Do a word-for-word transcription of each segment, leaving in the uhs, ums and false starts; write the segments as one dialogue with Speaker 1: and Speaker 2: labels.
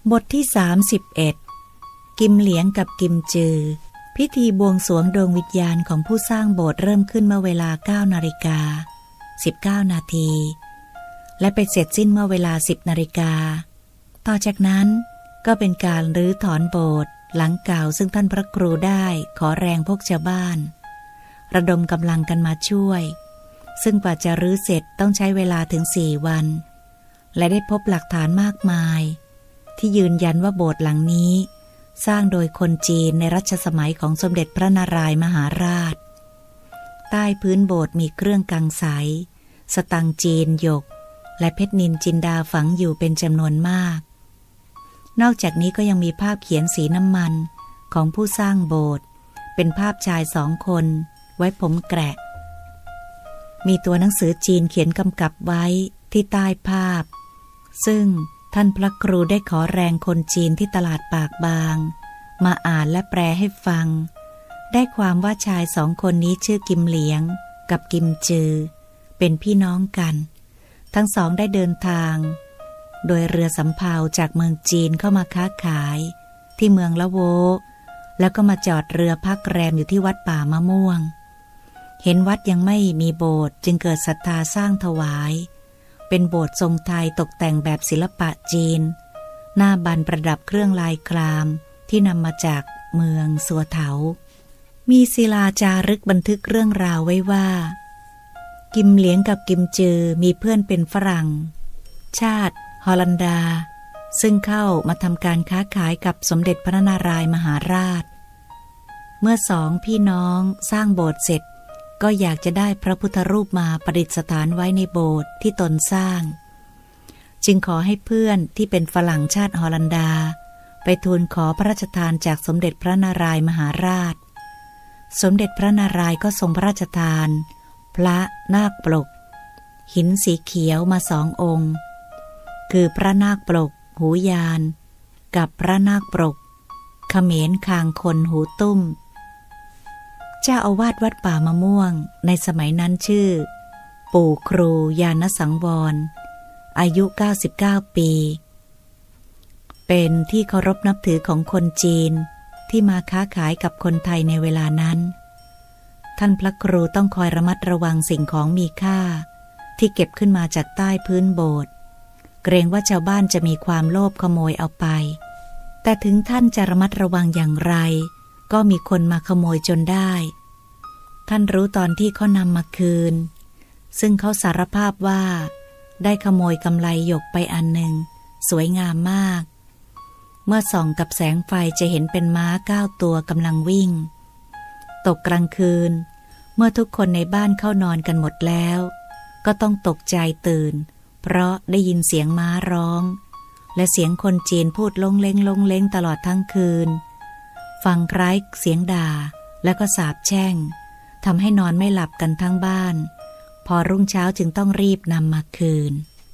Speaker 1: บทที่สามสิบเอ็ดกิมเหลียงกับกิมจือพิธีบวงสรวงดวงวิญญาณของผู้สร้างโบสถ์เริ่มขึ้นเมื่อเวลา เก้านาฬิกาสิบเก้า นาทีและไปเสร็จสิ้นเมื่อเวลา สิบนาฬิกาต่อจากนั้นก็เป็นการรื้อถอนโบสถ์หลังเก่าซึ่งท่านพระครูได้ขอแรงพวกชาวบ้านระดมกำลังกันมาช่วยซึ่งกว่าจะรื้อเสร็จต้องใช้เวลาถึงสี่วันและได้พบหลักฐานมากมายที่ยืนยันว่าโบสถ์หลังนี้สร้างโดยคนจีนในรัชสมัยของสมเด็จพระนารายมหาราชใต้พื้นโบสถ์มีเครื่องกังใสสตังจีนหยกและเพชรนิลจินดาฝังอยู่เป็นจำนวนมากนอกจากนี้ก็ยังมีภาพเขียนสีน้ำมันของผู้สร้างโบสถ์เป็นภาพชายสองคนไว้ผมแกระมีตัวหนังสือจีนเขียนกำกับไว้ที่ใต้ภาพซึ่งท่านพระครูได้ขอแรงคนจีนที่ตลาดปากบางมาอ่านและแปลให้ฟังได้ความว่าชายสองคนนี้ชื่อกิมเหลียงกับกิมจือเป็นพี่น้องกันทั้งสองได้เดินทางโดยเรือสำเภาจากเมืองจีนเข้ามาค้าขายที่เมืองละโวแล้วก็มาจอดเรือพักแรมอยู่ที่วัดป่ามะม่วงเห็นวัดยังไม่มีโบสถ์จึงเกิดศรัทธาสร้างถวายเป็นโบสถ์ทรงไทยตกแต่งแบบศิลปะจีนหน้าบันประดับเครื่องลายครามที่นำมาจากเมืองสัวเถามีศิลาจารึกบันทึกเรื่องราวไว้ว่ากิมเหลียงกับกิมจือมีเพื่อนเป็นฝรั่งชาติฮอลันดาซึ่งเข้ามาทำการค้าขายกับสมเด็จพระนารายมหาราชเมื่อสองพี่น้องสร้างโบสถ์เสร็จก็อยากจะได้พระพุทธรูปมาประดิษฐานไว้ในโบสถ์ที่ตนสร้างจึงขอให้เพื่อนที่เป็นฝรั่งชาติฮอลันดาไปทูลขอพระราชทานจากสมเด็จพระนารายมหาราชสมเด็จพระนารายก็ทรงพระราชทานพระนาคปลกหินสีเขียวมาสององค์คือพระนาคปลกหูยานกับพระนาคปลกเขมรคางคนหูตุ้มเจ้าอาวาสวัดป่ามะม่วงในสมัยนั้นชื่อปู่ครูยานสังวรอายุเก้าสิบเก้าปีเป็นที่เคารพนับถือของคนจีนที่มาค้าขายกับคนไทยในเวลานั้นท่านพระครูต้องคอยระมัดระวังสิ่งของมีค่าที่เก็บขึ้นมาจากใต้พื้นโบสถ์เกรงว่าชาวบ้านจะมีความโลภขโมยเอาไปแต่ถึงท่านจะระมัดระวังอย่างไรก็มีคนมาขโมยจนได้ท่านรู้ตอนที่เขานำมาคืนซึ่งเขาสารภาพว่าได้ขโมยกำไลหยกไปอันหนึ่งสวยงามมากเมื่อส่องกับแสงไฟจะเห็นเป็นม้าเก้าตัวกำลังวิ่งตกกลางคืนเมื่อทุกคนในบ้านเข้านอนกันหมดแล้วก็ต้องตกใจตื่นเพราะได้ยินเสียงม้าร้องและเสียงคนจีนพูดลงเล้งลงเล้งตลอดทั้งคืนฟังคล้ายเสียงด่าแล้วก็สาปแช่งทำให้นอนไม่หลับกันทั้งบ้านพอรุ่งเช้าจึงต้องรีบนำมาคืน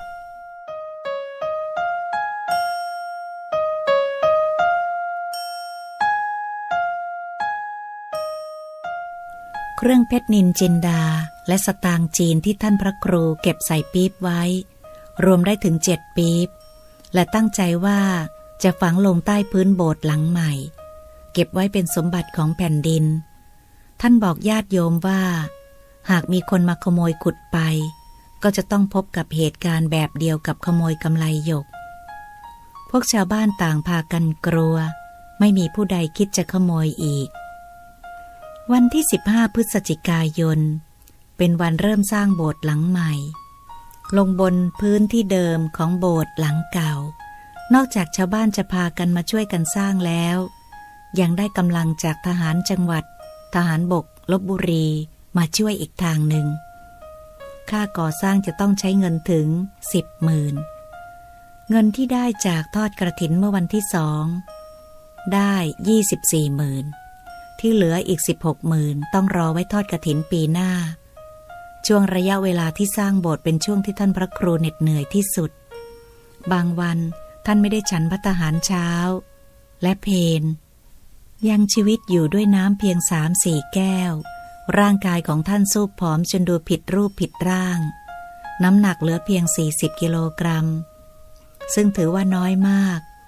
Speaker 1: เครื่องเพชรนิลจินดาและสตางค์จีนที่ท่านพระครูเก็บใส่ปี๊บไว้รวมได้ถึงเจ็ดปี๊บและตั้งใจว่าจะฝังลงใต้พื้นโบสถ์หลังใหม่เก็บไว้เป็นสมบัติของแผ่นดินท่านบอกญาติโยมว่าหากมีคนมาขโมยขุดไปก็จะต้องพบกับเหตุการณ์แบบเดียวกับขโมยกำไลหยกพวกชาวบ้านต่างพากันกลัวไม่มีผู้ใดคิดจะขโมยอีกวันที่สิบห้าพฤศจิกายนเป็นวันเริ่มสร้างโบสถ์หลังใหม่ลงบนพื้นที่เดิมของโบสถ์หลังเก่านอกจากชาวบ้านจะพากันมาช่วยกันสร้างแล้วยังได้กำลังจากทหารจังหวัดทหารบกลพบุรีมาช่วยอีกทางหนึ่งค่าก่อสร้างจะต้องใช้เงินถึงสิบหมื่นเงินที่ได้จากทอดกฐินเมื่อวันที่สองได้ยี่สิบสี่หมื่นที่เหลืออีกสิบหกหมื่นต้องรอไว้ทอดกฐินปีหน้าช่วงระยะเวลาที่สร้างโบสถ์เป็นช่วงที่ท่านพระครูเหน็ดเหนื่อยที่สุดบางวันท่านไม่ได้ฉันภัตตาหารเช้าและเพลยังชีวิตอยู่ด้วยน้ำเพียงสามสี่แก้วร่างกายของท่านซูบผอมจนดูผิดรูปผิดร่างน้ำหนักเหลือเพียงสี่สิบกิโลกรัมซึ่งถือว่าน้อยมาก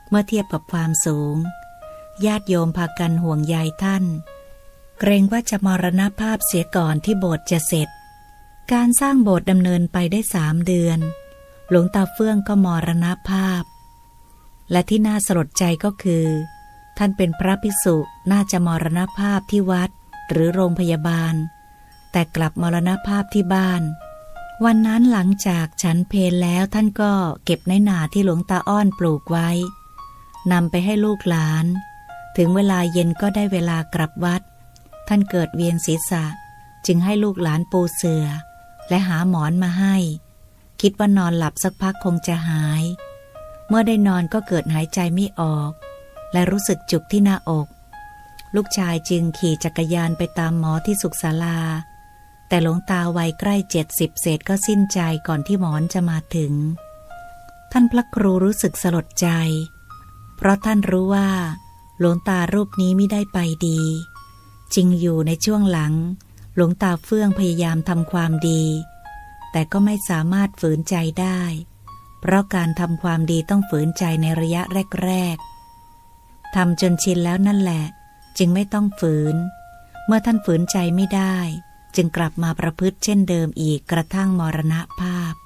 Speaker 1: เมื่อเทียบกับความสูงญาติโยมพากันห่วงใยท่านเกรงว่าจะมรณภาพเสียก่อนที่โบสถ์จะเสร็จการสร้างโบสถ์ดำเนินไปได้สามเดือนหลวงตาเฟื่องก็มรณภาพและที่น่าสลดใจก็คือท่านเป็นพระภิกษุน่าจะมรณภาพที่วัดหรือโรงพยาบาลแต่กลับมรณภาพที่บ้านวันนั้นหลังจากฉันเพลแล้วท่านก็เก็บน้อยหน่าที่หลวงตาอ้อนปลูกไว้นำไปให้ลูกหลานถึงเวลาเย็นก็ได้เวลากลับวัดท่านเกิดเวียนศีรษะจึงให้ลูกหลานปูเสื่อและหาหมอนมาให้คิดว่านอนหลับสักพักคงจะหายเมื่อได้นอนก็เกิดหายใจไม่ออกและรู้สึกจุกที่หน้าอกลูกชายจึงขี่จักรยานไปตามหมอที่สุขศาลาแต่หลวงตาวัยใกล้เจ็ดสิบเศษก็สิ้นใจก่อนที่หมอนจะมาถึงท่านพระครูรู้สึกสลดใจเพราะท่านรู้ว่าหลวงตารูปนี้ไม่ได้ไปดีจริงอยู่ในช่วงหลังหลวงตาเฟื่องพยายามทำความดีแต่ก็ไม่สามารถฝืนใจได้เพราะการทำความดีต้องฝืนใจในระยะแรกๆทำจนชินแล้วนั่นแหละจึงไม่ต้องฝืนเมื่อท่านฝืนใจไม่ได้จึงกลับมาประพฤติเช่นเดิมอีกกระทั่งมรณภาพ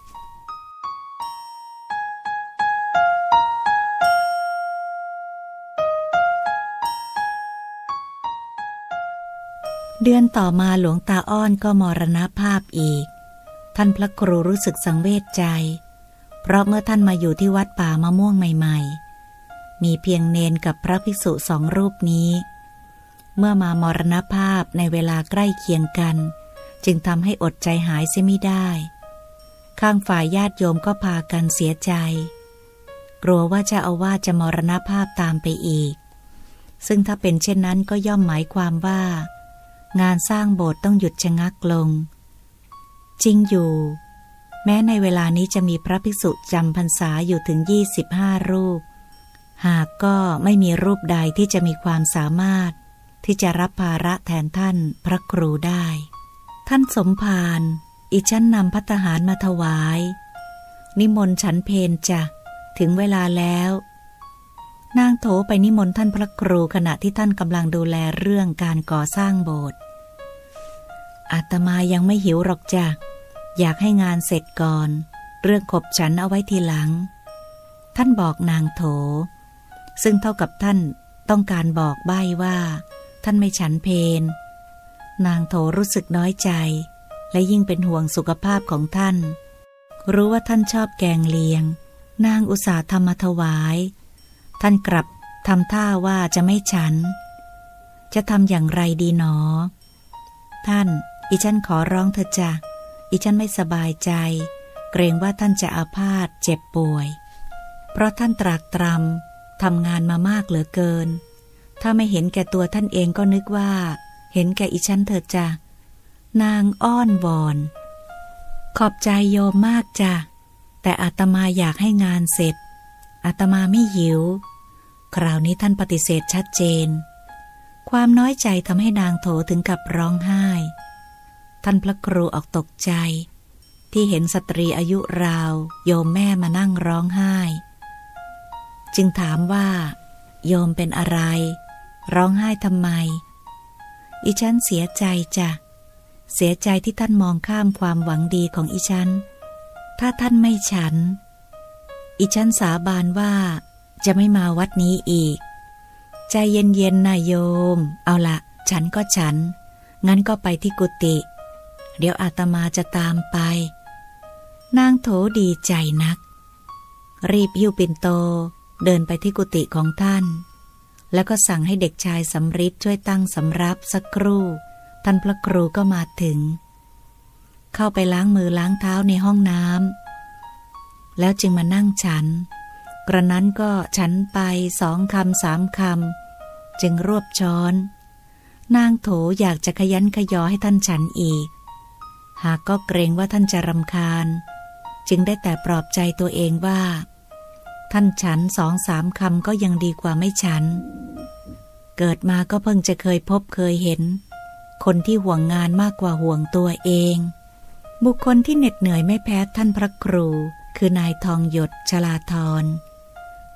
Speaker 1: เดือนต่อมาหลวงตาอ้อนก็มรณภาพอีกท่านพระครูรู้สึกสังเวชใจเพราะเมื่อท่านมาอยู่ที่วัดป่ามะม่วงใหม่ๆมีเพียงเนนกับพระภิกษุสองรูปนี้เมื่อมามรณภาพในเวลาใกล้เคียงกันจึงทำให้อดใจหายเสียไม่ได้ข้างฝ่ายญาติโยมก็พากันเสียใจกลัวว่าเจ้าอาวาสจะมรณภาพตามไปอีกซึ่งถ้าเป็นเช่นนั้นก็ย่อมหมายความว่างานสร้างโบสถ์ต้องหยุดชะงักลงจริงอยู่แม้ในเวลานี้จะมีพระภิกษุจำพรรษาอยู่ถึงยี่สิบห้ารูปหากก็ไม่มีรูปใดที่จะมีความสามารถที่จะรับภาระแทนท่านพระครูได้ท่านสมภารอิฉันนำภัตตาหารมาถวายนิมนต์ฉันเพลจ้ะถึงเวลาแล้วนางโถไปนิมนต์ท่านพระครูขณะที่ท่านกำลังดูแลเรื่องการก่อสร้างโบสถ์อาตมายังไม่หิวหรอกจ้ะอยากให้งานเสร็จก่อนเรื่องขบฉันเอาไว้ทีหลังท่านบอกนางโถซึ่งเท่ากับท่านต้องการบอกใบ้ว่าท่านไม่ฉันเพลนางโถรู้สึกน้อยใจและยิ่งเป็นห่วงสุขภาพของท่านรู้ว่าท่านชอบแกงเลียงนางอุตส่าห์ทำมาถวายท่านกลับทำท่าว่าจะไม่ฉันจะทำอย่างไรดีหนอท่านอีฉันขอร้องเถอะจ้ะอีฉันไม่สบายใจเกรงว่าท่านจะอาพาธเจ็บป่วยเพราะท่านตรากตรำทำงานมามากเหลือเกินถ้าไม่เห็นแก่ตัวท่านเองก็นึกว่าเห็นแก่อีฉันเถิดจ้ะนางอ้อนวอนขอบใจโยมมากจ้ะแต่อาตมาอยากให้งานเสร็จอาตมาไม่หิวคราวนี้ท่านปฏิเสธชัดเจนความน้อยใจทำให้นางโถถึงกับร้องไห้ท่านพระครูออกตกใจที่เห็นสตรีอายุราวโยมแม่มานั่งร้องไห้จึงถามว่าโยมเป็นอะไรร้องไห้ทำไมอีฉันเสียใจจ้ะเสียใจที่ท่านมองข้ามความหวังดีของอีฉันถ้าท่านไม่ฉันอีฉันสาบานว่าจะไม่มาวัดนี้อีกใจเย็นๆนะโยมเอาละฉันก็ฉันงั้นก็ไปที่กุฏิเดี๋ยวอาตมาจะตามไปนางโถดีใจนักรีบหิ้วปิ่นโตเดินไปที่กุฏิของท่านแล้วก็สั่งให้เด็กชายสำริดช่วยตั้งสำรับสักครู่ท่านพระครูก็มาถึงเข้าไปล้างมือล้างเท้าในห้องน้ำแล้วจึงมานั่งฉันกระนั้นก็ฉันไปสองคำสามคำจึงรวบช้อนนางโถอยากจะขยันขยอให้ท่านฉันอีกหากก็เกรงว่าท่านจะรำคาญจึงได้แต่ปลอบใจตัวเองว่าท่านฉันสองสามคำก็ยังดีกว่าไม่ฉันเกิดมาก็เพิ่งจะเคยพบเคยเห็นคนที่ห่วงงานมากกว่าห่วงตัวเองบุคคลที่เหน็ดเหนื่อยไม่แพ้ท่านพระครูคือนายทองหยดชลาธร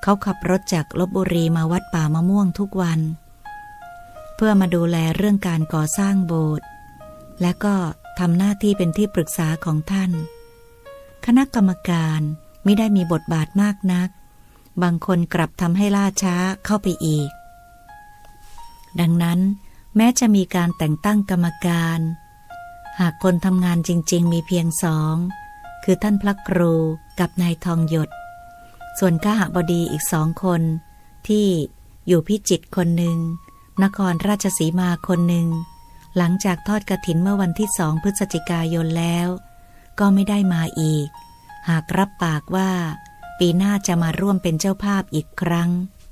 Speaker 1: เขาขับรถจากลพบุรีมาวัดป่ามะม่วงทุกวันเพื่อมาดูแลเรื่องการก่อสร้างโบสถ์และก็ทำหน้าที่เป็นที่ปรึกษาของท่านคณะกรรมการมิได้มีบทบาทมากนักบางคนกลับทำให้ล่าช้าเข้าไปอีกดังนั้นแม้จะมีการแต่งตั้งกรรมการหากคนทำงานจริงๆมีเพียงสองคือท่านพระครูกับนายทองหยดส่วนข้าหบดีอีกสองคนที่อยู่พิจิตรคนหนึ่งนครราชสีมาคนหนึ่งหลังจากทอดกฐินเมื่อวันที่สองพฤศจิกายนแล้วก็ไม่ได้มาอีกหากรับปากว่าปีหน้าจะมาร่วมเป็นเจ้าภาพอีกครั้ง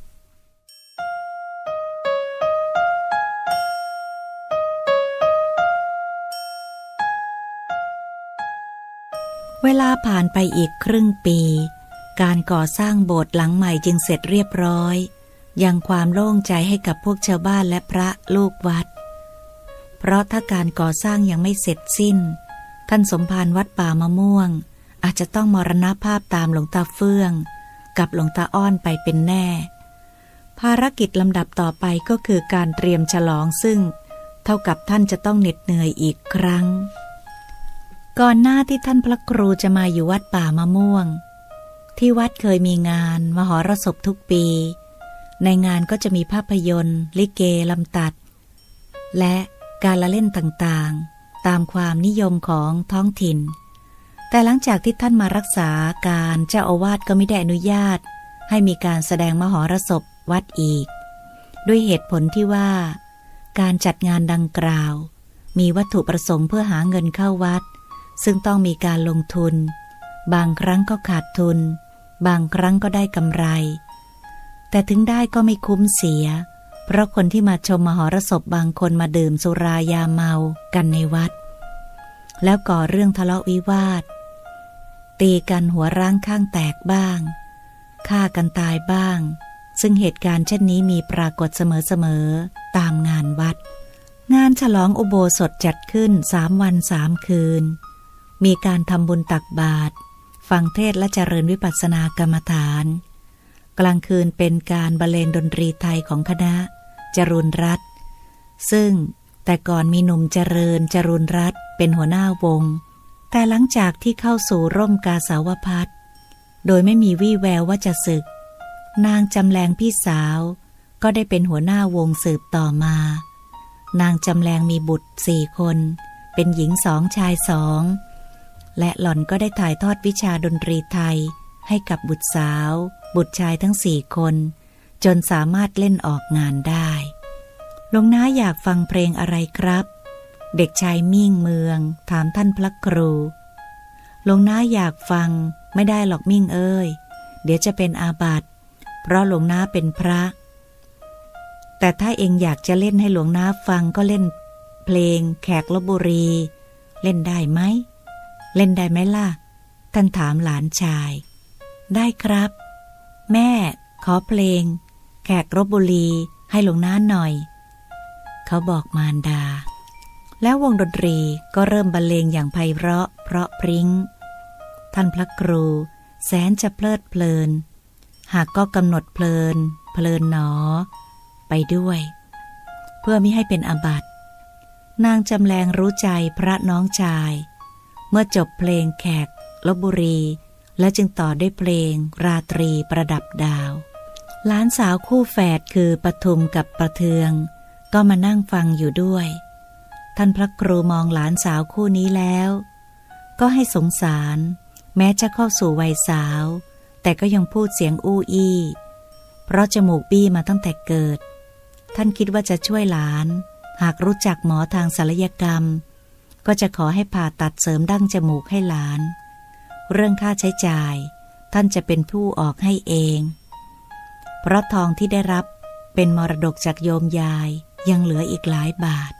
Speaker 1: เวลาผ่านไปอีกครึ่งปีการก่อสร้างโบสถ์หลังใหม่จึงเสร็จเรียบร้อยยังความโล่งใจให้กับพวกชาวบ้านและพระลูกวัดเพราะถ้าการก่อสร้างยังไม่เสร็จสิ้นท่านสมภารวัดป่ามะม่วงอาจจะต้องมรณภาพตามหลวงตาเฟื่องกับหลวงตาอ้อนไปเป็นแน่ภารกิจลำดับต่อไปก็คือการเตรียมฉลองซึ่งเท่ากับท่านจะต้องเหน็ดเหนื่อยอีกครั้งก่อนหน้าที่ท่านพระครูจะมาอยู่วัดป่ามะม่วงที่วัดเคยมีงานมหรสพทุกปีในงานก็จะมีภาพยนตร์ลิเกลำตัดและการละเล่นต่างๆตามความนิยมของท้องถิ่นแต่หลังจากที่ท่านมารักษาการเจ้าอาวาสก็ไม่ได้อนุญาตให้มีการแสดงมหรสพวัดอีกด้วยเหตุผลที่ว่าการจัดงานดังกล่าวมีวัตถุประสงค์เพื่อหาเงินเข้าวัดซึ่งต้องมีการลงทุนบางครั้งก็ขาดทุนบางครั้งก็ได้กำไรแต่ถึงได้ก็ไม่คุ้มเสียเพราะคนที่มาชมมหรสพบางคนมาดื่มสุรายาเมากันในวัดแล้วก่อเรื่องทะเลาะวิวาทตีกันหัวร้างข้างแตกบ้างฆ่ากันตายบ้างซึ่งเหตุการณ์เช่นนี้มีปรากฏเสมอๆตามงานวัดงานฉลองอุโบสถจัดขึ้นสามวันสามคืนมีการทำบุญตักบาตรฟังเทศน์และเจริญวิปัสสนากรรมฐานกลางคืนเป็นการบรรเลงดนตรีไทยของคณะจรูญรัตน์ซึ่งแต่ก่อนมีหนุ่มเจริญจรูญรัตน์เป็นหัวหน้าวงแต่หลังจากที่เข้าสู่ร่มกาสาวพัสโดยไม่มีวี่แววว่าจะสึกนางจำแรงพี่สาวก็ได้เป็นหัวหน้าวงสืบต่อมานางจำแรงมีบุตรสี่คนเป็นหญิงสองชายสองและหล่อนก็ได้ถ่ายทอดวิชาดนตรีไทยให้กับบุตรสาวบุตรชายทั้งสี่คนจนสามารถเล่นออกงานได้หลวงน้าอยากฟังเพลงอะไรครับเด็กชายมิ่งเมืองถามท่านพระครูหลวงน้าอยากฟังไม่ได้หรอกมิ่งเอ้ยเดี๋ยวจะเป็นอาบัติเพราะหลวงน้าเป็นพระแต่ถ้าเองอยากจะเล่นให้หลวงน้าฟังก็เล่นเพลงแขกลพบุรีเล่นได้ไหมเล่นได้ไหมล่ะท่านถามหลานชายได้ครับแม่ขอเพลงแขกลพบุรีให้หลวงน้าหน่อยเขาบอกมารดาแล้ววงดนตรีก็เริ่มบรรเลงอย่างไพเราะเพราะพริ้งท่านพระครูแสนจะเพลิดเพลินหากก็กำหนดเพลินเพลินหนอไปด้วยเพื่อมิให้เป็นอาบัตินางจำแรงรู้ใจพระน้องชายเมื่อจบเพลงแขกลพบุรีแล้วจึงต่อด้วยเพลงราตรีประดับดาวหลานสาวคู่แฝดคือปทุมกับประเทืองก็มานั่งฟังอยู่ด้วยท่านพระครูมองหลานสาวคู่นี้แล้วก็ให้สงสารแม้จะเข้าสู่วัยสาวแต่ก็ยังพูดเสียงอู้อี้เพราะจมูกบี้มาตั้งแต่เกิดท่านคิดว่าจะช่วยหลานหากรู้จักหมอทางศัลยกรรมก็จะขอให้ผ่าตัดเสริมดั้งจมูกให้หลานเรื่องค่าใช้จ่ายท่านจะเป็นผู้ออกให้เองเพราะทองที่ได้รับเป็นมรดกจากโยมยายยังเหลืออีกหลายบาท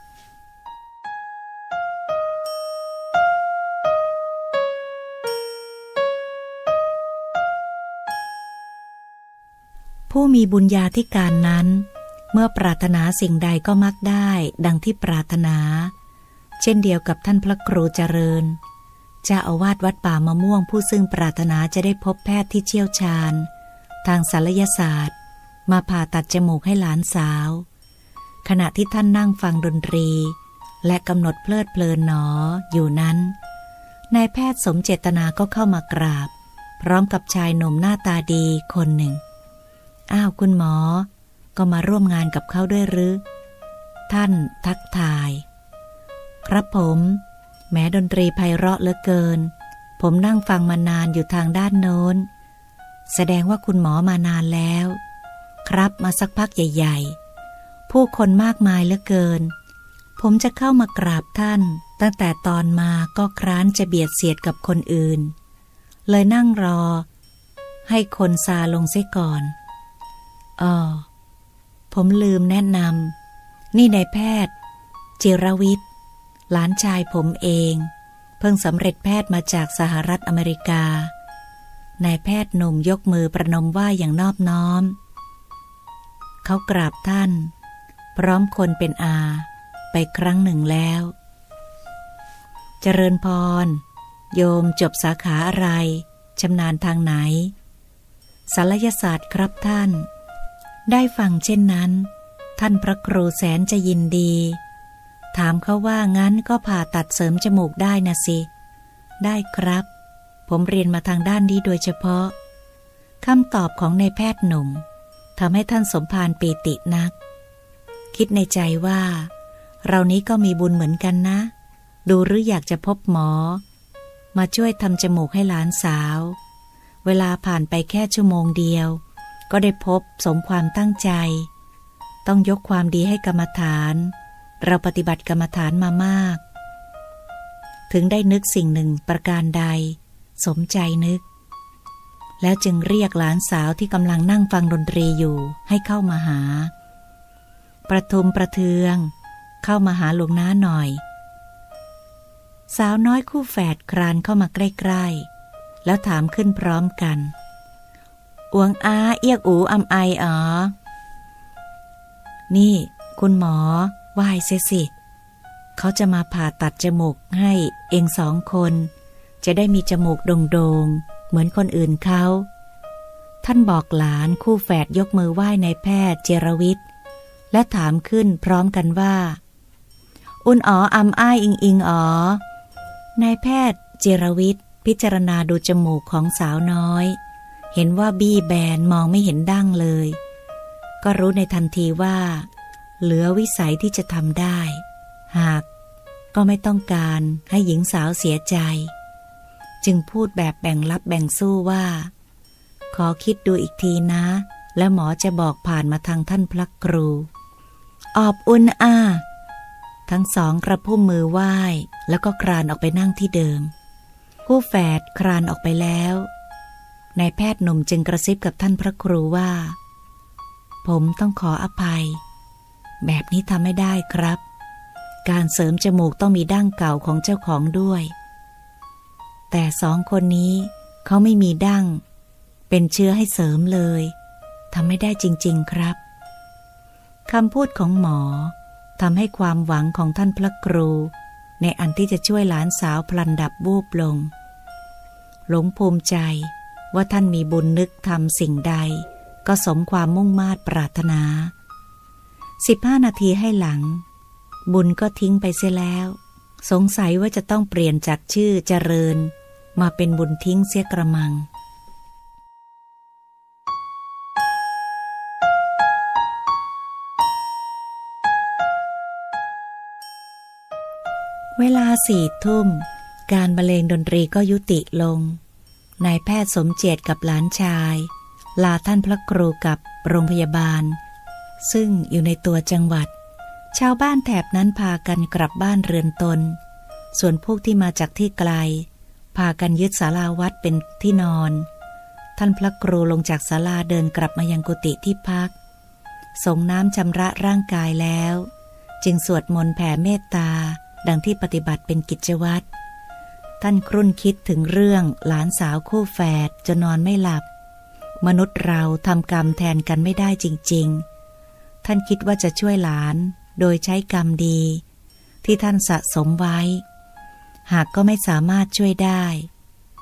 Speaker 1: ผู้มีบุญญาธิการนั้นเมื่อปรารถนาสิ่งใดก็มักได้ดังที่ปรารถนาเช่นเดียวกับท่านพระครูเจริญเจ้าอาวาสวัดป่ามะม่วงผู้ซึ่งปรารถนาจะได้พบแพทย์ที่เชี่ยวชาญทางศัลยศาสตร์มาผ่าตัดจมูกให้หลานสาวขณะที่ท่านนั่งฟังดนตรีและกำหนดเพลิดเพลินหนออยู่นั้นนายแพทย์สมเจตนาก็เข้ามากราบพร้อมกับชายหนุ่มหน้าตาดีคนหนึ่งอ้าวคุณหมอก็มาร่วมงานกับเขาด้วยหรือท่านทักทายครับผมแม้ดนตรีไพเราะเหลือเกินผมนั่งฟังมานานอยู่ทางด้านโน้นแสดงว่าคุณหมอมานานแล้วครับมาสักพักใหญ่ๆผู้คนมากมายเหลือเกินผมจะเข้ามากราบท่านตั้งแต่ตอนมาก็คร้านจะเบียดเสียดกับคนอื่นเลยนั่งรอให้คนซาลงเสียก่อนอ๋อผมลืมแนะนำนี่นายแพทย์จิรวิทย์หลานชายผมเองเพิ่งสำเร็จแพทย์มาจากสหรัฐอเมริกานายแพทย์หนุ่มยกมือประนมไหว้อย่างนอบน้อมเขากราบท่านพร้อมคนเป็นอาไปครั้งหนึ่งแล้วเจริญพรโยมจบสาขาอะไรชำนาญทางไหนศัลยศาสตร์ครับท่านได้ฟังเช่นนั้นท่านพระครูแสนจะยินดีถามเขาว่างั้นก็ผ่าตัดเสริมจมูกได้นะสิได้ครับผมเรียนมาทางด้านนี้โดยเฉพาะคำตอบของนายแพทย์หนุ่มทำให้ท่านสมภารปีตินักคิดในใจว่าเรานี้ก็มีบุญเหมือนกันนะดูหรืออยากจะพบหมอมาช่วยทำจมูกให้หลานสาวเวลาผ่านไปแค่ชั่วโมงเดียวก็ได้พบสมความตั้งใจต้องยกความดีให้กรรมฐานเราปฏิบัติกรรมฐานมามากถึงได้นึกสิ่งหนึ่งประการใดสมใจนึกแล้วจึงเรียกหลานสาวที่กำลังนั่งฟังดนตรีอยู่ให้เข้ามาหาประทุมประเทืองเข้ามาหาหลวงน้าหน่อยสาวน้อยคู่แฝดคลานเข้ามาใกล้ๆแล้วถามขึ้นพร้อมกันอวงอาเอียกอูอำไออ๋อนี่คุณหมอไหว้เสียสิเขาจะมาผ่าตัดจมูกให้เองสองคนจะได้มีจมูกโด่งๆเหมือนคนอื่นเขาท่านบอกหลานคู่แฝดยกมือไหว้นายแพทย์เจรวิทย์และถามขึ้นพร้อมกันว่าอุ่นอ๋ออำอ้ายอิงอิงอ๋อนายแพทย์เจรวิทย์พิจารณาดูจมูกของสาวน้อยเห็นว่าบี้แบนมองไม่เห็นดั้งเลยก็รู้ในทันทีว่าเหลือวิสัยที่จะทำได้หากก็ไม่ต้องการให้หญิงสาวเสียใจจึงพูดแบบแบ่งรับแบ่งสู้ว่าขอคิดดูอีกทีนะแล้วหมอจะบอกผ่านมาทางท่านพระครูออบอุ่นอาทั้งสองกระพุ่มมือไหว้แล้วก็คลานออกไปนั่งที่เดิมคู่แฝดคลานออกไปแล้วนายแพทย์หนุ่มจึงกระซิบกับท่านพระครูว่าผมต้องขออภัยแบบนี้ทำไม่ได้ครับการเสริมจมูกต้องมีดั้งเก่าของเจ้าของด้วยแต่สองคนนี้เขาไม่มีดั้งเป็นเชื้อให้เสริมเลยทำไม่ได้จริงๆครับคำพูดของหมอทำให้ความหวังของท่านพระครูในอันที่จะช่วยหลานสาวพลันดับวูบลงหลงภูมิใจว่าท่านมีบุญนึกทำสิ่งใดก็สมความมุ่งมา่ปรารถนาสิบห้านาทีให้หลังบุญก็ทิ้งไปเสียแล้วสงสัยว่าจะต้องเปลี่ยนจากชื่อเจริญมาเป็นบุญทิ้งเสียกระมังเวลาสี่ทุ่มการบรรเลงดนตรีก็ยุติลงนายแพทย์สมเจตกับหลานชายลาท่านพระครูกับโรงพยาบาลซึ่งอยู่ในตัวจังหวัดชาวบ้านแถบนั้นพากันกลับบ้านเรือนตนส่วนพวกที่มาจากที่ไกลพากันยึดศาลาวัดเป็นที่นอนท่านพระครูลงจากศาลาเดินกลับมายังกุฏิที่พักส่งน้ำชำระร่างกายแล้วจึงสวดมนต์แผ่เมตตาดังที่ปฏิบัติเป็นกิจวัตรท่านครุ่นคิดถึงเรื่องหลานสาวคู่แฝดจนนอนไม่หลับมนุษย์เราทำกรรมแทนกันไม่ได้จริงๆท่านคิดว่าจะช่วยหลานโดยใช้กรรมดีที่ท่านสะสมไว้หากก็ไม่สามารถช่วยได้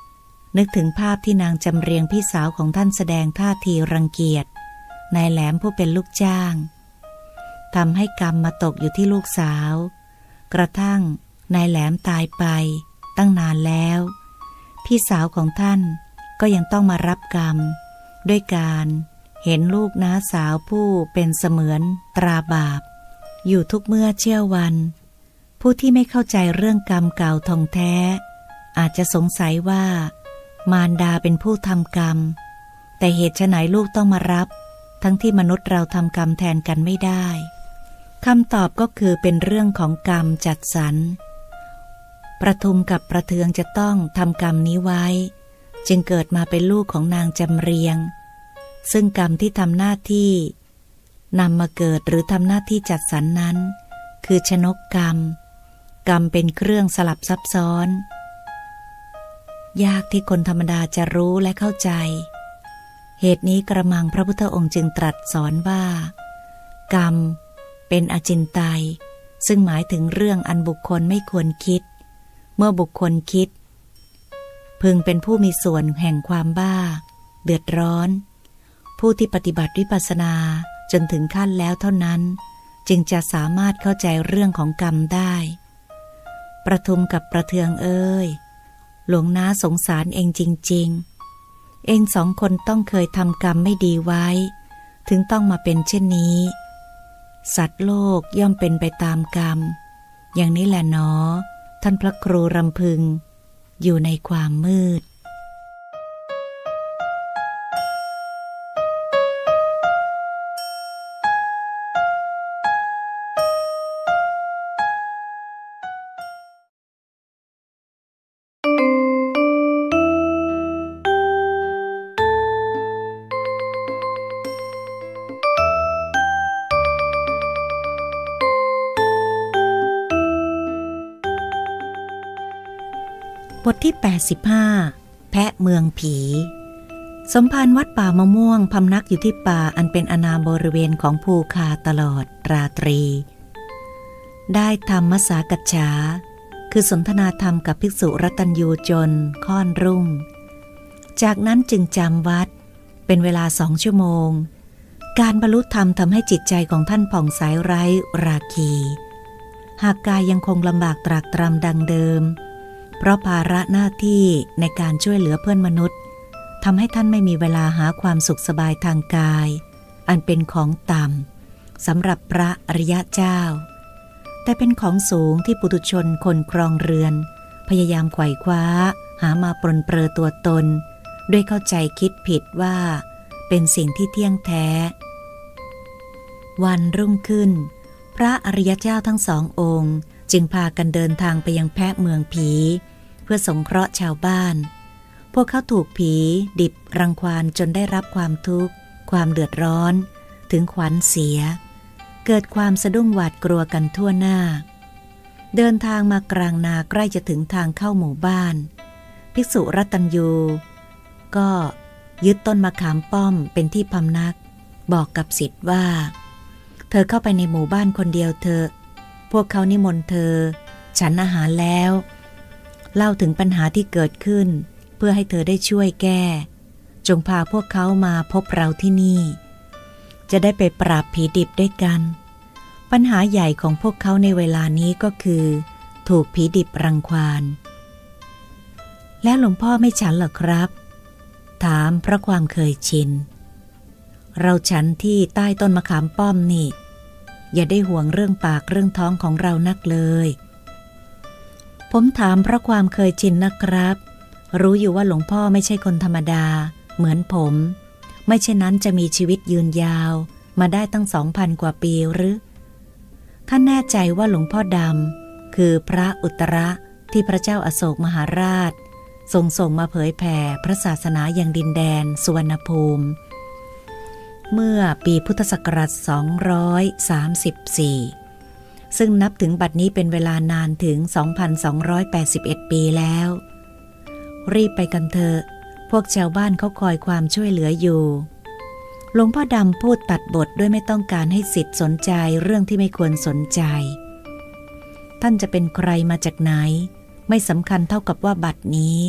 Speaker 1: นึกถึงภาพที่นางจำเรียงพี่สาวของท่านแสดงท่าทีรังเกียจนายแหลมผู้เป็นลูกจ้างทำให้กรรมมาตกอยู่ที่ลูกสาวกระทั่งนายแหลมตายไปตั้งนานแล้วพี่สาวของท่านก็ยังต้องมารับกรรมด้วยการเห็นลูกน้าสาวผู้เป็นเสมือนตราบาปอยู่ทุกเมื่อเชื่อวันผู้ที่ไม่เข้าใจเรื่องกรรมเก่าท่องแท้อาจจะสงสัยว่ามารดาเป็นผู้ทำกรรมแต่เหตุไฉนลูกต้องมารับทั้งที่มนุษย์เราทำกรรมแทนกันไม่ได้คำตอบก็คือเป็นเรื่องของกรรมจัดสรรประทุมกับประเทืองจะต้องทำกรรมนี้ไว้จึงเกิดมาเป็นลูกของนางจำเรียงซึ่งกรรมที่ทำหน้าที่นำมาเกิดหรือทำหน้าที่จัดสรรนั้นคือชนกกรรมกรรมเป็นเครื่องสลับซับซ้อนยากที่คนธรรมดาจะรู้และเข้าใจเหตุนี้กระมังพระพุทธองค์จึงตรัสสอนว่ากรรมเป็นอจินไตยซึ่งหมายถึงเรื่องอันบุคคลไม่ควรคิดเมื่อบุคคลคิดพึงเป็นผู้มีส่วนแห่งความบ้าเดือดร้อนผู้ที่ปฏิบัติวิปัสสนาจนถึงขั้นแล้วเท่านั้นจึงจะสามารถเข้าใจเรื่องของกรรมได้ประทุมกับประเทืองเอ้ยหลวงน้าสงสารเองจริงๆเองสองคนต้องเคยทำกรรมไม่ดีไว้ถึงต้องมาเป็นเช่นนี้สัตว์โลกย่อมเป็นไปตามกรรมอย่างนี้แหละเนาะท่านพระครูรำพึงอยู่ในความมืดบทที่แปดสิบห้าแพะเมืองผีสมภารวัดป่ามะม่วงพำนักอยู่ที่ป่าอันเป็นอาณาบริเวณของภูคาตลอดราตรีได้ธรรมสากัจฉาคือสนทนาธรรมกับภิกษุรัตัญญูจนค่อนรุ่งจากนั้นจึงจำวัดเป็นเวลาสองชั่วโมงการบรรลุธรรมทำให้จิตใจของท่านผ่องใสไร้ราคีหากกายยังคงลำบากตรากตรำดังเดิมเพราะภาระหน้าที่ในการช่วยเหลือเพื่อนมนุษย์ทำให้ท่านไม่มีเวลาหาความสุขสบายทางกายอันเป็นของต่ำสำหรับพระอริยเจ้าแต่เป็นของสูงที่ปุถุชนคนครองเรือนพยายามไขว่คว้าหามาปรนเปรอตัวตนด้วยเข้าใจคิดผิดว่าเป็นสิ่งที่เที่ยงแท้วันรุ่งขึ้นพระอริยเจ้าทั้งสององค์จึงพากันเดินทางไปยังแพะเมืองผีเพื่อสงเคราะห์ชาวบ้านพวกเขาถูกผีดิบรังควานจนได้รับความทุกข์ความเดือดร้อนถึงขวัญเสียเกิดความสะดุ้งหวาดกลัวกันทั่วหน้าเดินทางมากลางนาใกล้จะถึงทางเข้าหมู่บ้านภิกษุรัตัญญูก็ยึดต้นมะขามป้อมเป็นที่พำนักบอกกับศิษย์ว่าเธอเข้าไปในหมู่บ้านคนเดียวเธอพวกเขานิมนต์เธอฉันอาหารแล้วเล่าถึงปัญหาที่เกิดขึ้นเพื่อให้เธอได้ช่วยแก้จงพาพวกเขามาพบเราที่นี่จะได้ไปปราบผีดิบด้วยกันปัญหาใหญ่ของพวกเขาในเวลานี้ก็คือถูกผีดิบรังควานแล้วหลวงพ่อไม่ฉันเหรอครับถามเพราะความเคยชินเราฉันที่ใต้ต้นมะขามป้อมนี่อย่าได้ห่วงเรื่องปากเรื่องท้องของเรานักเลยผมถามเพราะความเคยชินนะครับรู้อยู่ว่าหลวงพ่อไม่ใช่คนธรรมดาเหมือนผมไม่เช่นนั้นจะมีชีวิตยืนยาวมาได้ตั้งสองพันกว่าปีหรือท่านแน่ใจว่าหลวงพ่อดำคือพระอุตระที่พระเจ้าอโศกมหาราชทรงส่งมาเผยแผ่พระศาสนาอย่างดินแดนสุวรรณภูมิเมื่อปีพุทธศักราชสองร้อยสามสิบสี่ซึ่งนับถึงบัดนี้เป็นเวลานานถึง สองพันสองร้อยแปดสิบเอ็ด ปีแล้วรีบไปกันเถอะพวกชาวบ้านเขาคอยความช่วยเหลืออยู่หลวงพ่อดำพูดตัดบทด้วยไม่ต้องการให้ศิษย์สนใจเรื่องที่ไม่ควรสนใจท่านจะเป็นใครมาจากไหนไม่สำคัญเท่ากับว่าบัดนี้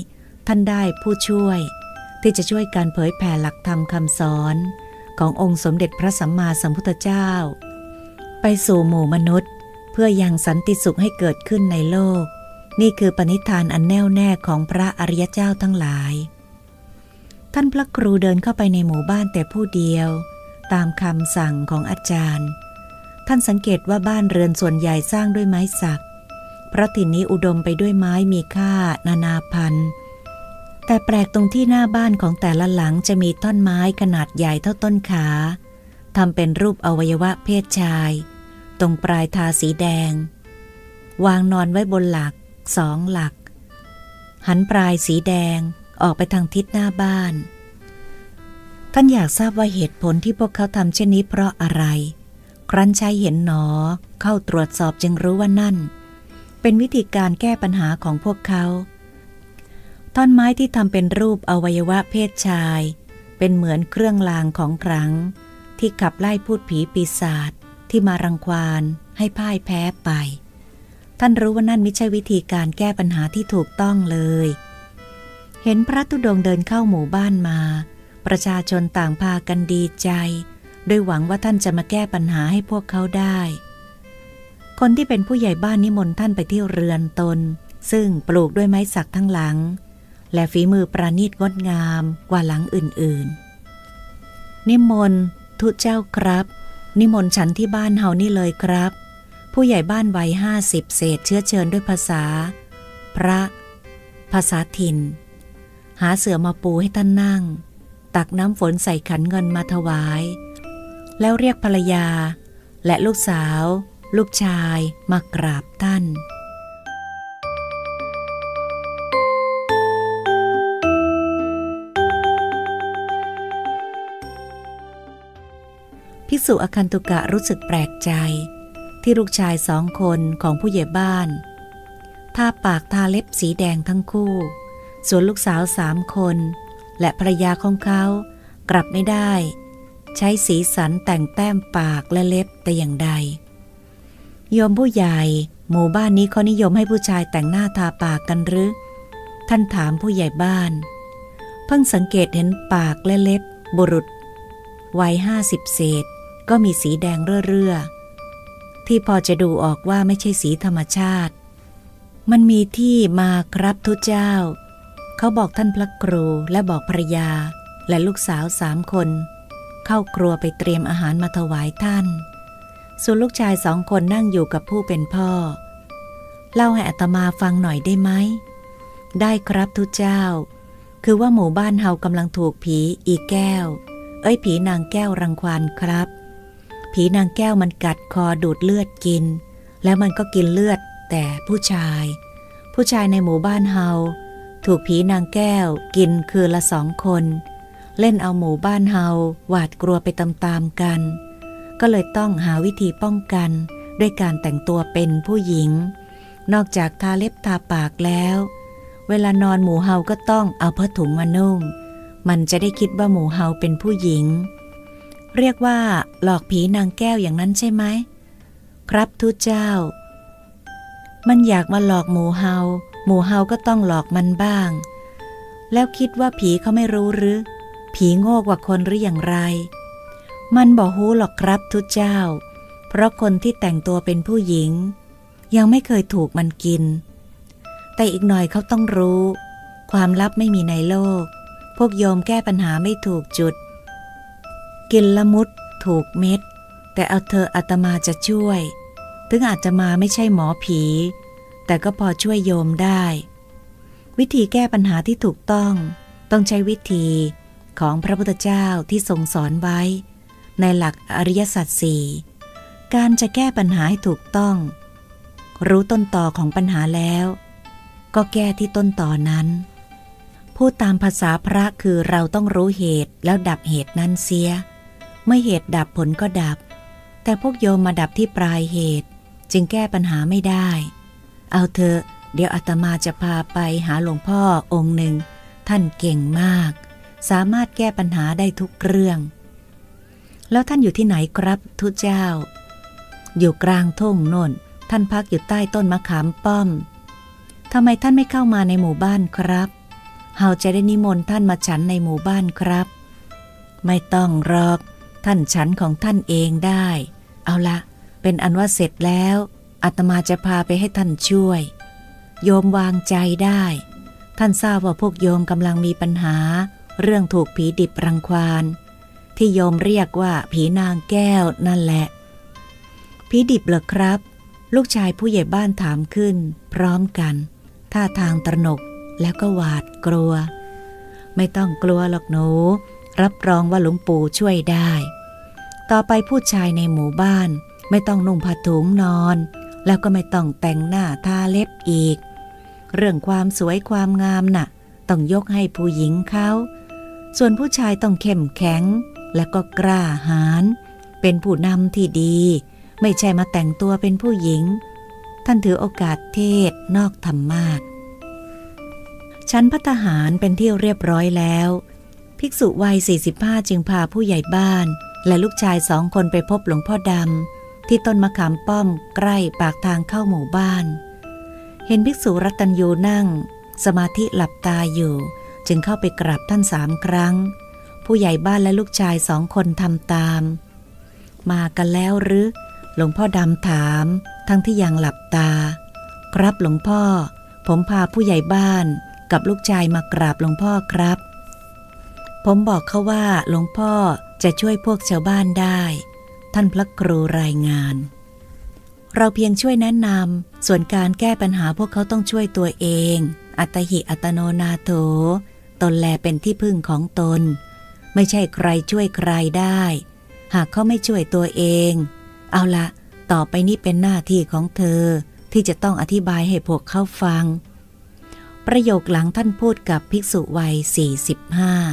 Speaker 1: ท่านได้ผู้ช่วยที่จะช่วยการเผยแผ่หลักธรรมคำสอนขององค์สมเด็จพระสัมมาสัมพุทธเจ้าไปสู่หมู่มนุษย์เพื่อยังสันติสุขให้เกิดขึ้นในโลกนี่คือปณิธานอันแน่วแน่ของพระอริยเจ้าทั้งหลายท่านพระครูเดินเข้าไปในหมู่บ้านแต่ผู้เดียวตามคำสั่งของอาจารย์ท่านสังเกตว่าบ้านเรือนส่วนใหญ่สร้างด้วยไม้สักเพราะถิ่นนี้อุดมไปด้วยไม้มีค่านานาพันธุ์แต่แปลกตรงที่หน้าบ้านของแต่ละหลังจะมีท่อนไม้ขนาดใหญ่เท่าต้นขาทำเป็นรูปอวัยวะเพศชายตรงปลายทาสีแดงวางนอนไว้บนหลักสองหลักหันปลายสีแดงออกไปทางทิศหน้าบ้านท่านอยากทราบว่าเหตุผลที่พวกเขาทำเช่นนี้เพราะอะไรครั้นใช้เห็นหนอเข้าตรวจสอบจึงรู้ว่านั่นเป็นวิธีการแก้ปัญหาของพวกเขาท่อนไม้ที่ทำเป็นรูปอวัยวะเพศชายเป็นเหมือนเครื่องรางของขลังที่ขับไล่พูดผีปีศาจที่มารังควานให้พ่ายแพ้ไปท่านรู้ว่านั่นไม่ใช่วิธีการแก้ปัญหาที่ถูกต้องเลยเห็นพระธุดงค์เดินเข้าหมู่บ้านมาประชาชนต่างพากันดีใจโดยหวังว่าท่านจะมาแก้ปัญหาให้พวกเขาได้คนที่เป็นผู้ใหญ่บ้านนิมนต์ท่านไปที่เรือนตนซึ่งปลูกด้วยไม้สักทั้งหลังและฝีมือประณีตงดงามกว่าหลังอื่นๆนิมนต์ทุเจ้าครับนิมนต์ฉันที่บ้านเฮานี่เลยครับผู้ใหญ่บ้านวัยห้าสิบเศษเชื้อเชิญด้วยภาษาพระภาษาถิ่นหาเสื่อมาปูให้ท่านนั่งตักน้ำฝนใส่ขันเงินมาถวายแล้วเรียกภรรยาและลูกสาวลูกชายมากราบท่านภิกษุอคันตุกะรู้สึกแปลกใจที่ลูกชายสองคนของผู้ใหญ่บ้านทาปากทาเล็บสีแดงทั้งคู่ส่วนลูกสาวสามคนและภรรยาของเขากลับไม่ได้ใช้สีสันแต่งแต้มปากและเล็บแต่อย่างใดโยมผู้ใหญ่หมู่บ้านนี้เขานิยมให้ผู้ชายแต่งหน้าทาปากกันหรือท่านถามผู้ใหญ่บ้านเพิ่งสังเกตเห็นปากและเล็บบุรุษวัยห้าสิบเศษก็มีสีแดงเรื่อๆที่พอจะดูออกว่าไม่ใช่สีธรรมชาติมันมีที่มาครับทุเจ้าเขาบอกท่านพระครูและบอกภรรยาและลูกสาวสามคนเข้าครัวไปเตรียมอาหารมาถวายท่านส่วนลูกชายสองคนนั่งอยู่กับผู้เป็นพ่อเล่าให้อาตมาฟังหน่อยได้ไหมได้ครับทุเจ้าคือว่าหมู่บ้านเฮากำลังถูกผีอีแก้วเอ้ยผีนางแก้วรังควานครับผีนางแก้วมันกัดคอดูดเลือดกินแล้วมันก็กินเลือดแต่ผู้ชายผู้ชายในหมู่บ้านเฮาถูกผีนางแก้วกินคืนละสองคนเล่นเอาหมู่บ้านเฮาหวาดกลัวไปตามๆกันก็เลยต้องหาวิธีป้องกันด้วยการแต่งตัวเป็นผู้หญิงนอกจากทาเล็บทาปากแล้วเวลานอนหมู่เฮาก็ต้องเอาผ้าถุงมานุ่งมันจะได้คิดว่าหมู่เฮาเป็นผู้หญิงเรียกว่าหลอกผีนางแก้วอย่างนั้นใช่ไหมครับทูตเจ้ามันอยากมาหลอกหมู่เฮาหมู่เฮาก็ต้องหลอกมันบ้างแล้วคิดว่าผีเขาไม่รู้หรือผีโง่กว่าคนหรืออย่างไรมันบอกฮู้หรอกครับทูตเจ้าเพราะคนที่แต่งตัวเป็นผู้หญิงยังไม่เคยถูกมันกินแต่อีกหน่อยเขาต้องรู้ความลับไม่มีในโลกพวกโยมแก้ปัญหาไม่ถูกจุดกินละมุดถูกเม็ดแต่เอาเธออาตมาจะช่วยถึงอาตมาไม่ใช่หมอผีแต่ก็พอช่วยโยมได้วิธีแก้ปัญหาที่ถูกต้องต้องใช้วิธีของพระพุทธเจ้าที่ทรงสอนไว้ในหลักอริยสัจสี่การจะแก้ปัญหาให้ถูกต้องรู้ต้นตอของปัญหาแล้วก็แก้ที่ต้นตอนั้นพูดตามภาษาพระคือเราต้องรู้เหตุแล้วดับเหตุนั้นเสียเมื่อเหตุดับผลก็ดับแต่พวกโยมมาดับที่ปลายเหตุจึงแก้ปัญหาไม่ได้เอาเถอะเดี๋ยวอาตมาจะพาไปหาหลวงพ่อองค์หนึ่งท่านเก่งมากสามารถแก้ปัญหาได้ทุกเรื่องแล้วท่านอยู่ที่ไหนครับทูตเจ้าอยู่กลางทุ่งโน่นท่านพักอยู่ใต้ต้นมะขามป้อมทำไมท่านไม่เข้ามาในหมู่บ้านครับเฮาจะได้นิมนต์ท่านมาฉันในหมู่บ้านครับไม่ต้องหรอกท่านฉันของท่านเองได้เอาละเป็นอันว่าเสร็จแล้วอาตมาจะพาไปให้ท่านช่วยโยมวางใจได้ท่านทราบว่าพวกโยมกำลังมีปัญหาเรื่องถูกผีดิบรังควานที่โยมเรียกว่าผีนางแก้วนั่นแหละผีดิบเหรอครับลูกชายผู้ใหญ่บ้านถามขึ้นพร้อมกันท่าทางตระหนกแล้วก็หวาดกลัวไม่ต้องกลัวหรอกหนูรับรองว่าหลวงปู่ช่วยได้ต่อไปผู้ชายในหมู่บ้านไม่ต้องนุ่งผ้าถุงนอนแล้วก็ไม่ต้องแต่งหน้าทาเล็บอีกเรื่องความสวยความงามน่ะต้องยกให้ผู้หญิงเขาส่วนผู้ชายต้องเข้มแข็งและก็กล้าหาญเป็นผู้นำที่ดีไม่ใช่มาแต่งตัวเป็นผู้หญิงท่านถือโอกาสเทศนอกธรรมาสน์ชั้นภัตตาหารเป็นที่เรียบร้อยแล้วภิกษุวัยสี่สิบห้าจึงพาผู้ใหญ่บ้านและลูกชายสองคนไปพบหลวงพ่อดำที่ต้นมะขามป้อมใกล้ปากทางเข้าหมู่บ้านเห็นภิกษุรัตตัญญูนั่งสมาธิหลับตาอยู่จึงเข้าไปกราบท่านสามครั้งผู้ใหญ่บ้านและลูกชายสองคนทำตามมากันแล้วหรือหลวงพ่อดำถามทั้งที่ยังหลับตาครับหลวงพ่อผมพาผู้ใหญ่บ้านกับลูกชายมากราบหลวงพ่อครับผมบอกเขาว่าหลวงพ่อจะช่วยพวกชาวบ้านได้ท่านพระครูรายงานเราเพียงช่วยแนะนำส่วนการแก้ปัญหาพวกเขาต้องช่วยตัวเองอัตหิอัตโนนาโถตนแลเป็นที่พึ่งของตนไม่ใช่ใครช่วยใครได้หากเขาไม่ช่วยตัวเองเอาละต่อไปนี้เป็นหน้าที่ของเธอที่จะต้องอธิบายให้พวกเขาฟังประโยคหลังท่านพูดกับภิกษุวัยสี่สิบห้า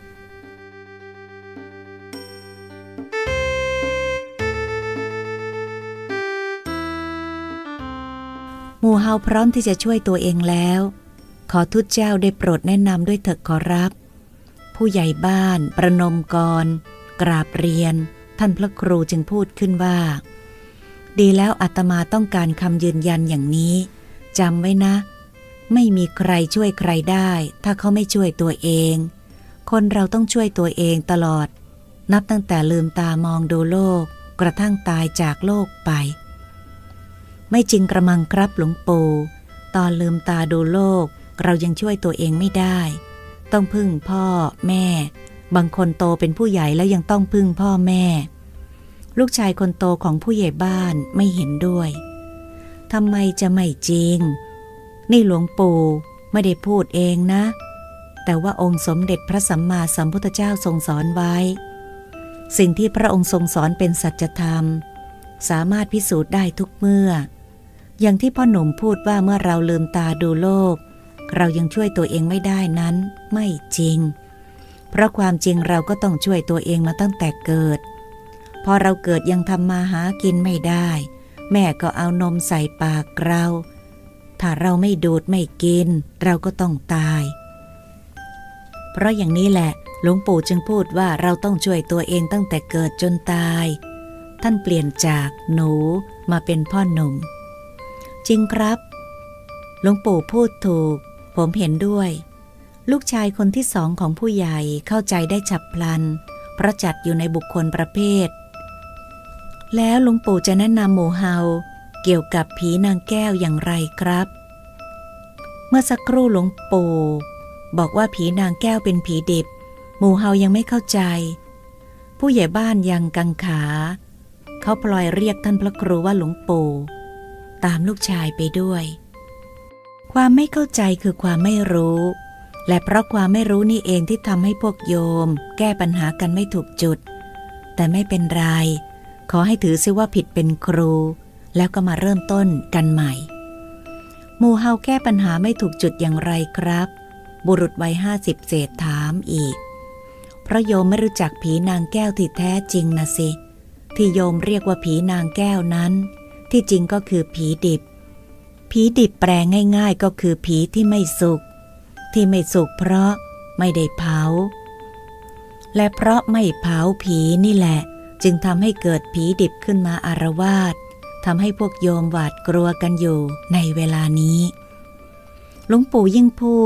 Speaker 1: หมู่เฮาพร้อมที่จะช่วยตัวเองแล้วขอทูตเจ้าได้โปรดแนะนำด้วยเถิดขอรับผู้ใหญ่บ้านประนมกรกราบเรียนท่านพระครูจึงพูดขึ้นว่าดีแล้วอาตมาต้องการคำยืนยันอย่างนี้จำไว้นะไม่มีใครช่วยใครได้ถ้าเขาไม่ช่วยตัวเองคนเราต้องช่วยตัวเองตลอดนับตั้งแต่ลืมตามองดูโลกกระทั่งตายจากโลกไปไม่จริงกระมังครับหลวงปู่ตอนลืมตาดูโลกเรายังช่วยตัวเองไม่ได้ต้องพึ่งพ่อแม่บางคนโตเป็นผู้ใหญ่แล้วยังต้องพึ่งพ่อแม่ลูกชายคนโตของผู้ใหญ่บ้านไม่เห็นด้วยทำไมจะไม่จริงนี่หลวงปู่ไม่ได้พูดเองนะแต่ว่าองค์สมเด็จพระสัมมาสัมพุทธเจ้าทรงสอนไว้สิ่งที่พระองค์ทรงสอนเป็นสัจธรรมสามารถพิสูจน์ได้ทุกเมื่ออย่างที่พ่อหนุ่มพูดว่าเมื่อเราลืมตาดูโลกเรายังช่วยตัวเองไม่ได้นั้นไม่จริงเพราะความจริงเราก็ต้องช่วยตัวเองมาตั้งแต่เกิดพอเราเกิดยังทำมาหากินไม่ได้แม่ก็เอานมใส่ปากเราถ้าเราไม่ดูดไม่กินเราก็ต้องตายเพราะอย่างนี้แหละหลวงปู่จึงพูดว่าเราต้องช่วยตัวเองตั้งแต่เกิดจนตายท่านเปลี่ยนจากหนูมาเป็นพ่อหนุ่มจริงครับหลวงปู่พูดถูกผมเห็นด้วยลูกชายคนที่สองของผู้ใหญ่เข้าใจได้ฉับพลันเพราะจัดอยู่ในบุคคลประเภทแล้วหลวงปู่จะแนะนำหมู่เฮาเกี่ยวกับผีนางแก้วอย่างไรครับเมื่อสักครู่หลวงปู่บอกว่าผีนางแก้วเป็นผีดิบหมู่เฮายังไม่เข้าใจผู้ใหญ่บ้านยังกังขาเขาพลอยเรียกท่านพระครูว่าหลวงปู่ตามลูกชายไปด้วยความไม่เข้าใจคือความไม่รู้และเพราะความไม่รู้นี่เองที่ทำให้พวกโยมแก้ปัญหากันไม่ถูกจุดแต่ไม่เป็นไรขอให้ถือซิว่าผิดเป็นครูแล้วก็มาเริ่มต้นกันใหม่หมู่เฮาแก้ปัญหาไม่ถูกจุดอย่างไรครับบุรุษวัยห้าสิบเศษถามอีกเพราะโยมไม่รู้จักผีนางแก้วที่แท้จริงนะสิที่โยมเรียกว่าผีนางแก้วนั้นที่จริงก็คือผีดิบผีดิบแปลง่ายๆก็คือผีที่ไม่สุกที่ไม่สุกเพราะไม่ได้เผาและเพราะไม่เผาผีนี่แหละจึงทำให้เกิดผีดิบขึ้นมาอาละวาดทำให้พวกโยมหวาดกลัวกันอยู่ในเวลานี้หลวงปู่ยิ่งพูด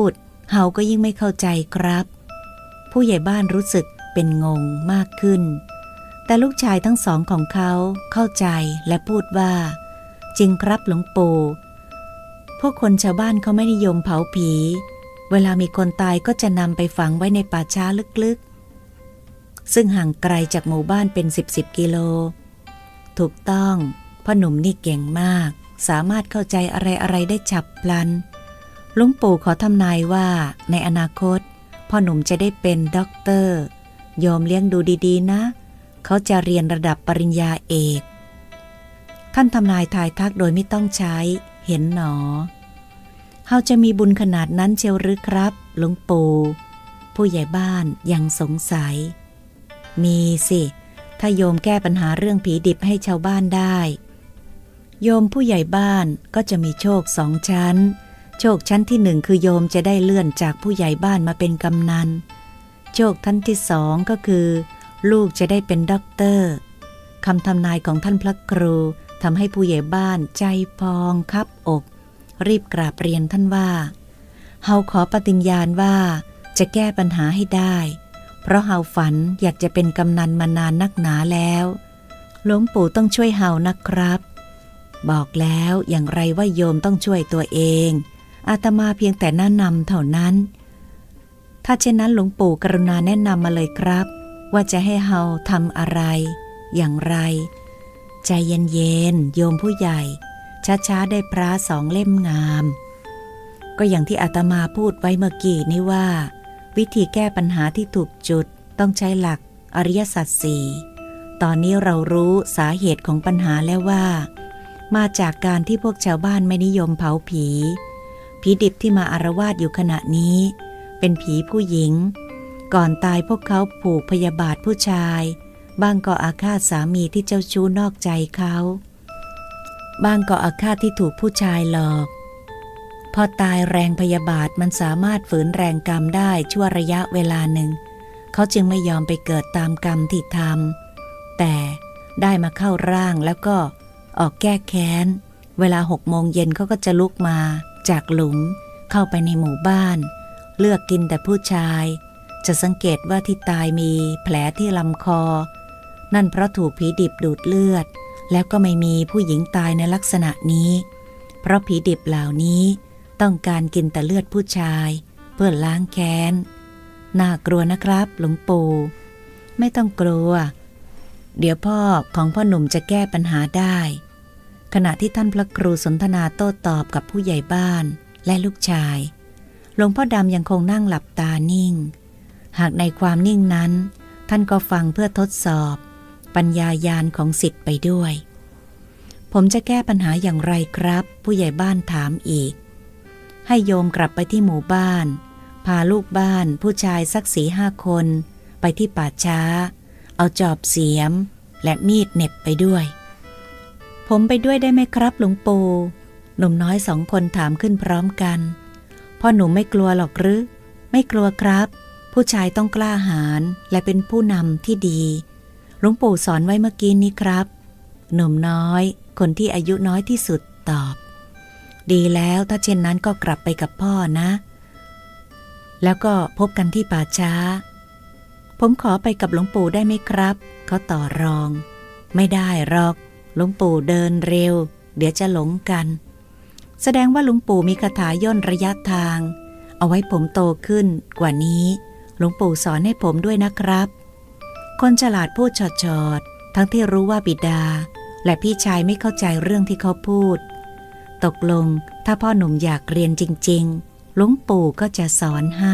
Speaker 1: เฮาก็ยิ่งไม่เข้าใจครับผู้ใหญ่บ้านรู้สึกเป็นงงมากขึ้นแต่ลูกชายทั้งสองของเขาเข้าใจและพูดว่าจริงครับหลวงปู่พวกคนชาวบ้านเขาไม่นิยมเผาผีเวลามีคนตายก็จะนำไปฝังไว้ในป่าช้าลึกๆซึ่งห่างไกลจากหมู่บ้านเป็นสิบสิบกิโลถูกต้องพ่อหนุ่มนี่เก่งมากสามารถเข้าใจอะไรๆได้ฉับพลันหลวงปู่ขอทำนายว่าในอนาคตพ่อหนุ่มจะได้เป็นด็อกเตอร์โยมเลี้ยงดูดีๆนะเขาจะเรียนระดับปริญญาเอกท่านทำนายทายทักโดยไม่ต้องใช้เห็นหนอเฮาจะมีบุญขนาดนั้นเชียวหรือครับหลวงปู่ผู้ใหญ่บ้านยังสงสัยมีสิถ้าโยมแก้ปัญหาเรื่องผีดิบให้ชาวบ้านได้โยมผู้ใหญ่บ้านก็จะมีโชคสองชั้นโชคชั้นที่หนึ่งคือโยมจะได้เลื่อนจากผู้ใหญ่บ้านมาเป็นกำนันโชคชั้นที่สองก็คือลูกจะได้เป็นด็อกเตอร์คำทำนายของท่านพระครูทำให้ผู้ใหญ่บ้านใจพองคับอกรีบกราบเรียนท่านว่าเฮาขอปฏิญญาณว่าจะแก้ปัญหาให้ได้เพราะเฮาฝันอยากจะเป็นกำนันมานานนักหนาแล้วหลวงปู่ต้องช่วยเฮานะครับบอกแล้วอย่างไรว่าโยมต้องช่วยตัวเองอาตมาเพียงแต่แนะนำเท่านั้นถ้าเช่นนั้นหลวงปู่กรุณาแนะนำมาเลยครับว่าจะให้เฮาทำอะไรอย่างไรใจเย็นๆโยมผู้ใหญ่ช้าๆได้พระสองเล่มงามก็อย่างที่อาตมาพูดไว้เมื่อกี้นี้ว่าวิธีแก้ปัญหาที่ถูกจุดต้องใช้หลักอริยสัจสี่ตอนนี้เรารู้สาเหตุของปัญหาแล้วว่ามาจากการที่พวกชาวบ้านไม่นิยมเผาผีผีดิบที่มาอาละวาดอยู่ขณะนี้เป็นผีผู้หญิงก่อนตายพวกเขาผูกพยาบาทผู้ชายบ้างก็อาฆาตสามีที่เจ้าชู้นอกใจเขาบ้างก็อาฆาตที่ถูกผู้ชายหลอกพอตายแรงพยาบาทมันสามารถฝืนแรงกรรมได้ชั่วระยะเวลาหนึ่งเขาจึงไม่ยอมไปเกิดตามกรรมที่ทำแต่ได้มาเข้าร่างแล้วก็ออกแก้แค้นเวลาหกโมงเย็นเขาก็จะลุกมาจากหลุมเข้าไปในหมู่บ้านเลือกกินแต่ผู้ชายจะสังเกตว่าที่ตายมีแผลที่ลำคอนั่นเพราะถูกผีดิบดูดเลือดแล้วก็ไม่มีผู้หญิงตายในลักษณะนี้เพราะผีดิบเหล่านี้ต้องการกินแต่เลือดผู้ชายเพื่อล้างแค้นน่ากลัวนะครับหลวงปู่ไม่ต้องกลัวเดี๋ยวพ่อของพ่อหนุ่มจะแก้ปัญหาได้ขณะที่ท่านพระครูสนทนาโต้ตอบกับผู้ใหญ่บ้านและลูกชายหลวงพ่อดำยังคงนั่งหลับตานิ่งหากในความนิ่งนั้นท่านก็ฟังเพื่อทดสอบปัญญาญาณของศิษย์ไปด้วยผมจะแก้ปัญหาอย่างไรครับผู้ใหญ่บ้านถามอีกให้โยมกลับไปที่หมู่บ้านพาลูกบ้านผู้ชายสักสี่ห้าคนไปที่ป่าช้าเอาจอบเสียมและมีดเหน็บไปด้วยผมไปด้วยได้ไหมครับหลวงปู่หนุ่มน้อยสองคนถามขึ้นพร้อมกันพ่อหนุ่มไม่กลัวหรอกหรือไม่กลัวครับผู้ชายต้องกล้าหาญและเป็นผู้นำที่ดีหลวงปู่สอนไว้เมื่อกี้นี้ครับหนุ่มน้อยคนที่อายุน้อยที่สุดตอบดีแล้วถ้าเช่นนั้นก็กลับไปกับพ่อนะแล้วก็พบกันที่ป่าช้าผมขอไปกับหลวงปู่ได้ไหมครับเขาต่อรองไม่ได้หรอกหลวงปู่เดินเร็วเดี๋ยวจะหลงกันแสดงว่าหลวงปู่มีคาถาย่นระยะทางเอาไว้ผมโตขึ้นกว่านี้หลวงปู่สอนให้ผมด้วยนะครับคนฉลาดพูดชอดๆทั้งที่รู้ว่าบิดาและพี่ชายไม่เข้าใจเรื่องที่เขาพูดตกลงถ้าพ่อหนุ่มอยากเรียนจริงๆหลวงปู่ก็จะสอนให้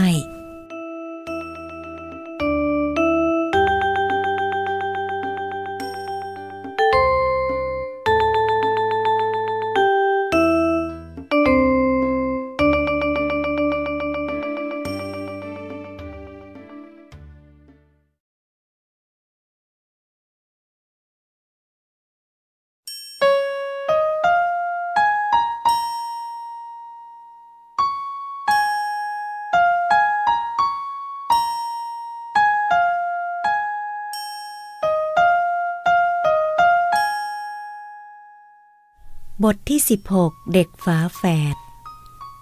Speaker 1: บทที่สิบหกเด็กฝาแฝดป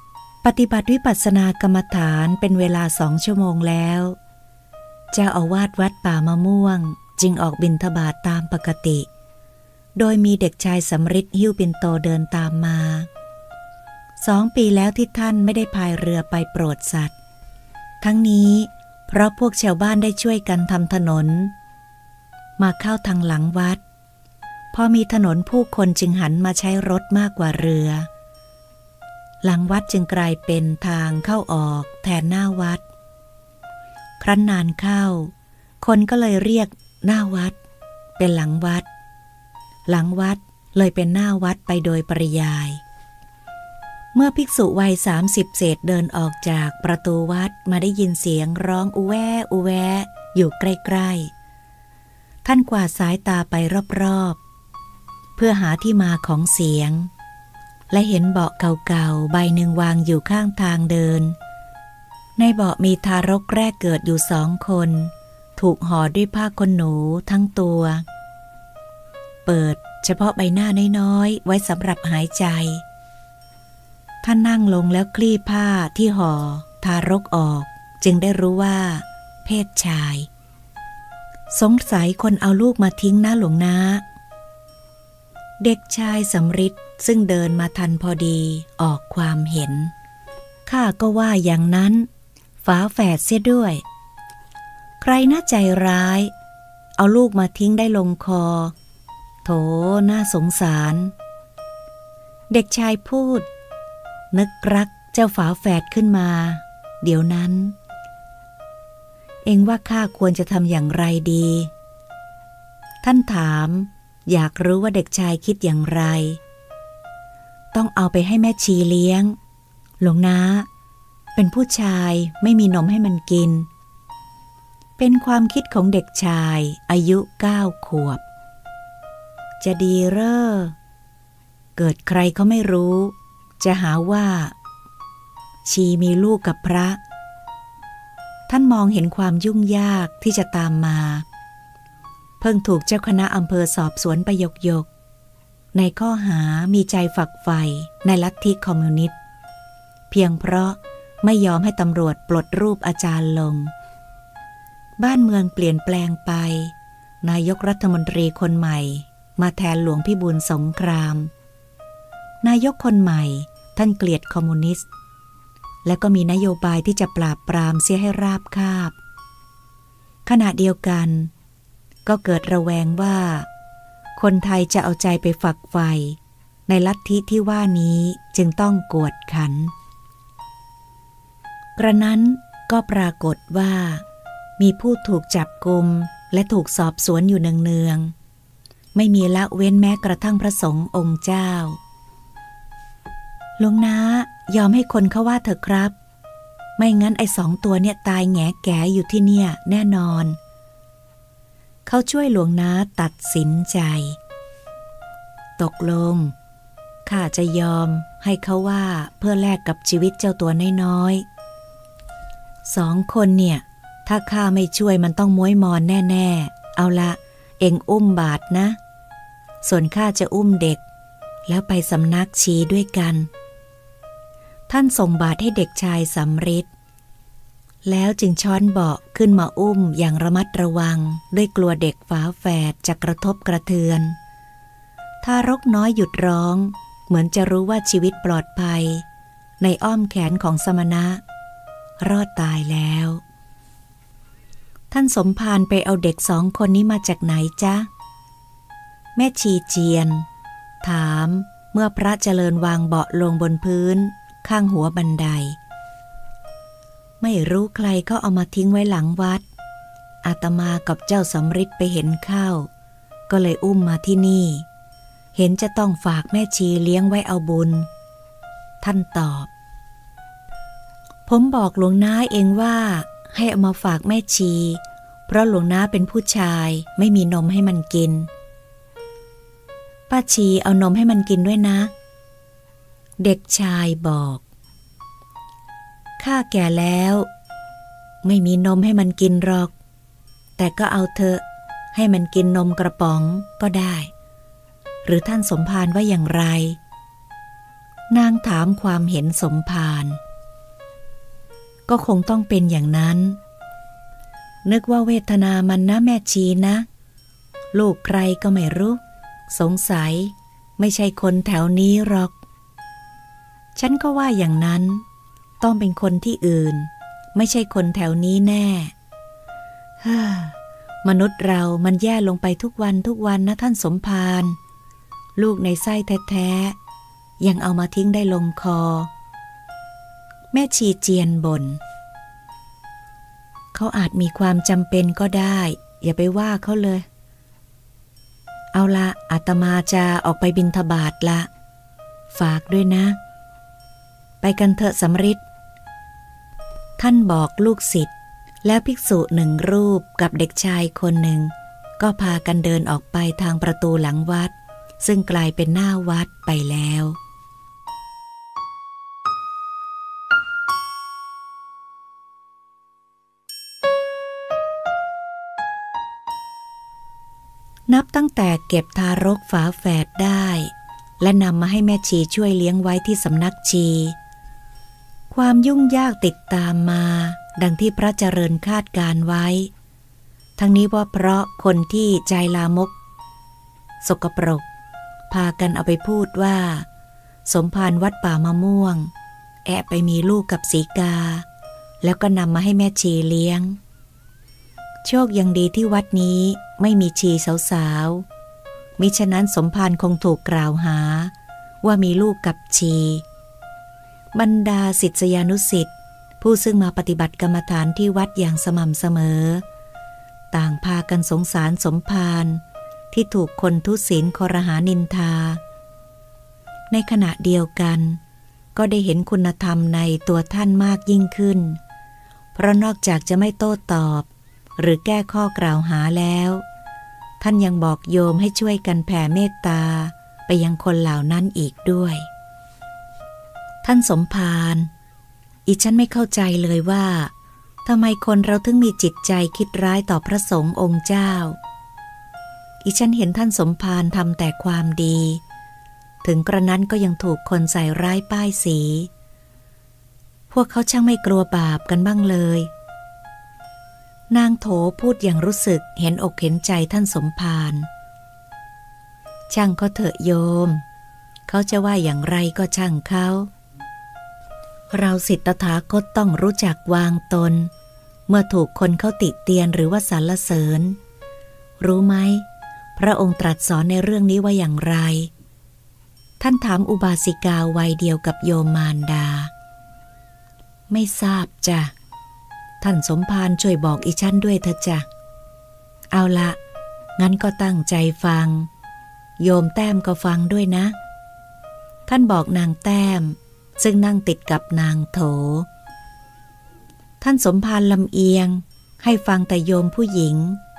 Speaker 1: ฏิบัติวิปัสสนากรรมฐานเป็นเวลาสองชั่วโมงแล้วเจ้าอาวาสวัดป่ามะม่วงจึงออกบิณฑบาตตามปกติโดยมีเด็กชายสำริดหิ้วปิ่นโตเดินตามมาสองปีแล้วที่ท่านไม่ได้พายเรือไปโปรดสัตว์ทั้งนี้เพราะพวกชาวบ้านได้ช่วยกันทำถนนมาเข้าทางหลังวัดพอมีถนนผู้คนจึงหันมาใช้รถมากกว่าเรือหลังวัดจึงกลายเป็นทางเข้าออกแทนหน้าวัดครั้นนานเข้าคนก็เลยเรียกหน้าวัดเป็นหลังวัดหลังวัดเลยเป็นหน้าวัดไปโดยปริยายเมื่อภิกษุวัยสามสิบเศษเดินออกจากประตูวัดมาได้ยินเสียงร้องอุแวอุแวอยู่ใกล้ๆท่านกวาดสายตาไปรอบๆเพื่อหาที่มาของเสียงและเห็นเบาะเก่าๆใบหนึ่งวางอยู่ข้างทางเดินในเบาะมีทารกแรกเกิดอยู่สองคนถูกห่อด้วยผ้าขนหนูทั้งตัวเปิดเฉพาะใบหน้าน้อยๆไว้สำหรับหายใจท่านนั่งลงแล้วคลี่ผ้าที่ห่อทารกออกจึงได้รู้ว่าเพศชายสงสัยคนเอาลูกมาทิ้งนะหลวงนาเด็กชายสำริดซึ่งเดินมาทันพอดีออกความเห็นข้าก็ว่าอย่างนั้นฝาแฝดเสียด้วยใครน่าใจร้ายเอาลูกมาทิ้งได้ลงคอโถน่าสงสารเด็กชายพูดนึกรักเจ้าฝาแฝดขึ้นมาเดี๋ยวนั้นเอ็งว่าข้าควรจะทำอย่างไรดีท่านถามอยากรู้ว่าเด็กชายคิดอย่างไรต้องเอาไปให้แม่ชีเลี้ยงหลวงนาเป็นผู้ชายไม่มีนมให้มันกินเป็นความคิดของเด็กชายอายุเก้าขวบจะดีเร่อเกิดใครเขาไม่รู้จะหาว่าชีมีลูกกับพระท่านมองเห็นความยุ่งยากที่จะตามมาเพิ่งถูกเจ้าคณะอำเภอสอบสวนไปยกๆในข้อหามีใจฝักใฝ่ในลัทธิคอมมิวนิสต์เพียงเพราะไม่ยอมให้ตำรวจปลดรูปอาจารย์ลงบ้านเมืองเปลี่ยนแปลงไปนายกรัฐมนตรีคนใหม่มาแทนหลวงพิบูลสงครามนายกคนใหม่ท่านเกลียดคอมมิวนิสต์และก็มีนโยบายที่จะปราบปรามเสียให้ราบคาบขณะเดียวกันก็เกิดระแวงว่าคนไทยจะเอาใจไปฝักใฝ่ในลัทธิที่ว่านี้จึงต้องกวดขันกระนั้นก็ปรากฏว่ามีผู้ถูกจับกุมและถูกสอบสวนอยู่เนืองๆไม่มีละเว้นแม้กระทั่งพระสงฆ์องค์เจ้าหลวงนายอมให้คนเขาว่าเถอะครับไม่งั้นไอ้สองตัวเนี่ยตายแงแก่อยู่ที่เนี่ยแน่นอนเขาช่วยหลวงนาตัดสินใจตกลงข้าจะยอมให้เขาว่าเพื่อแลกกับชีวิตเจ้าตัวน้อยๆสองคนเนี่ยถ้าข้าไม่ช่วยมันต้องม้วยมอนแน่ๆเอาละเอ็งอุ้มบาทนะส่วนข้าจะอุ้มเด็กแล้วไปสำนักชีด้วยกันท่านส่งบาตรให้เด็กชายสำริดแล้วจึงช้อนเบาะขึ้นมาอุ้มอย่างระมัดระวังด้วยกลัวเด็กฝาแฝดจะกระทบกระเทือนทารกน้อยหยุดร้องเหมือนจะรู้ว่าชีวิตปลอดภัยในอ้อมแขนของสมณะรอดตายแล้วท่านสมภารไปเอาเด็กสองคนนี้มาจากไหนจ๊ะแม่ชีเจียนถามเมื่อพระเจริญวางเบาะลงบนพื้นข้างหัวบันไดไม่รู้ใครก็เอามาทิ้งไว้หลังวัดอาตมากับเจ้าสำริดไปเห็นเข้าก็เลยอุ้มมาที่นี่เห็นจะต้องฝากแม่ชีเลี้ยงไว้เอาบุญท่านตอบผมบอกหลวงน้าเองว่าให้เอามาฝากแม่ชีเพราะหลวงน้าเป็นผู้ชายไม่มีนมให้มันกินป้าชีเอานมให้มันกินด้วยนะเด็กชายบอกข้าแก่แล้วไม่มีนมให้มันกินหรอกแต่ก็เอาเถอะให้มันกินนมกระป๋องก็ได้หรือท่านสมภารว่าอย่างไรนางถามความเห็นสมภารก็คงต้องเป็นอย่างนั้นนึกว่าเวทนามันนะแม่ชีนะลูกใครก็ไม่รู้สงสัยไม่ใช่คนแถวนี้หรอกฉันก็ว่าอย่างนั้นต้องเป็นคนที่อื่นไม่ใช่คนแถวนี้แน่ฮ่ามนุษย์เรามันแย่ลงไปทุกวันทุกวันนะท่านสมภารลูกในไส้แท้ๆยังเอามาทิ้งได้ลงคอแม่ชีเจียนบ่นเขาอาจมีความจำเป็นก็ได้อย่าไปว่าเขาเลยเอาละอาตมาจะออกไปบิณฑบาตละฝากด้วยนะไปกันเถอะสำริดท่านบอกลูกศิษย์แล้วภิกษุหนึ่งรูปกับเด็กชายคนหนึ่งก็พากันเดินออกไปทางประตูหลังวัดซึ่งกลายเป็นหน้าวัดไปแล้วนับตั้งแต่เก็บทารกฝาแฝดได้และนำมาให้แม่ชีช่วยเลี้ยงไว้ที่สำนักชีความยุ่งยากติดตามมาดังที่พระเจริญคาดการไว้ทั้งนี้ว่าเพราะคนที่ใจลามกสกปรกพากันเอาไปพูดว่าสมภารวัดป่ามะม่วงแอบไปมีลูกกับสีกาแล้วก็นำมาให้แม่ชีเลี้ยงโชคยังดีที่วัดนี้ไม่มีชีสาวๆมิฉะนั้นสมภารคงถูกกล่าวหาว่ามีลูกกับชีบรรดาศิษยานุศิษย์ผู้ซึ่งมาปฏิบัติกรรมฐานที่วัดอย่างสม่ำเสมอต่างพากันสงสารสมภารที่ถูกคนทุศีลครหานินทาในขณะเดียวกันก็ได้เห็นคุณธรรมในตัวท่านมากยิ่งขึ้นเพราะนอกจากจะไม่โต้ตอบหรือแก้ข้อกล่าวหาแล้วท่านยังบอกโยมให้ช่วยกันแผ่เมตตาไปยังคนเหล่านั้นอีกด้วยท่านสมภารอีฉันไม่เข้าใจเลยว่าทำไมคนเราถึงมีจิตใจคิดร้ายต่อพระสงฆ์องค์เจ้าอีฉันเห็นท่านสมภารทำแต่ความดีถึงกระนั้นก็ยังถูกคนใส่ร้ายป้ายสีพวกเขาช่างไม่กลัวบาปกันบ้างเลยนางโถพูดอย่างรู้สึกเห็นอกเห็นใจท่านสมภารช่างเขาเถอะโยมเขาจะว่าอย่างไรก็ช่างเขาเราศิษย์ตถาคตต้องรู้จักวางตนเมื่อถูกคนเขาติเตียนหรือว่าสรรเสริญรู้ไหมพระองค์ตรัสสอนในเรื่องนี้ว่าอย่างไรท่านถามอุบาสิกาวัยเดียวกับโยมมารดาไม่ทราบจ้ะท่านสมภารช่วยบอกอีฉันด้วยเถอะจ้ะเอาละงั้นก็ตั้งใจฟังโยมแต้มก็ฟังด้วยนะท่านบอกนางแต้มซึ่งนั่งติดกับนางโถท่านสมภารลำเอียงให้ฟังแต่โยมผู้หญิง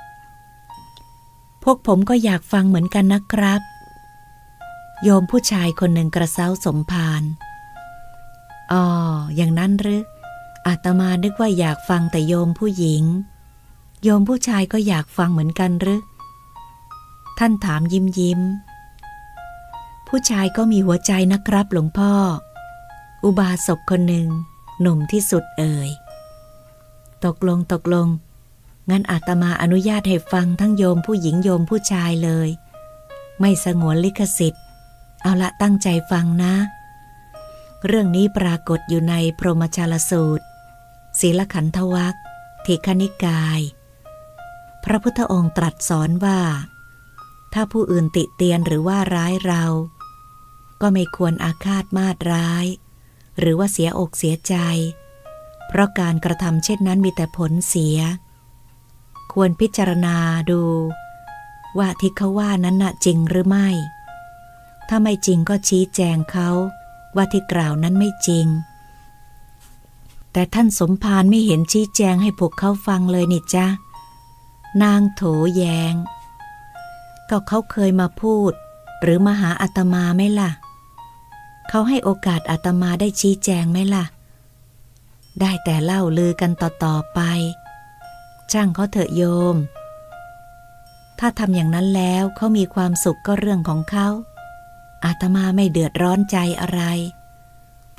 Speaker 1: พวกผมก็อยากฟังเหมือนกันนะครับโยมผู้ชายคนหนึ่งกระเซ้าสมภารอ๋ออย่างนั้นหรืออาตมานึกว่าอยากฟังแต่โยมผู้หญิงโยมผู้ชายก็อยากฟังเหมือนกันหรือท่านถามยิ้มยิ้มผู้ชายก็มีหัวใจนะครับหลวงพ่ออุบาสกคนหนึ่งหนุ่มที่สุดเอ่ยตกลงตกลงงั้นอาตมาอนุญาตให้ฟังทั้งโยมผู้หญิงโยมผู้ชายเลยไม่สงวนลิขสิทธิ์เอาละตั้งใจฟังนะเรื่องนี้ปรากฏอยู่ในพรหมชาลสูตรศีลขันธวรรคทีฆนิกายพระพุทธองค์ตรัสสอนว่าถ้าผู้อื่นติเตียนหรือว่าร้ายเราก็ไม่ควรอาฆาตมาตร้ายหรือว่าเสียอกเสียใจเพราะการกระทำเช่นนั้นมีแต่ผลเสียควรพิจารณาดูว่าที่เขาว่านั้นน่ะจริงหรือไม่ถ้าไม่จริงก็ชี้แจงเขาว่าที่กล่าวนั้นไม่จริงแต่ท่านสมภารไม่เห็นชี้แจงให้พวกเขาฟังเลยนี่จ๊ะนางโถแยงก็เขาเคยมาพูดหรือมาหาอาตมาไหมล่ะเขาให้โอกาสอาตมาได้ชี้แจงไหมล่ะได้แต่เล่าลือกันต่อๆไปช่างเขาเถอะโยมถ้าทำอย่างนั้นแล้วเขามีความสุขก็เรื่องของเขาอาตมาไม่เดือดร้อนใจอะไรเพ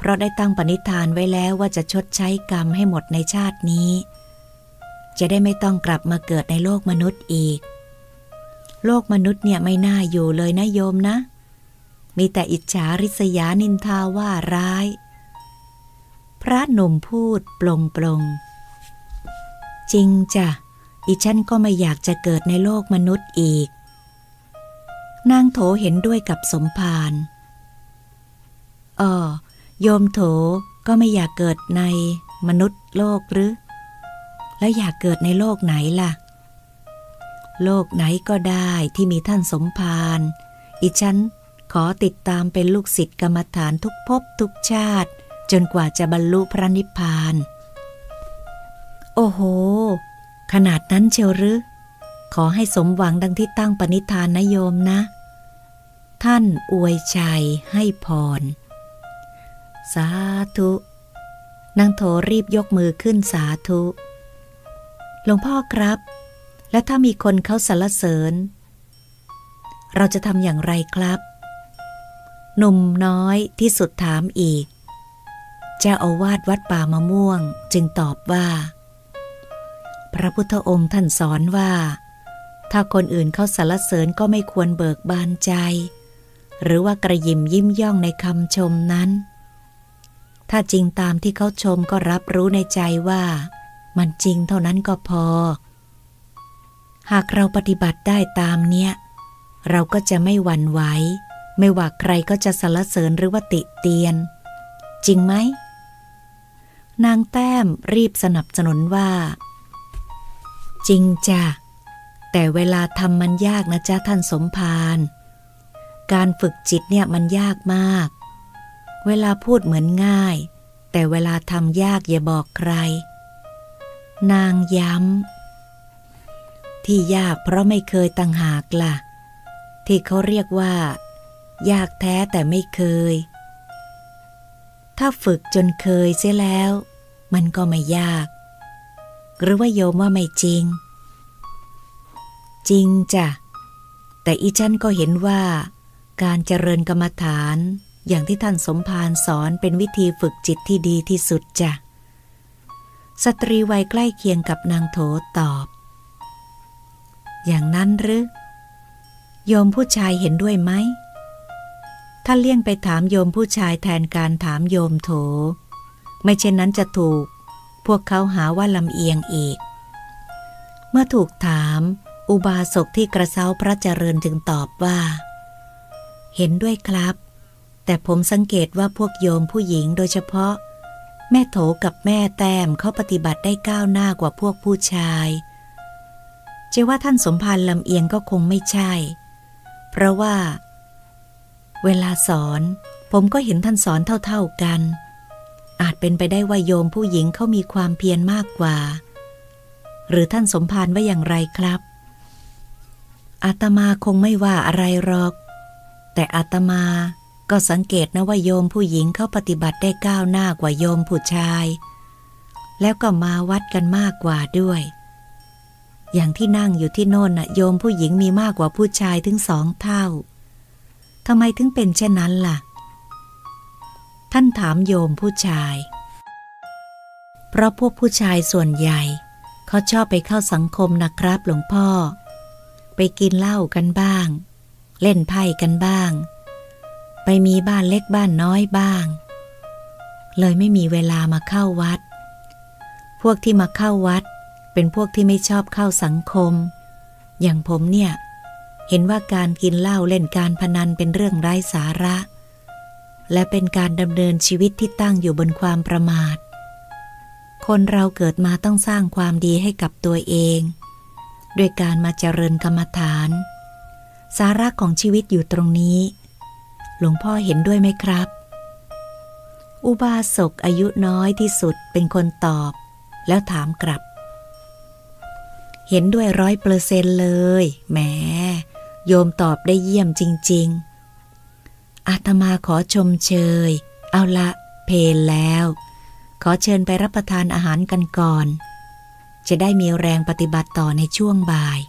Speaker 1: เพราะได้ตั้งปณิธานไว้แล้วว่าจะชดใช้กรรมให้หมดในชาตินี้จะได้ไม่ต้องกลับมาเกิดในโลกมนุษย์อีกโลกมนุษย์เนี่ยไม่น่าอยู่เลยนะโยมนะมีแต่อิจฉาริษยานินทาว่าร้ายพระหนุ่มพูดปลงปลงจริงจ้ะอีฉันก็ไม่อยากจะเกิดในโลกมนุษย์อีกนางโถเห็นด้วยกับสมภารอ้อโยมโถก็ไม่อยากเกิดในมนุษย์โลกหรือแล้วอยากเกิดในโลกไหนล่ะโลกไหนก็ได้ที่มีท่านสมภารอีฉันขอติดตามเป็นลูกศิษย์กรรมฐานทุกภพทุกชาติจนกว่าจะบรรลุพระนิพพานโอ้โหขนาดนั้นเชียวหรือขอให้สมหวังดังที่ตั้งปณิธานนะโยมนะท่านอวยชัยให้พรสาธุนางโถรีบยกมือขึ้นสาธุหลวงพ่อครับและถ้ามีคนเขาสรรเสริญเราจะทำอย่างไรครับหนุ่มน้อยที่สุดถามอีกเจ้าอาวาสวัดป่ามะม่วงจึงตอบว่าพระพุทธองค์ท่านสอนว่าถ้าคนอื่นเขาสรรเสริญก็ไม่ควรเบิกบานใจหรือว่ากระยิมยิ้มย่องในคำชมนั้นถ้าจริงตามที่เขาชมก็รับรู้ในใจว่ามันจริงเท่านั้นก็พอหากเราปฏิบัติได้ตามเนี้ยเราก็จะไม่หวั่นไหวไม่ว่าใครก็จะสรรเสริญหรือว่าติเตียนจริงไหมนางแต้มรีบสนับสนุนว่าจริงจ้ะแต่เวลาทำมันยากนะจ๊ะท่านสมภารการฝึกจิตเนี่ยมันยากมากเวลาพูดเหมือนง่ายแต่เวลาทำยากอย่าบอกใครนางย้ำที่ยากเพราะไม่เคยต่างหากล่ะที่เขาเรียกว่ายากแท้แต่ไม่เคยถ้าฝึกจนเคยเสียแล้วมันก็ไม่ยากหรือว่าโยมว่าไม่จริงจริงจ้ะแต่อีฉันก็เห็นว่าการเจริญกรรมฐานอย่างที่ท่านสมภารสอนเป็นวิธีฝึกจิตที่ดีที่สุดจ้ะสตรีวัยใกล้เคียงกับนางโถตอบอย่างนั้นหรือโยมผู้ชายเห็นด้วยไหมถ้าเลี่ยงไปถามโยมผู้ชายแทนการถามโยมโถไม่เช่นนั้นจะถูกพวกเขาหาว่าลำเอียงอีกเมื่อถูกถามอุบาสกที่กระเซ้าพระเจริญจึงตอบว่าเห็นด้วยครับแต่ผมสังเกตว่าพวกโยมผู้หญิงโดยเฉพาะแม่โถกับแม่แต้มเขาปฏิบัติได้ก้าวหน้ากว่าพวกผู้ชายจะว่าท่านสมภารลำเอียงก็คงไม่ใช่เพราะว่าเวลาสอนผมก็เห็นท่านสอนเท่าๆกันอาจเป็นไปได้ว่าโยมผู้หญิงเขามีความเพียรมากกว่าหรือท่านสมภารว่าอย่างไรครับอาตมาคงไม่ว่าอะไรหรอกแต่อาตมาก็สังเกตนะว่าโยมผู้หญิงเขาปฏิบัติได้ก้าวหน้ากว่าโยมผู้ชายแล้วก็มาวัดกันมากกว่าด้วยอย่างที่นั่งอยู่ที่โน่นน่ะโยมผู้หญิงมีมากกว่าผู้ชายถึงสองเท่าทำไมถึงเป็นเช่นนั้นล่ะท่านถามโยมผู้ชายเพราะพวกผู้ชายส่วนใหญ่เขาชอบไปเข้าสังคมนะครับหลวงพ่อไปกินเหล้ากันบ้างเล่นไพ่กันบ้างไปมีบ้านเล็กบ้านน้อยบ้างเลยไม่มีเวลามาเข้าวัดพวกที่มาเข้าวัดเป็นพวกที่ไม่ชอบเข้าสังคมอย่างผมเนี่ยเห็นว่าการกินเหล้าเล่นการพนันเป็นเรื่องไร้สาระและเป็นการดำเนินชีวิตที่ตั้งอยู่บนความประมาทคนเราเกิดมาต้องสร้างความดีให้กับตัวเองด้วยการมาเจริญกรรมฐานสาระของชีวิตอยู่ตรงนี้หลวงพ่อเห็นด้วยไหมครับอุบาสกอายุน้อยที่สุดเป็นคนตอบแล้วถามกลับเห็นด้วยร้อยเปอร์เซ็นต์เลยแหมโยมตอบได้เยี่ยมจริงๆอาตมาขอชมเชยเอาละเพลแล้วขอเชิญไปรับประทานอาหารกันก่อนจะได้มีแรงปฏิบัติต่อในช่วงบ่าย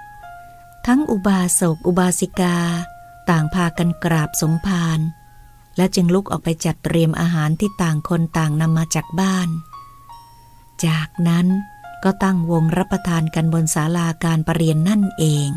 Speaker 1: ทั้งอุบาสกอุบาสิกาต่างพากันกราบสมภารแล้วจึงลุกออกไปจัดเตรียมอาหารที่ต่างคนต่างนำมาจากบ้านจากนั้นก็ตั้งวงรับประทานกันบนศาลาการประเรียนนั่นเอง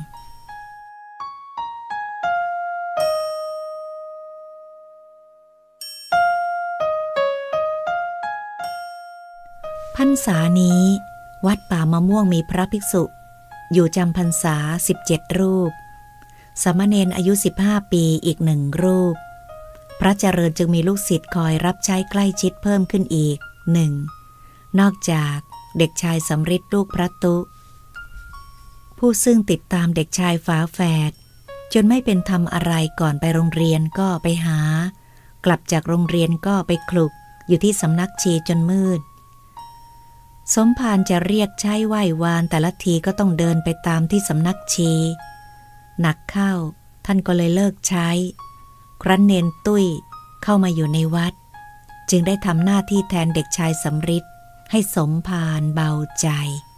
Speaker 1: พรรษานี้วัดป่ามะม่วงมีพระภิกษุอยู่จำพรรษาสิบเจ็ดรูปสามเณรอายุสิบห้าปีอีกหนึ่งรูปพระเจริญจึงมีลูกศิษย์คอยรับใช้ใกล้ชิดเพิ่มขึ้นอีกหนึ่งนอกจากเด็กชายสำริดลูกพระตุผู้ซึ่งติดตามเด็กชายฝาแฝดจนไม่เป็นทำอะไรก่อนไปโรงเรียนก็ไปหากลับจากโรงเรียนก็ไปคลุกอยู่ที่สำนักชีจนมืดสมภารจะเรียกใช้ไหว้วานแต่ละทีก็ต้องเดินไปตามที่สำนักชีหนักเข้าท่านก็เลยเลิกใช้ครั้นเนนตุ้ยเข้ามาอยู่ในวัดจึงได้ทำหน้าที่แทนเด็กชายสำริดให้สมภารเบาใจ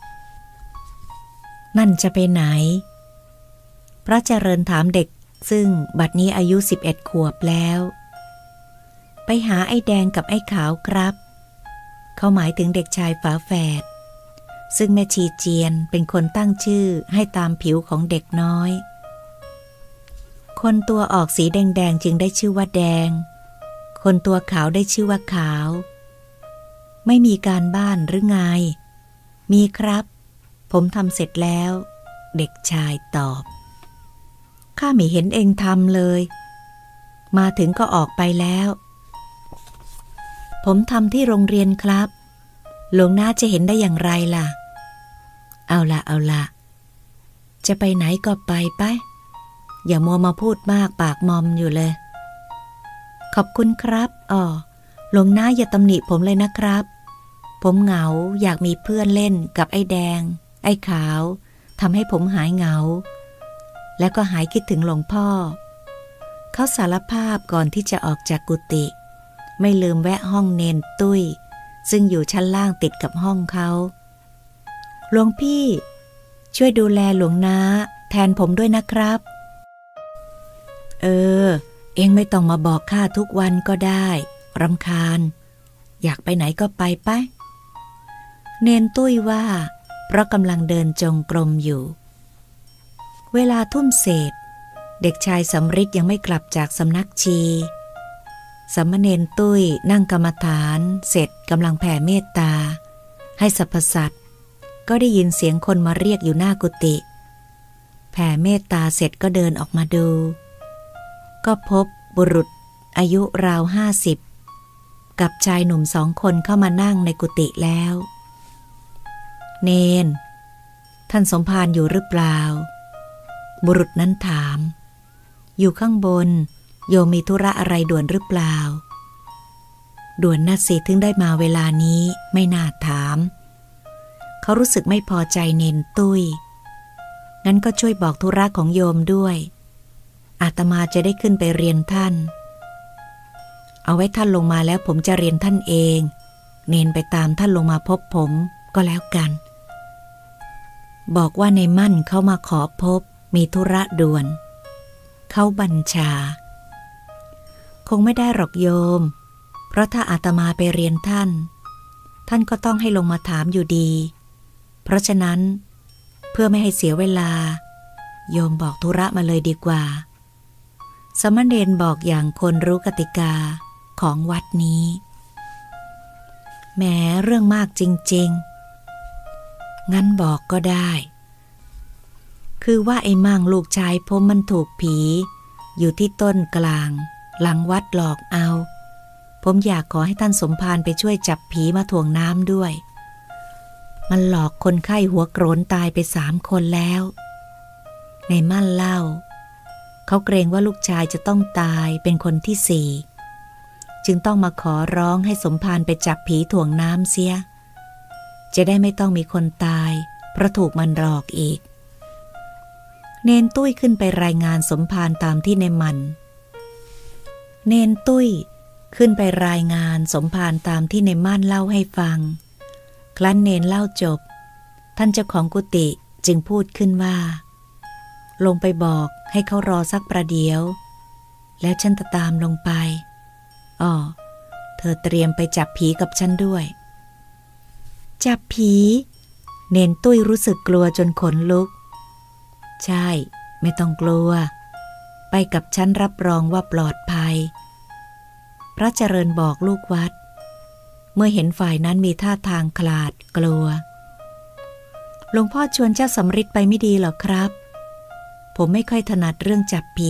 Speaker 1: นั่นจะไปไหนพระเจริญถามเด็กซึ่งบัดนี้อายุสิบเอ็ดขวบแล้วไปหาไอ้แดงกับไอ้ขาวครับเขาหมายถึงเด็กชายฝาแฝดซึ่งแม่ชีเจียนเป็นคนตั้งชื่อให้ตามผิวของเด็กน้อยคนตัวออกสีแดงๆจึงได้ชื่อว่าแดงคนตัวขาวได้ชื่อว่าขาวไม่มีการบ้านหรือไงมีครับผมทำเสร็จแล้วเด็กชายตอบข้าไม่เห็นเองทำเลยมาถึงก็ออกไปแล้วผมทำที่โรงเรียนครับหลวงน้าจะเห็นได้อย่างไรล่ะเอาละเอาละจะไปไหนก็ไปไปอย่ามัวมาพูดมากปากมอมอยู่เลยขอบคุณครับอ๋อหลวงน้าอย่าตำหนิผมเลยนะครับผมเหงาอยากมีเพื่อนเล่นกับไอ้แดงไอ้ขาวทำให้ผมหายเหงาแล้วก็หายคิดถึงหลวงพ่อเขาสารภาพก่อนที่จะออกจากกุฏิไม่ลืมแวะห้องเนนตุ้ยซึ่งอยู่ชั้นล่างติดกับห้องเขาหลวงพี่ช่วยดูแลหลวงน้าแทนผมด้วยนะครับเออเองไม่ต้องมาบอกข้าทุกวันก็ได้รำคาญอยากไปไหนก็ไปไปเนนตุ้ยว่าเพราะกำลังเดินจงกรมอยู่เวลาทุ่มเศษเด็กชายสำริดยังไม่กลับจากสำนักชีสามเณรตุ้ยนั่งกรรมฐานเสร็จกำลังแผ่เมตตาให้สรรพสัตว์ก็ได้ยินเสียงคนมาเรียกอยู่หน้ากุฏิแผ่เมตตาเสร็จก็เดินออกมาดูก็พบบุรุษอายุราวห้าสิบกับชายหนุ่มสองคนเข้ามานั่งในกุฏิแล้วเนนท่านสมภารอยู่หรือเปล่าบุรุษนั้นถามอยู่ข้างบนโยมมีธุระอะไรด่วนหรือเปล่าด่วนน่ะสิถึงได้มาเวลานี้ไม่น่าถามเขารู้สึกไม่พอใจเนนตุ้ยงั้นก็ช่วยบอกธุระของโยมด้วยอาตมาจะได้ขึ้นไปเรียนท่านเอาไว้ท่านลงมาแล้วผมจะเรียนท่านเองเนนไปตามท่านลงมาพบผมก็แล้วกันบอกว่าในมั่นเขามาขอพบมีธุระด่วนเขาบัญชาคงไม่ได้หรอกโยมเพราะถ้าอาตมาไปเรียนท่านท่านก็ต้องให้ลงมาถามอยู่ดีเพราะฉะนั้นเพื่อไม่ให้เสียเวลาโยมบอกธุระมาเลยดีกว่าสมณเณรบอกอย่างคนรู้กติกาของวัดนี้แหมเรื่องมากจริงๆงั้นบอกก็ได้คือว่าไอ้มั่งลูกชายผมมันถูกผีอยู่ที่ต้นกลางหลังวัดหลอกเอาผมอยากขอให้ท่านสมภารไปช่วยจับผีมาถ่วงน้ำด้วยมันหลอกคนไข้หัวโกรนตายไปสามคนแล้วในมั่นเล่าเขาเกรงว่าลูกชายจะต้องตายเป็นคนที่สี่จึงต้องมาขอร้องให้สมภารไปจับผีถ่วงน้ำเสียจะได้ไม่ต้องมีคนตายเพราะถูกมันหลอกอีกเนนตุ้ยขึ้นไปรายงานสมภารตามที่ในมันเนนตุ้ยขึ้นไปรายงานสมภารตามที่ในม่านเล่าให้ฟังครั้นเนนเล่าจบท่านเจ้าของกุฏิจึงพูดขึ้นว่าลงไปบอกให้เขารอสักประเดี๋ยวแล้วฉันจะตามลงไปอ๋อเธอเตรียมไปจับผีกับฉันด้วยจับผีเนนตุ้ยรู้สึกกลัวจนขนลุกใช่ไม่ต้องกลัวไปกับฉันรับรองว่าปลอดภัยพระเจริญบอกลูกวัดเมื่อเห็นฝ่ายนั้นมีท่าทางขลาดกลัวหลวงพ่อชวนเจ้าสำริดไปไม่ดีหรอครับผมไม่ค่อยถนัดเรื่องจับผี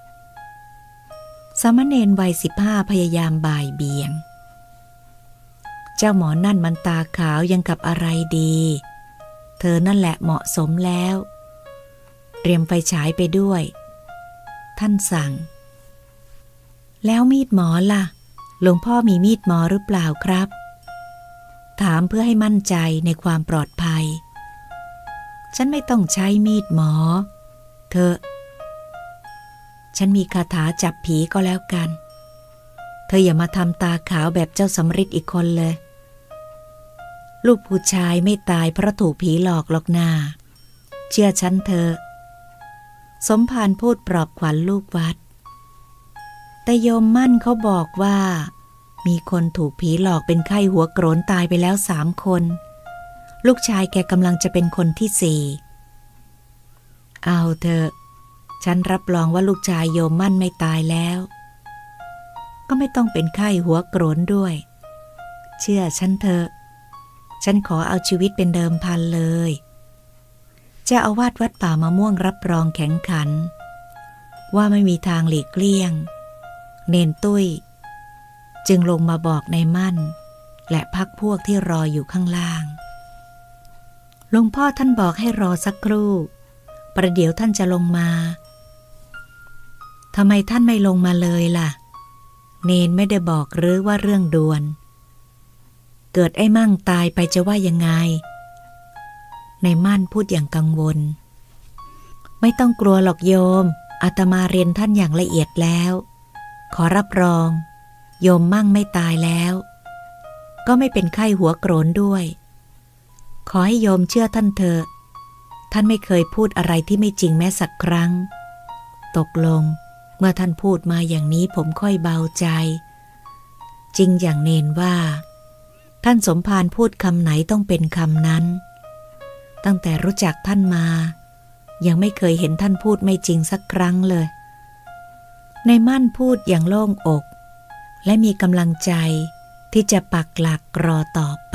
Speaker 1: สามเณรวัยสิบห้าพยายามบ่ายเบี่ยงเจ้าหมอนั่นมันตาขาวยังกับอะไรดีเธอนั่นแหละเหมาะสมแล้วเตรียมไฟฉายไปด้วยท่านสั่งแล้วมีดหมอล่ะหลวงพ่อมีมีดหมอหรือเปล่าครับถามเพื่อให้มั่นใจในความปลอดภัยฉันไม่ต้องใช้มีดหมอเธอฉันมีคาถาจับผีก็แล้วกันเธออย่ามาทำตาขาวแบบเจ้าสำริดอีกคนเลยลูกผู้ชายไม่ตายเพราะถูกผีหลอกหรอกนาเชื่อฉันเธอสมภารพูดปลอบขวัญลูกวัดแต่โยมมั่นเขาบอกว่ามีคนถูกผีหลอกเป็นไข้หัวโกรนตายไปแล้วสามคนลูกชายแกกำลังจะเป็นคนที่สี่เอาเถอะฉันรับรองว่าลูกชายโยมมั่นไม่ตายแล้วก็ไม่ต้องเป็นไข้หัวโกรนด้วยเชื่อฉันเถอะฉันขอเอาชีวิตเป็นเดิมพันเลยเจ้าอาวาสวัดป่ามะม่วงรับรองแข็งขันว่าไม่มีทางหลีกเลี่ยงเนนตุ้ยจึงลงมาบอกนายมั่นและพักพวกที่รออยู่ข้างล่างหลวงพ่อท่านบอกให้รอสักครู่ประเดี๋ยวท่านจะลงมาทำไมท่านไม่ลงมาเลยล่ะเนนไม่ได้บอกหรือว่าเรื่องด่วนเกิดไอ้มั่งตายไปจะว่ายังไงนายมั่นพูดอย่างกังวลไม่ต้องกลัวหรอกโยมอาตมาเรียนท่านอย่างละเอียดแล้วขอรับรองโยมมั่งไม่ตายแล้วก็ไม่เป็นไข้หัวโกรนด้วยขอให้โยมเชื่อท่านเถอะท่านไม่เคยพูดอะไรที่ไม่จริงแม้สักครั้งตกลงเมื่อท่านพูดมาอย่างนี้ผมค่อยเบาใจจริงอย่างเนนว่าท่านสมภารพูดคำไหนต้องเป็นคำนั้นตั้งแต่รู้จักท่านมายังไม่เคยเห็นท่านพูดไม่จริงสักครั้งเลยในมั่นพูดอย่างโล่งอกและมีกำลังใจที่จะปักหลักรอต่อไป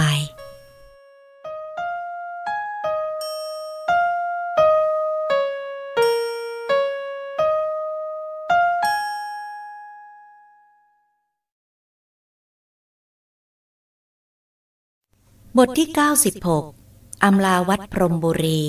Speaker 1: บทที่เก้าสิบหกอำลาวัดพรหมบุรี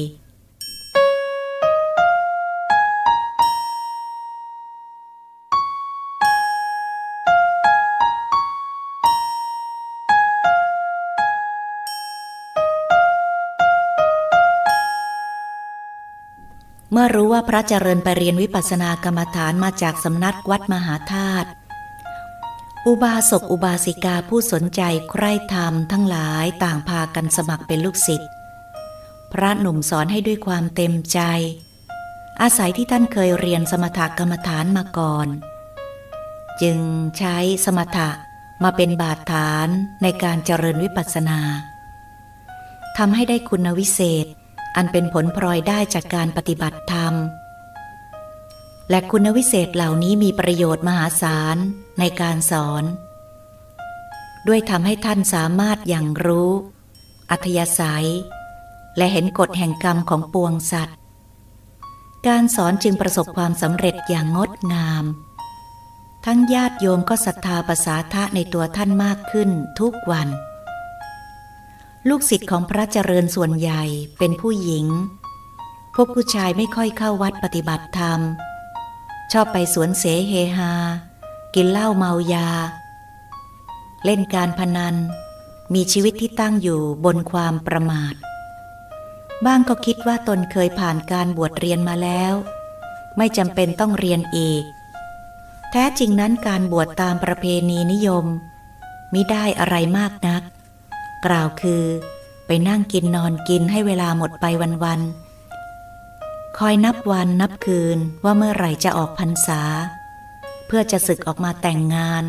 Speaker 1: เมื่อรู้ว่าพระเจริญไปเรียนวิปัสสนากรรมฐานมาจากสำนักวัดมหาธาตุอุบาสกอุบาสิกาผู้สนใจใคร่ธรรมทั้งหลายต่างพากันสมัครเป็นลูกศิษย์พระหนุ่มสอนให้ด้วยความเต็มใจอาศัยที่ท่านเคยเรียนสมถกรรมฐานมาก่อนจึงใช้สมถะมาเป็นบาดฐานในการเจริญวิปัสสนาทำให้ได้คุณวิเศษอันเป็นผลพลอยได้จากการปฏิบัติธรรมและคุณวิเศษเหล่านี้มีประโยชน์มหาศาลในการสอนด้วยทำให้ท่านสามารถอย่างรู้อัธยาศัยและเห็นกฎแห่งกรรมของปวงสัตว์การสอนจึงประสบความสำเร็จอย่างงดงามทั้งญาติโยมก็ศรัทธาประสาทะในตัวท่านมากขึ้นทุกวันลูกศิษย์ของพระเจริญส่วนใหญ่เป็นผู้หญิงพวกผู้ชายไม่ค่อยเข้าวัดปฏิบัติธรรมชอบไปสวนเสเฮฮากินเหล้าเมายาเล่นการพนันมีชีวิตที่ตั้งอยู่บนความประมาทบ้างก็คิดว่าตนเคยผ่านการบวชเรียนมาแล้วไม่จำเป็นต้องเรียนอีกแท้จริงนั้นการบวชตามประเพณีนิยมมิได้อะไรมากนักกล่าวคือไปนั่งกินนอนกินให้เวลาหมดไปวันๆคอยนับวันนับคืนว่าเมื่อไหร่จะออกพรรษาเพื่อจะสึกออกมาแต่งงาน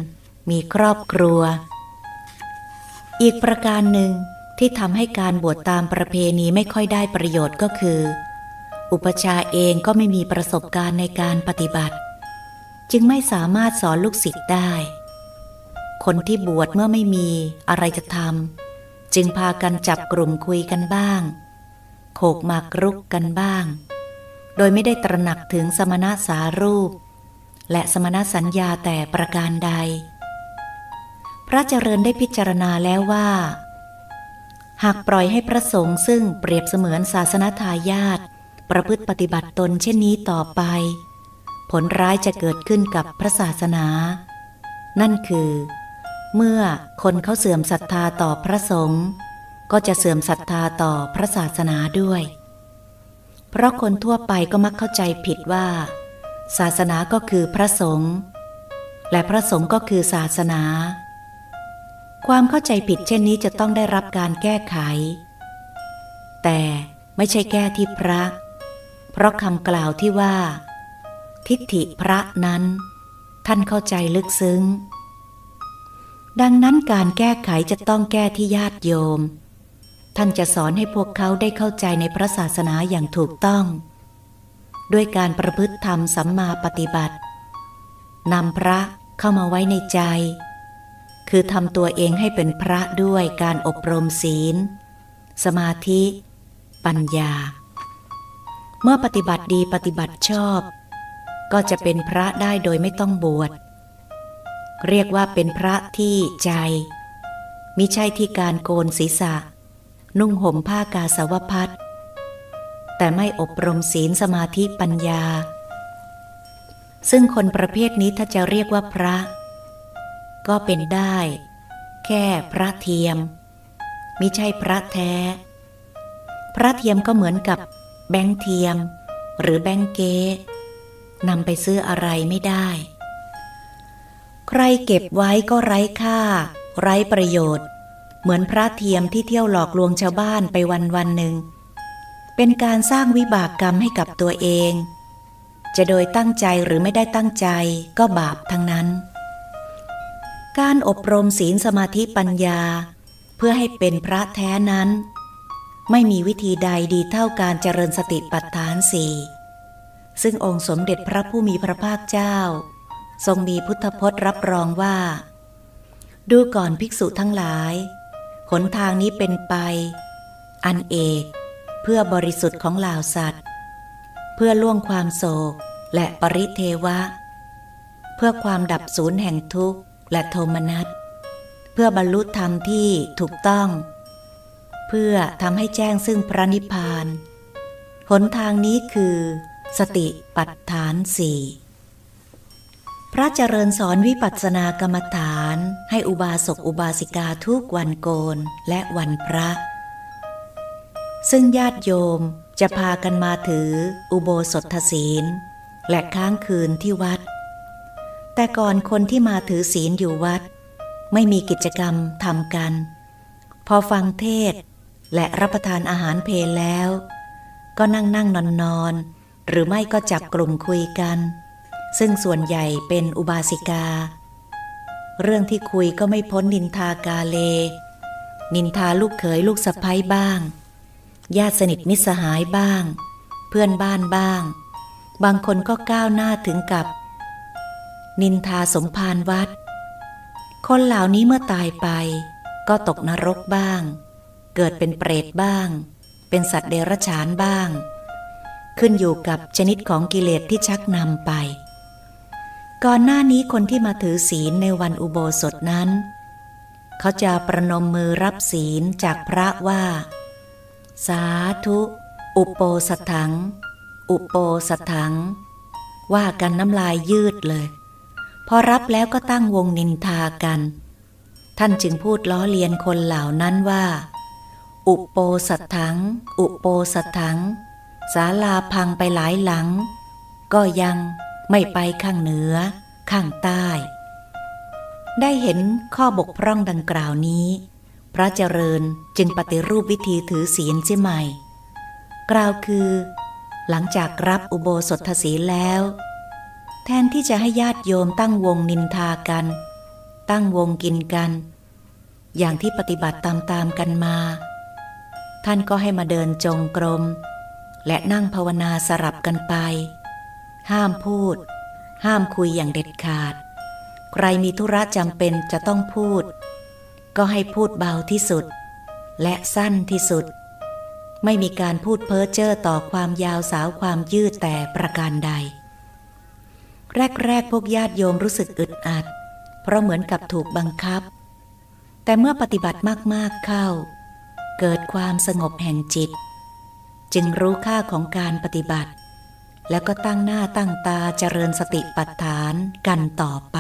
Speaker 1: มีครอบครัวอีกประการหนึ่งที่ทำให้การบวชตามประเพณีไม่ค่อยได้ประโยชน์ก็คืออุปัชฌาย์เองก็ไม่มีประสบการณ์ในการปฏิบัติจึงไม่สามารถสอนลูกศิษย์ได้คนที่บวชเมื่อไม่มีอะไรจะทำจึงพากันจับกลุ่มคุยกันบ้างโขกหมากรุกกันบ้างโดยไม่ได้ตระหนักถึงสมณสารูปและสมณสัญญาแต่ประการใดพระเจริญได้พิจารณาแล้วว่าหากปล่อยให้พระสงฆ์ซึ่งเปรียบเสมือนศาสนทายาทประพฤติปฏิบัติตนเช่นนี้ต่อไปผลร้ายจะเกิดขึ้นกับพระศาสนานั่นคือเมื่อคนเขาเสื่อมศรัทธาต่อพระสงฆ์ก็จะเสื่อมศรัทธาต่อพระศาสนาด้วยเพราะคนทั่วไปก็มักเข้าใจผิดว่าศาสนาก็คือพระสงฆ์และพระสงฆ์ก็คือศาสนาความเข้าใจผิดเช่นนี้จะต้องได้รับการแก้ไขแต่ไม่ใช่แก้ที่พระเพราะคำกล่าวที่ว่าทิฏฐิพระนั้นท่านเข้าใจลึกซึ้งดังนั้นการแก้ไขจะต้องแก้ที่ญาติโยมท่านจะสอนให้พวกเขาได้เข้าใจในพระศาสนาอย่างถูกต้องด้วยการประพฤติธรรมสัมมาปฏิบัตินำพระเข้ามาไว้ในใจคือทำตัวเองให้เป็นพระด้วยการอบรมศีลสมาธิปัญญาเมื่อปฏิบัติดีปฏิบัติชอบก็จะเป็นพระได้โดยไม่ต้องบวชเรียกว่าเป็นพระที่ใจมิใช่ที่การโกนศีรษะนุ่งห่มผ้ากาสาวพัสแต่ไม่อบรมศีลสมาธิปัญญาซึ่งคนประเภทนี้ถ้าจะเรียกว่าพระก็เป็นได้แค่พระเทียมมิใช่พระแท้พระเทียมก็เหมือนกับแบงค์เทียมหรือแบงค์เก๊นำไปซื้ออะไรไม่ได้ใครเก็บไว้ก็ไร้ค่าไร้ประโยชน์เหมือนพระเทียมที่เที่ยวหลอกลวงชาวบ้านไปวันวันหนึ่งเป็นการสร้างวิบากกรรมให้กับตัวเองจะโดยตั้งใจหรือไม่ได้ตั้งใจก็บาปทั้งนั้นการอบรมศีลสมาธิปัญญาเพื่อให้เป็นพระแท้นั้นไม่มีวิธีใดดีเท่าการเจริญสติปัฏฐานสี่ซึ่งองค์สมเด็จพระผู้มีพระภาคเจ้าทรงมีพุทธพจน์รับรองว่าดูก่อนภิกษุทั้งหลายหนทางนี้เป็นไปอันเอกเพื่อบริสุทธิ์ของเหล่าสัตว์เพื่อล่วงความโศกและปริเทวะเพื่อความดับสูญแห่งทุกข์และโทมนัสเพื่อบรรลุธรรมที่ถูกต้องเพื่อทำให้แจ้งซึ่งพระนิพพานหนทางนี้คือสติปัฏฐานสี่พระเจริญสอนวิปัสสนากรรมฐานให้อุบาสกอุบาสิกาทุกวันโกนและวันพระซึ่งญาติโยมจะพากันมาถืออุโบสถศีลและค้างคืนที่วัดแต่ก่อนคนที่มาถือศีลอยู่วัดไม่มีกิจกรรมทำกันพอฟังเทศน์และรับประทานอาหารเพลแล้วก็นั่งนั่งนอนนอนหรือไม่ก็จับกลุ่มคุยกันซึ่งส่วนใหญ่เป็นอุบาสิกาเรื่องที่คุยก็ไม่พ้นนินทากาเลนินทาลูกเขยลูกสะใภ้บ้างญาติสนิทมิตรสหายบ้างเพื่อนบ้านบ้างบางคนก็ก้าวหน้าถึงกับนินทาสมภารวัดคนเหล่านี้เมื่อตายไปก็ตกนรกบ้างเกิดเป็นเปรตบ้างเป็นสัตว์เดรัจฉานบ้างขึ้นอยู่กับชนิดของกิเลสที่ชักนำไปก่อนหน้านี้คนที่มาถือศีลในวันอุโบสถนั้นเขาจะประนมมือรับศีลจากพระว่าสาธุอุโปสถังอุโปสถังว่ากันน้ำลายยืดเลยพอรับแล้วก็ตั้งวงนินทากันท่านจึงพูดล้อเลียนคนเหล่านั้นว่าอุโปสถังอุโปสถังศาลาพังไปหลายหลังก็ยังไม่ไปข้างเหนือข้างใต้ได้เห็นข้อบกพร่องดังกล่าวนี้พระเจริญจึงปฏิรูปวิธีถือศีลเสียใหม่กล่าวคือหลังจากรับอุโบสถศีลแล้วแทนที่จะให้ญาติโยมตั้งวงนินทากันตั้งวงกินกันอย่างที่ปฏิบัติตามๆกันมาท่านก็ให้มาเดินจงกรมและนั่งภาวนาสลับกันไปห้ามพูดห้ามคุยอย่างเด็ดขาดใครมีธุระจำเป็นจะต้องพูดก็ให้พูดเบาที่สุดและสั้นที่สุดไม่มีการพูดเพ้อเจ้อต่อความยาวสาวความยืดแต่ประการใดแรกๆพวกญาติโยมรู้สึกอึดอัดเพราะเหมือนกับถูกบังคับแต่เมื่อปฏิบัติมากๆเข้าเกิดความสงบแห่งจิตจึงรู้ค่าของการปฏิบัติแล้วก็ตั้งหน้าตั้งตาเจริญสติปัฏฐานกันต่อไป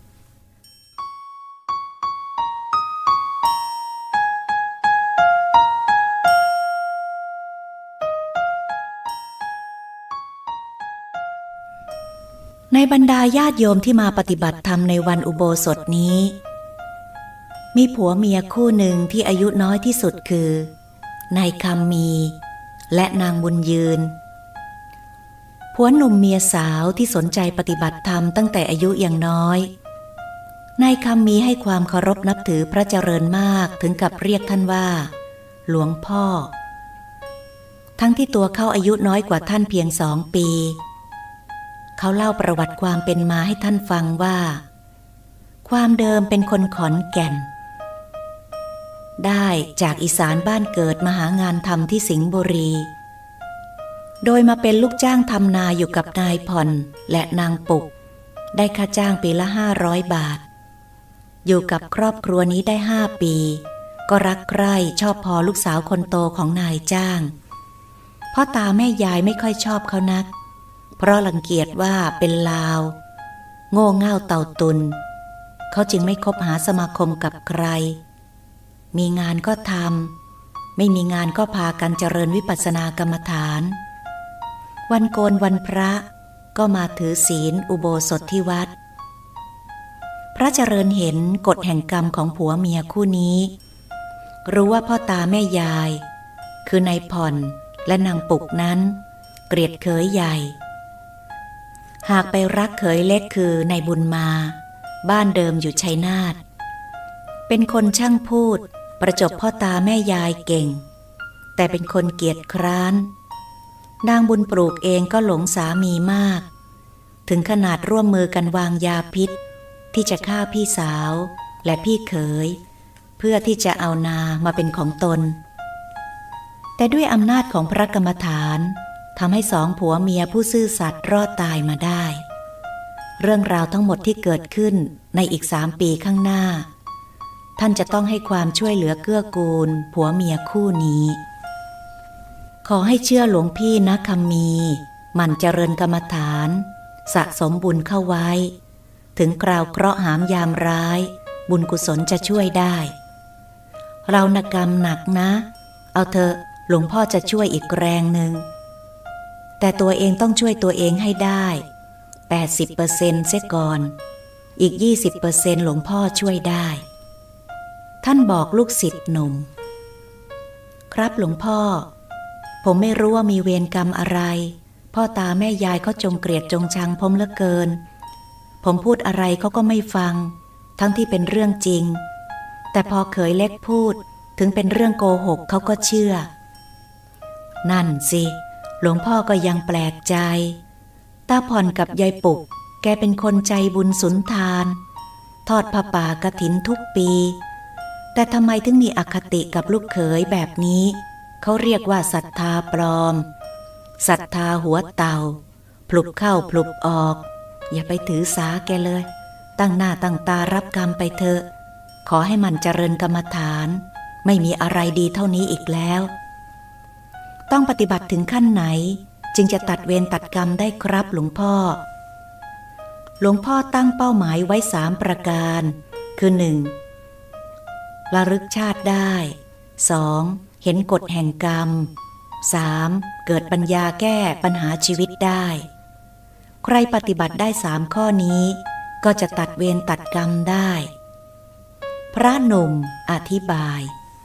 Speaker 1: ในบรรดาญาติโยมที่มาปฏิบัติธรรมในวันอุโบสถนี้มีผัวเมียคู่หนึ่งที่อายุน้อยที่สุดคือนายคำมีและนางบุญยืนผัวหนุ่มเมียสาวที่สนใจปฏิบัติธรรมตั้งแต่อายุยังน้อยนายคำมีให้ความเคารพนับถือพระเจริญมากถึงกับเรียกท่านว่าหลวงพ่อทั้งที่ตัวเขาอายุน้อยกว่าท่านเพียงสองปีเขาเล่าประวัติความเป็นมาให้ท่านฟังว่าความเดิมเป็นคนขอนแก่นได้จากอีสานบ้านเกิดมาหางานทำที่สิงห์บุรีโดยมาเป็นลูกจ้างทำนาอยู่กับนายผ่อนและนางปุกได้ค่าจ้างปีละห้าร้อยบาทอยู่กับครอบครัวนี้ได้ห้าปีก็รักใคร่ชอบพอลูกสาวคนโตของนายจ้างพ่อตาแม่ยายไม่ค่อยชอบเขานักเพราะรังเกียจว่าเป็นลาวโง่เง่าเต่าตุนเขาจึงไม่คบหาสมาคมกับใครมีงานก็ทำไม่มีงานก็พากันเจริญวิปัสสนากรรมฐานวันโกนวันพระก็มาถือศีลอุโบสถที่วัดพระเจริญเห็นกฎแห่งกรรมของผัวเมียคู่นี้รู้ว่าพ่อตาแม่ยายคือนายผ่อนและนางปุกนั้นเกลียดเขยใหญ่หากไปรักเขยเล็กคือนายบุญมาบ้านเดิมอยู่ชัยนาทเป็นคนช่างพูดประจบพ่อตาแม่ยายเก่งแต่เป็นคนเกียจคร้านนางบุญปลูกเองก็หลงสามีมากถึงขนาดร่วมมือกันวางยาพิษที่จะฆ่าพี่สาวและพี่เขยเพื่อที่จะเอานามาเป็นของตนแต่ด้วยอำนาจของพระกรรมฐานทำให้สองผัวเมียผู้ซื่อสัตย์รอดตายมาได้เรื่องราวทั้งหมดที่เกิดขึ้นในอีกสามปีข้างหน้าท่านจะต้องให้ความช่วยเหลือเกื้อกูลผัวเมียคู่นี้ขอให้เชื่อหลวงพี่นะคำมีหมั่นเจริญกรรมฐานสะสมบุญเข้าไว้ถึงคราวเคราะห์หามยามร้ายบุญกุศลจะช่วยได้เรานกรรมหนักนะเอาเถอะหลวงพ่อจะช่วยอีกแรงหนึ่งแต่ตัวเองต้องช่วยตัวเองให้ได้ แปดสิบเปอร์เซ็นต์ เสียก่อนอีก ยี่สิบเปอร์เซ็นต์ หลวงพ่อช่วยได้ท่านบอกลูกศิษย์หนุ่มครับหลวงพ่อผมไม่รู้ว่ามีเวรกรรมอะไรพ่อตาแม่ยายเขาจงเกลียดจงชังผมเหลือเกินผมพูดอะไรเขาก็ไม่ฟังทั้งที่เป็นเรื่องจริงแต่พอเขยเล็กพูดถึงเป็นเรื่องโกหกเขาก็เชื่อนั่นสิหลวงพ่อก็ยังแปลกใจตาผ่อนกับยายปุกแกเป็นคนใจบุญสุนทานทอดผ้าป่ากฐินทุกปีแต่ทำไมถึงมีอคติกับลูกเขยแบบนี้เขาเรียกว่าศรัทธาปลอมศรัทธาหัวเต่าพลุบเข้าพลุบออกอย่าไปถือสาแกเลยตั้งหน้าตั้งตารับกรรมไปเถอะขอให้มันเจริญกรรมฐานไม่มีอะไรดีเท่านี้อีกแล้วต้องปฏิบัติถึงขั้นไหนจึงจะตัดเวรตัดกรรมได้ครับหลวงพ่อหลวงพ่อตั้งเป้าหมายไว้สามประการคือหนึ่งระลึกชาติได้สองเห็นกฎแห่งกรรมสามเกิดปัญญาแก้ปัญหาชีวิตได้ใครปฏิบัติได้สามข้อนี้ก็จะตัดเวรตัดกรรมได้พระหนุ่มอธิบาย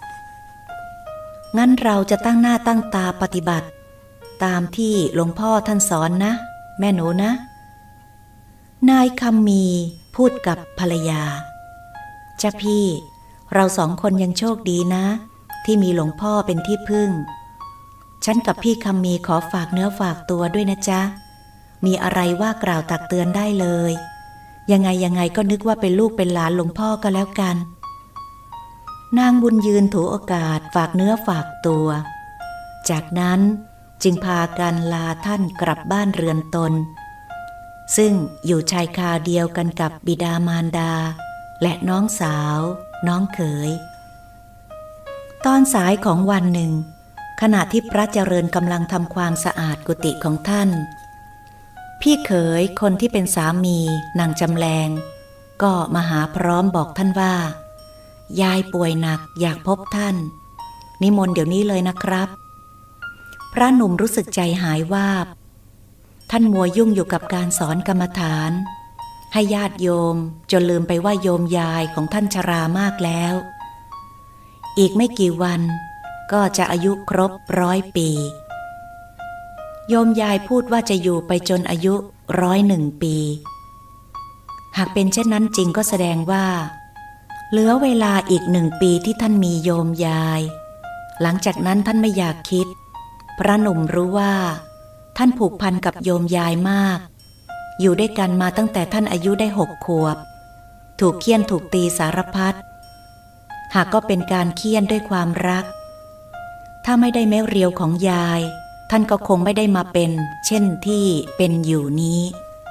Speaker 1: งั้นเราจะตั้งหน้าตั้งตาปฏิบัติตามที่หลวงพ่อท่านสอนนะแม่หนูนะนายคำมีพูดกับภรรยาจ้าพี่เราสองคนยังโชคดีนะที่มีหลวงพ่อเป็นที่พึ่งฉันกับพี่คำมีขอฝากเนื้อฝากตัวด้วยนะจ๊ะมีอะไรว่ากล่าวตักเตือนได้เลยยังไงยังไงก็นึกว่าเป็นลูกเป็นหลานหลวงพ่อก็แล้วกันนางบุญยืนถือโอกาสฝากเนื้อฝากตัวจากนั้นจึงพากันลาท่านกลับบ้านเรือนตนซึ่งอยู่ชายคาเดียวกันกับบิดามารดาและน้องสาวน้องเขยตอนสายของวันหนึ่งขณะที่พระเจริญกำลังทำความสะอาดกุฏิของท่านพี่เขยคนที่เป็นสามีนางจำแรงก็มาหาพร้อมบอกท่านว่ายายป่วยหนักอยากพบท่านนิมนต์เดี๋ยวนี้เลยนะครับพระหนุ่มรู้สึกใจหายวาบท่านมัวยุ่งอยู่กับการสอนกรรมฐานให้ญาติโยมจนลืมไปว่าโยมยายของท่านชรามากแล้วอีกไม่กี่วันก็จะอายุครบร้อยปีโยมยายพูดว่าจะอยู่ไปจนอายุร้อยหนึ่งปีหากเป็นเช่นนั้นจริงก็แสดงว่าเหลือเวลาอีกหนึ่งปีที่ท่านมีโยมยายหลังจากนั้นท่านไม่อยากคิดพระหนุ่มรู้ว่าท่านผูกพันกับโยมยายมากอยู่ด้วยกันมาตั้งแต่ท่านอายุได้หกขวบถูกเฆี่ยนถูกตีสารพัดหากก็เป็นการเฆี่ยนด้วยความรักถ้าไม่ได้แม้เรียวของยายท่านก็คงไม่ได้มาเป็นเช่นที่เป็นอยู่นี้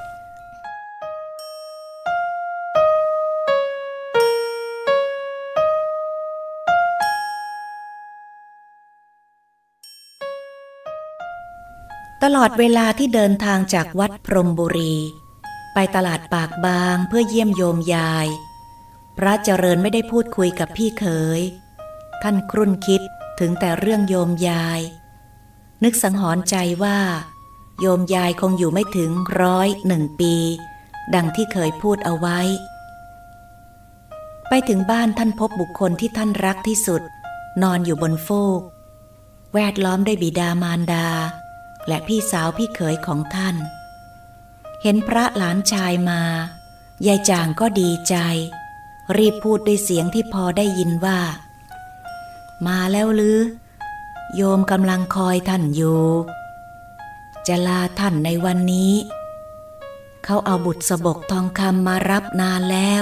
Speaker 1: ตลอดเวลาที่เดินทางจากวัดพรหมบุรีไปตลาดปากบางเพื่อเยี่ยมโยมยายพระเจริญไม่ได้พูดคุยกับพี่เขยท่านครุ่นคิดถึงแต่เรื่องโยมยายนึกสังหรณ์ใจว่าโยมยายคงอยู่ไม่ถึงร้อยหนึ่งปีดังที่เคยพูดเอาไว้ไปถึงบ้านท่านพบบุคคลที่ท่านรักที่สุดนอนอยู่บนฟูกแวดล้อมด้วยบิดามารดาและพี่สาวพี่เขยของท่านเห็นพระหลานชายมายายจางก็ดีใจรีบพูดด้วยเสียงที่พอได้ยินว่ามาแล้วหรือโยมกำลังคอยท่านอยู่จะลาท่านในวันนี้เขาเอาบุตรสบกทองคำมารับนานแล้ว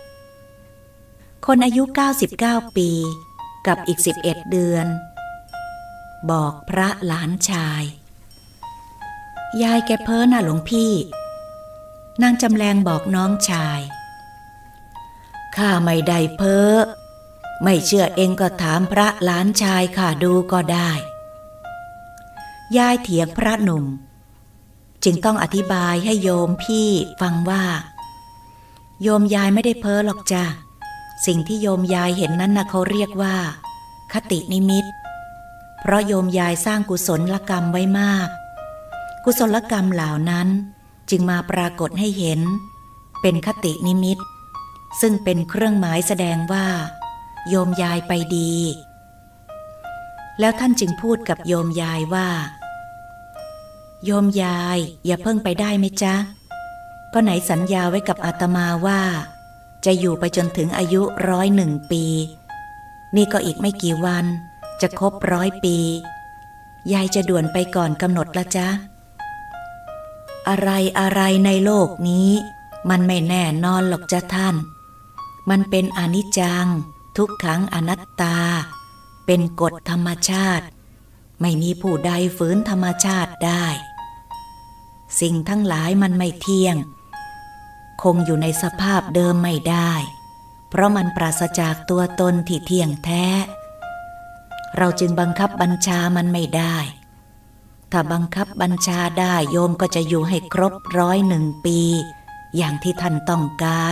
Speaker 1: คนอายุเก้าสิบเก้าปีกับอีกสิบเอ็ดเดือนบอกพระหลานชายยายแกเพ้อน่ะหลวงพี่นางจำแรงบอกน้องชายข้าไม่ได้เพ้อไม่เชื่อเองก็ถามพระหลานชายข้าดูก็ได้ยายเถียงพระหนุ่มจึงต้องอธิบายให้โยมพี่ฟังว่าโยมยายไม่ได้เพ้อหรอกจ้ะสิ่งที่โยมยายเห็นนั้นน่ะเขาเรียกว่าคตินิมิตเพราะโยมยายสร้างกุศลกรรมไว้มากกุศลกรรมเหล่านั้นจึงมาปรากฏให้เห็นเป็นคตินิมิตซึ่งเป็นเครื่องหมายแสดงว่าโยมยายไปดีแล้วท่านจึงพูดกับโยมยายว่าโยมยายอย่าเพิ่งไปได้ไหมจ๊ะก็ไหนสัญญาไว้กับอาตมาว่าจะอยู่ไปจนถึงอายุร้อยหนึ่งปีนี่ก็อีกไม่กี่วันจะครบร้อยปียายจะด่วนไปก่อนกำหนดละจ๊ะอะไรอะไรในโลกนี้มันไม่แน่นอนหรอกจ้ะท่านมันเป็นอนิจจังทุกขังอนัตตาเป็นกฎธรรมชาติไม่มีผู้ใดฝืนธรรมชาติได้สิ่งทั้งหลายมันไม่เที่ยงคงอยู่ในสภาพเดิมไม่ได้เพราะมันปราศจากตัวตนที่เที่ยงแท้เราจึงบังคับบัญชามันไม่ได้ถ้าบังคับบัญชาได้โยมก็จะอยู่ให้ครบร้อยหนึ่งปีอย่างที่ท่านต้องการ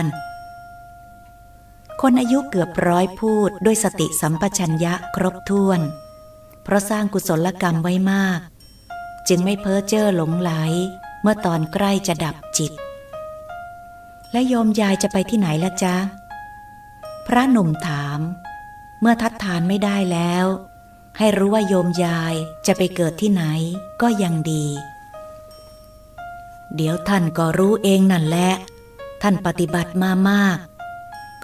Speaker 1: คนอายุเกือบร้อยพูดด้วยสติสัมปชัญญะครบถ้วนเพราะสร้างกุศลกรรมไว้มากจึงไม่เพ้อเจ้อหลงไหลเมื่อตอนใกล้จะดับจิตและโยมยายจะไปที่ไหนละจ๊ะพระหนุ่มถามเมื่อทัดทานไม่ได้แล้วให้รู้ว่าโยมยายจะไปเกิดที่ไหนก็ยังดีเดี๋ยวท่านก็รู้เองนั่นแหละท่านปฏิบัติมามาก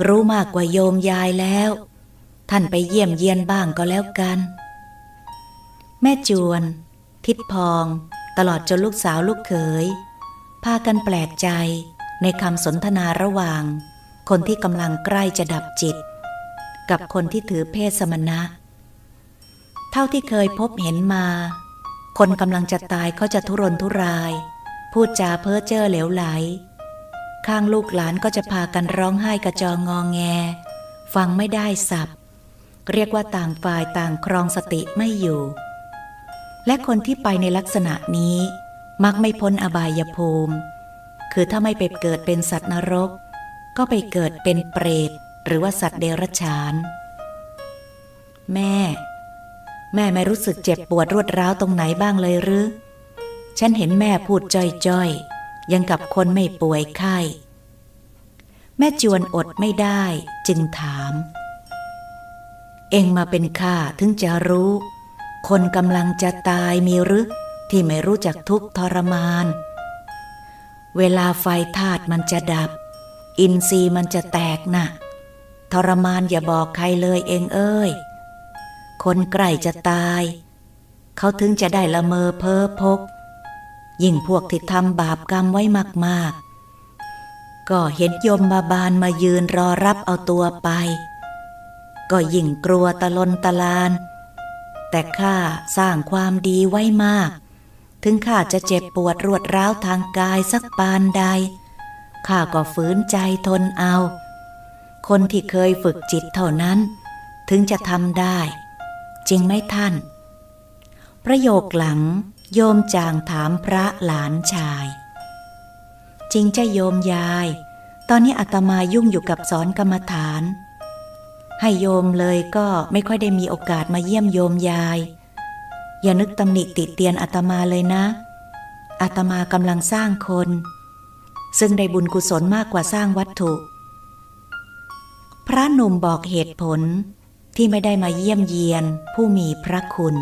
Speaker 1: รู้มากกว่าโยมยายแล้วท่านไปเยี่ยมเยียนบ้างก็แล้วกันแม่จวนทิดพองตลอดจนลูกสาวลูกเขยพากันแปลกใจในคำสนทนาระหว่างคนที่กำลังใกล้จะดับจิตกับคนที่ถือเพศสมณะเท่าที่เคยพบเห็นมาคนกำลังจะตายเขาจะทุรนทุรายพูดจาเพ้อเจ้อเหลวไหลข้างลูกหลานก็จะพากันร้องไห้กระจองงอแงฟังไม่ได้สับเรียกว่าต่างฝ่ายต่างครองสติไม่อยู่และคนที่ไปในลักษณะนี้มักไม่พ้นอบายภูมิคือถ้าไม่ไปเกิดเป็นสัตว์นรกก็ไปเกิดเป็นเปรตหรือว่าสัตว์เดรัจฉานแม่แม่ไม่รู้สึกเจ็บปวดรวดร้าวตรงไหนบ้างเลยหรือฉันเห็นแม่พูดจ้อยๆยังกับคนไม่ป่วยไข้แม่จวนอดไม่ได้จึงถามเอ็งมาเป็นข้าถึงจะรู้คนกำลังจะตายมีหรือที่ไม่รู้จักทุกข์ทรมานเวลาไฟธาตุมันจะดับอินทรีย์มันจะแตกน่ะทรมานอย่าบอกใครเลยเองเอ้ยคนใกล้จะตายเขาถึงจะได้ละเมอเพ้อพกยิ่งพวกที่ทำบาปกรรมไว้มากๆก็เห็นยมบาบาลมายืนรอรับเอาตัวไปก็ยิ่งกลัวตะลนตะลานแต่ข้าสร้างความดีไว้มากถึงข้าจะเจ็บปวดรวดร้าวทางกายสักปานใดข้าก็ฝืนใจทนเอาคนที่เคยฝึกจิตเท่านั้นถึงจะทำได้จริงไหมท่านประโยคหลังโยมจางถามพระหลานชายจริงจ้ะโยมยายตอนนี้อาตมายุ่งอยู่กับสอนกรรมฐานให้โยมเลยก็ไม่ค่อยได้มีโอกาสมาเยี่ยมโยมยายอย่านึกตำหนิติเตียนอาตมาเลยนะอาตมากำลังสร้างคนซึ่งได้บุญกุศลมากกว่าสร้างวัตถุพระหนุ่มบอกเหตุผลที่ไม่ได้มาเยี่ยมเยียนผู้มีพระคุณ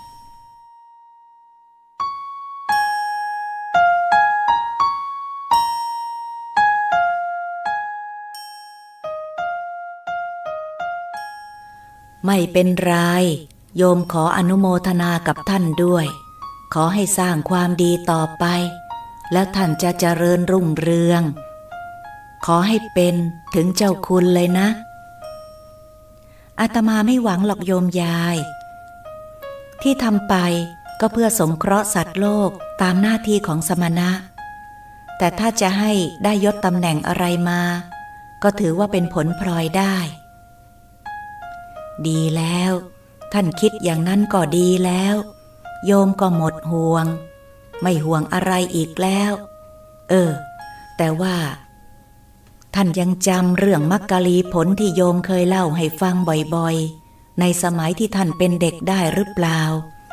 Speaker 1: ไม่เป็นไรโยมขออนุโมทนากับท่านด้วยขอให้สร้างความดีต่อไปแล้วท่านจะเจริญรุ่งเรืองขอให้เป็นถึงเจ้าคุณเลยนะอาตมาไม่หวังหรอกโยมยายที่ทำไปก็เพื่อสงเคราะห์สัตว์โลกตามหน้าที่ของสมณะแต่ถ้าจะให้ได้ยศตำแหน่งอะไรมาก็ถือว่าเป็นผลพลอยได้ดีแล้วท่านคิดอย่างนั้นก็ดีแล้วโยมก็หมดห่วงไม่ห่วงอะไรอีกแล้วเออแต่ว่าท่านยังจำเรื่องมักกะลีผลที่โยมเคยเล่าให้ฟังบ่อยๆในสมัยที่ท่านเป็นเด็กได้หรือเปล่า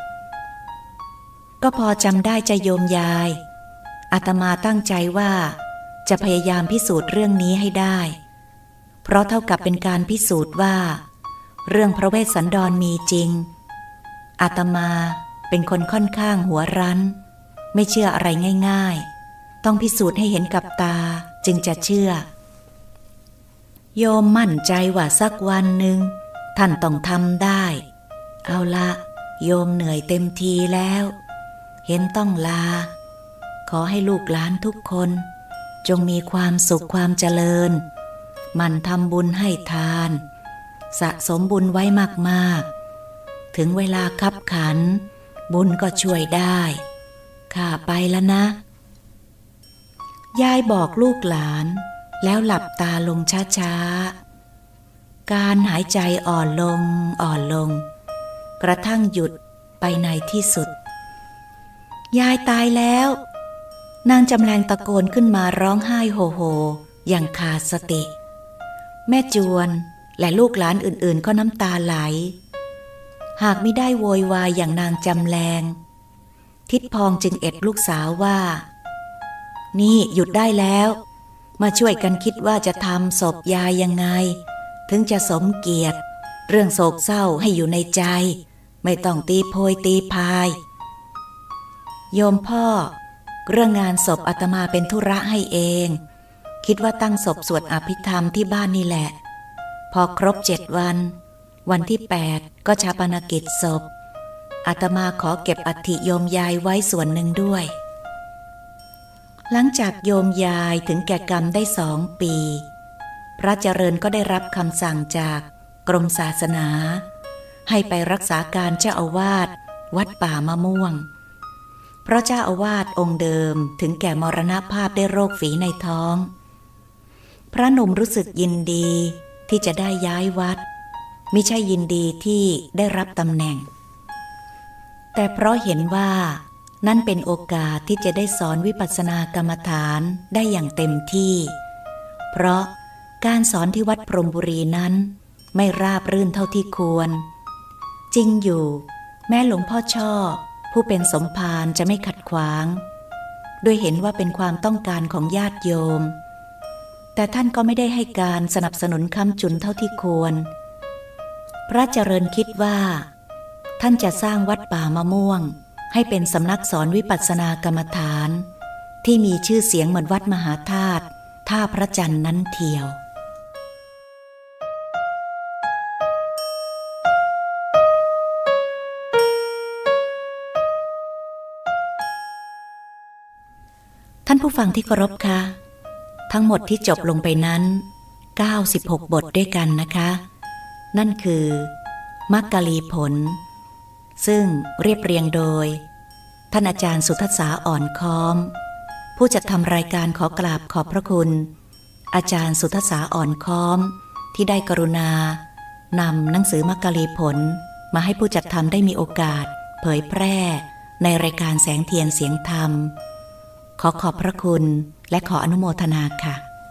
Speaker 1: ก็พอจำได้จะโยมยายอาตมาตั้งใจว่าจะพยายามพิสูจน์เรื่องนี้ให้ได้เพราะเท่ากับเป็นการพิสูจน์ว่าเรื่องพระเวสสันดรมีจริงอาตมาเป็นคนค่อนข้างหัวรั้นไม่เชื่ออะไรง่ายๆต้องพิสูจน์ให้เห็นกับตาจึงจะเชื่อโยมมั่นใจว่าสักวันหนึ่งท่านต้องทำได้เอาละโยมเหนื่อยเต็มทีแล้วเห็นต้องลาขอให้ลูกหลานทุกคนจงมีความสุขความเจริญมันทำบุญให้ทานสะสมบุญไว้มากๆถึงเวลาคับขันบุญก็ช่วยได้ข้าไปแล้วนะยายบอกลูกหลานแล้วหลับตาลงช้าๆการหายใจอ่อนลงอ่อนลงกระทั่งหยุดไปในที่สุดยายตายแล้วนางจำแรงตะโกนขึ้นมาร้องไห้โฮโฮอย่างขาดสติแม่จวนและลูกหลานอื่นๆก็น้ำตาไหลหากไม่ได้โวยวายอย่างนางจำแรงทิดพองจึงเอ็ดลูกสาวว่านี่หยุดได้แล้วมาช่วยกันคิดว่าจะทำศพยายยังไงถึงจะสมเกียรติเรื่องโศกเศร้าให้อยู่ในใจไม่ต้องตีโพยตีพายโยมพ่อเรื่องงานศพอาตมาเป็นธุระให้เองคิดว่าตั้งศพสวดอภิธรรมที่บ้านนี่แหละพอครบเจ็ดวันวันที่แปดก็ฌาปนกิจศพอาตมาขอเก็บอัฐิโยมยายไว้ส่วนหนึ่งด้วยหลังจากโยมยายถึงแก่กรรมได้สองปีพระเจริญก็ได้รับคำสั่งจากกรมศาสนาให้ไปรักษาการเจ้าอาวาสวัดป่ามะม่วงเพราะเจ้าอาวาสองค์เดิมถึงแก่มรณภาพด้วยโรคฝีในท้องพระหนุ่มรู้สึกยินดีที่จะได้ย้ายวัดมิใช่ยินดีที่ได้รับตำแหน่งแต่เพราะเห็นว่านั่นเป็นโอกาสที่จะได้สอนวิปัสสนากรรมฐานได้อย่างเต็มที่เพราะการสอนที่วัดพรหมบุรีนั้นไม่ราบรื่นเท่าที่ควรจริงอยู่แม่หลวงพ่อช่อผู้เป็นสมภารจะไม่ขัดขวางด้วยเห็นว่าเป็นความต้องการของญาติโยมแต่ท่านก็ไม่ได้ให้การสนับสนุนค้ำจุนเท่าที่ควรพระเจริญคิดว่าท่านจะสร้างวัดป่ามะม่วงให้เป็นสำนักสอนวิปัสสนากรรมฐานที่มีชื่อเสียงเหมือนวัดมหาธาตุท่าพระจันทร์นั้นเทียวท่านผู้ฟังที่เคารพคะทั้งหมดที่จบลงไปนั้นเก้าสิบหกบทด้วยกันนะคะนั่นคือมัคคลีผลซึ่งเรียบเรียงโดยท่านอาจารย์สุทัศษาอ่อนค้อมผู้จัดทำรายการขอกราบขอบพระคุณอาจารย์สุทัศษาอ่อนค้อมที่ได้กรุณานำหนังสือมัคคลีผลมาให้ผู้จัดทำได้มีโอกาสเผยแพร่ในรายการแสงเทียนเสียงธรรมขอขอบพระคุณและขออนุโมทนาค่ะ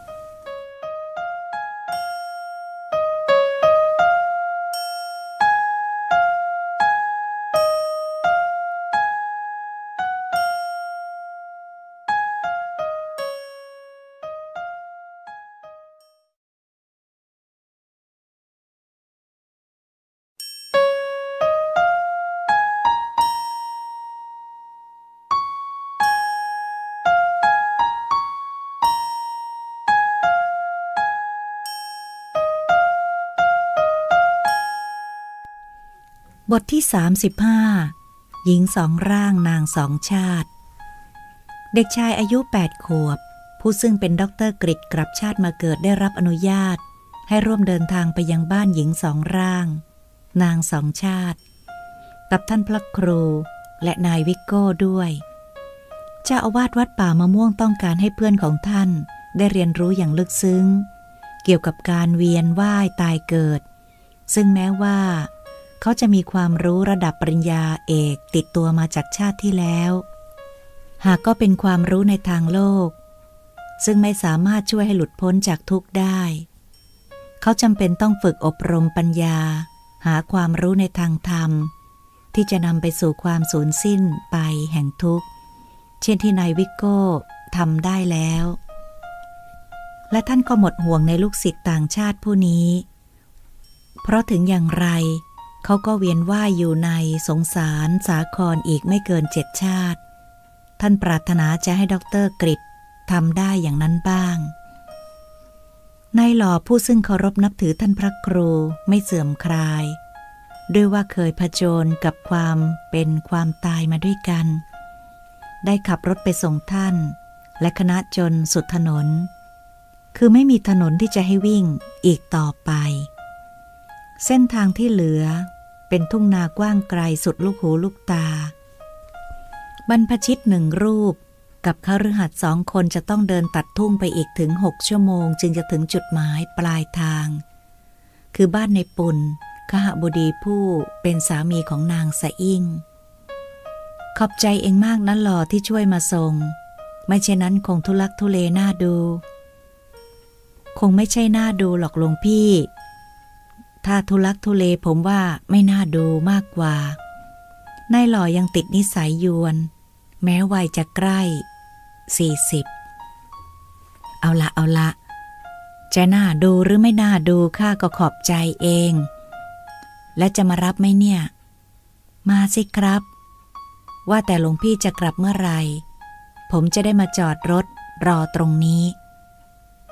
Speaker 1: บทที่สามสิบห้าหญิงสองร่างนางสองชาติเด็กชายอายุแปดขวบผู้ซึ่งเป็นด็อกเตอร์กฤษกลับชาติมาเกิดได้รับอนุญาตให้ร่วมเดินทางไปยังบ้านหญิงสองร่างนางสองชาติกับท่านพระครูและนายวิกโก้ด้วยเจ้าอาวาสวัดป่ามะม่วงต้องการให้เพื่อนของท่านได้เรียนรู้อย่างลึกซึ้งเกี่ยวกับการเวียนว่ายตายเกิดซึ่งแม้ว่าเขาจะมีความรู้ระดับปริญญาเอกติดตัวมาจากชาติที่แล้วหากก็เป็นความรู้ในทางโลกซึ่งไม่สามารถช่วยให้หลุดพ้นจากทุกข์ได้เขาจำเป็นต้องฝึกอบรมปัญญาหาความรู้ในทางธรรมที่จะนำไปสู่ความสูญสิ้นไปแห่งทุกข์เช่นที่นายวิกโก้ทำได้แล้วและท่านก็หมดห่วงในลูกศิษย์ต่างชาติผู้นี้เพราะถึงอย่างไรเขาก็เวียนว่ายอยู่ในสงสารสาครอีกไม่เกินเจ็ดชาติท่านปรารถนาจะให้ด็อกเตอร์กฤษทำได้อย่างนั้นบ้างนายหล่อผู้ซึ่งเคารพนับถือท่านพระครูไม่เสื่อมคลายด้วยว่าเคยผจญกับความเป็นความตายมาด้วยกันได้ขับรถไปส่งท่านและคณะจนสุดถนนคือไม่มีถนนที่จะให้วิ่งอีกต่อไปเส้นทางที่เหลือเป็นทุ่งนากว้างไกลสุดลูกหูลูกตาบรรพชิตหนึ่งรูปกับคฤหัสถ์สองคนจะต้องเดินตัดทุ่งไปอีกถึงหกชั่วโมงจึงจะถึงจุดหมายปลายทางคือบ้านในปุ่นคหบดีผู้เป็นสามีของนางสะอิ่งขอบใจเองมากนะหล่อที่ช่วยมาส่งไม่เช่นนั้นคงทุลักทุเลน่าดูคงไม่ใช่น่าดูหรอกหลวงพี่ถ้าทุลักทุเลผมว่าไม่น่าดูมากกว่านายหล่อยังติดนิสัยยวนแม้วัยจะใกล้สี่สิบเอาละเอาละจะน่าดูหรือไม่น่าดูข้าก็ขอบใจเองและจะมารับไหมเนี่ยมาสิครับว่าแต่หลวงพี่จะกลับเมื่อไหร่ผมจะได้มาจอดรถรอตรงนี้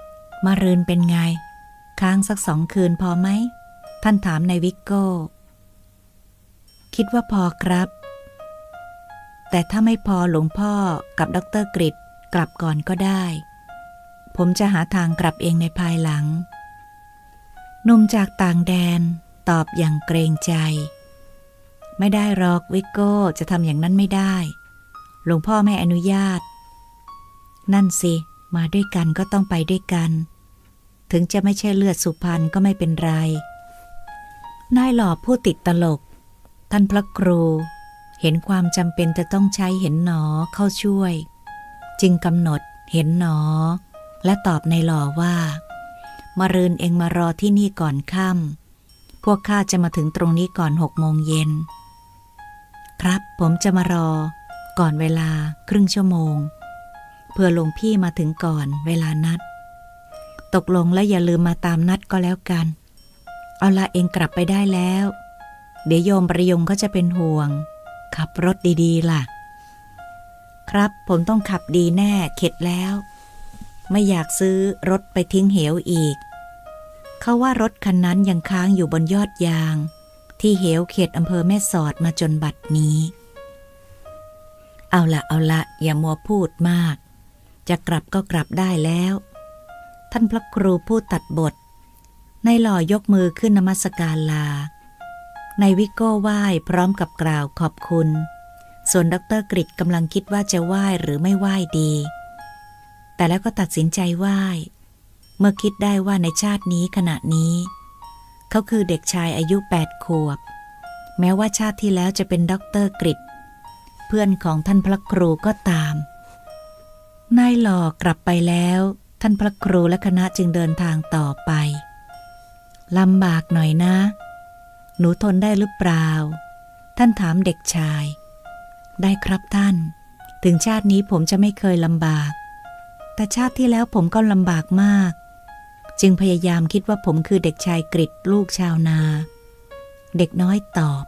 Speaker 1: มะรืนเป็นไงค้างสักสองคืนพอไหมท่านถามนายวิกโก้คิดว่าพอครับแต่ถ้าไม่พอหลวงพ่อกับดร.กฤษกลับก่อนก็ได้ผมจะหาทางกลับเองในภายหลังหนุ่มจากต่างแดนตอบอย่างเกรงใจไม่ได้หรอกวิกโก้จะทำอย่างนั้นไม่ได้หลวงพ่อไม่อนุญาตนั่นสิมาด้วยกันก็ต้องไปด้วยกันถึงจะไม่ใช่เลือดสุพรรณก็ไม่เป็นไรนายหล่อผู้ติดตลกท่านพระครูเห็นความจำเป็นจะต้องใช้เห็นหนอเข้าช่วยจึงกำหนดเห็นหนอและตอบนายหล่อว่ามะรืนเองมารอที่นี่ก่อนค่ำพวกข้าจะมาถึงตรงนี้ก่อนหกโมงเย็นครับผมจะมารอก่อนเวลาครึ่งชั่วโมงเพื่อหลวงพี่มาถึงก่อนเวลานัดตกลงและอย่าลืมมาตามนัดก็แล้วกันเอาละเองกลับไปได้แล้วเดี๋ยวโยมประยงก็จะเป็นห่วงขับรถดีๆล่ะครับผมต้องขับดีแน่เข็ดแล้วไม่อยากซื้อรถไปทิ้งเหวอีกเขาว่ารถคันนั้นยังค้างอยู่บนยอดยางที่เหวเขตอำเภอแม่สอดมาจนบัดนี้เอาละเอาละอย่ามัวพูดมากจะกลับก็กลับได้แล้วท่านพระครูพูดตัดบทนายหล่อยกมือขึ้นนมัสการลานายวิโก้ไหว้พร้อมกับกล่าวขอบคุณส่วนดร.กฤษกำลังคิดว่าจะไหว้หรือไม่ไหว้ดีแต่แล้วก็ตัดสินใจไหว้เมื่อคิดได้ว่าในชาตินี้ขณะนี้เขาคือเด็กชายอายุแปดขวบแม้ว่าชาติที่แล้วจะเป็นดร.กฤษเพื่อนของท่านพระครูก็ตามนายหล่อกลับไปแล้วท่านพระครูและคณะจึงเดินทางต่อไปลำบากหน่อยนะหนูทนได้หรือเปล่าท่านถามเด็กชายได้ครับท่านถึงชาตินี้ผมจะไม่เคยลำบากแต่ชาติที่แล้วผมก็ลำบากมากจึงพยายามคิดว่าผมคือเด็กชายกฤษลูกชาวนาเด็กน้อยตอบ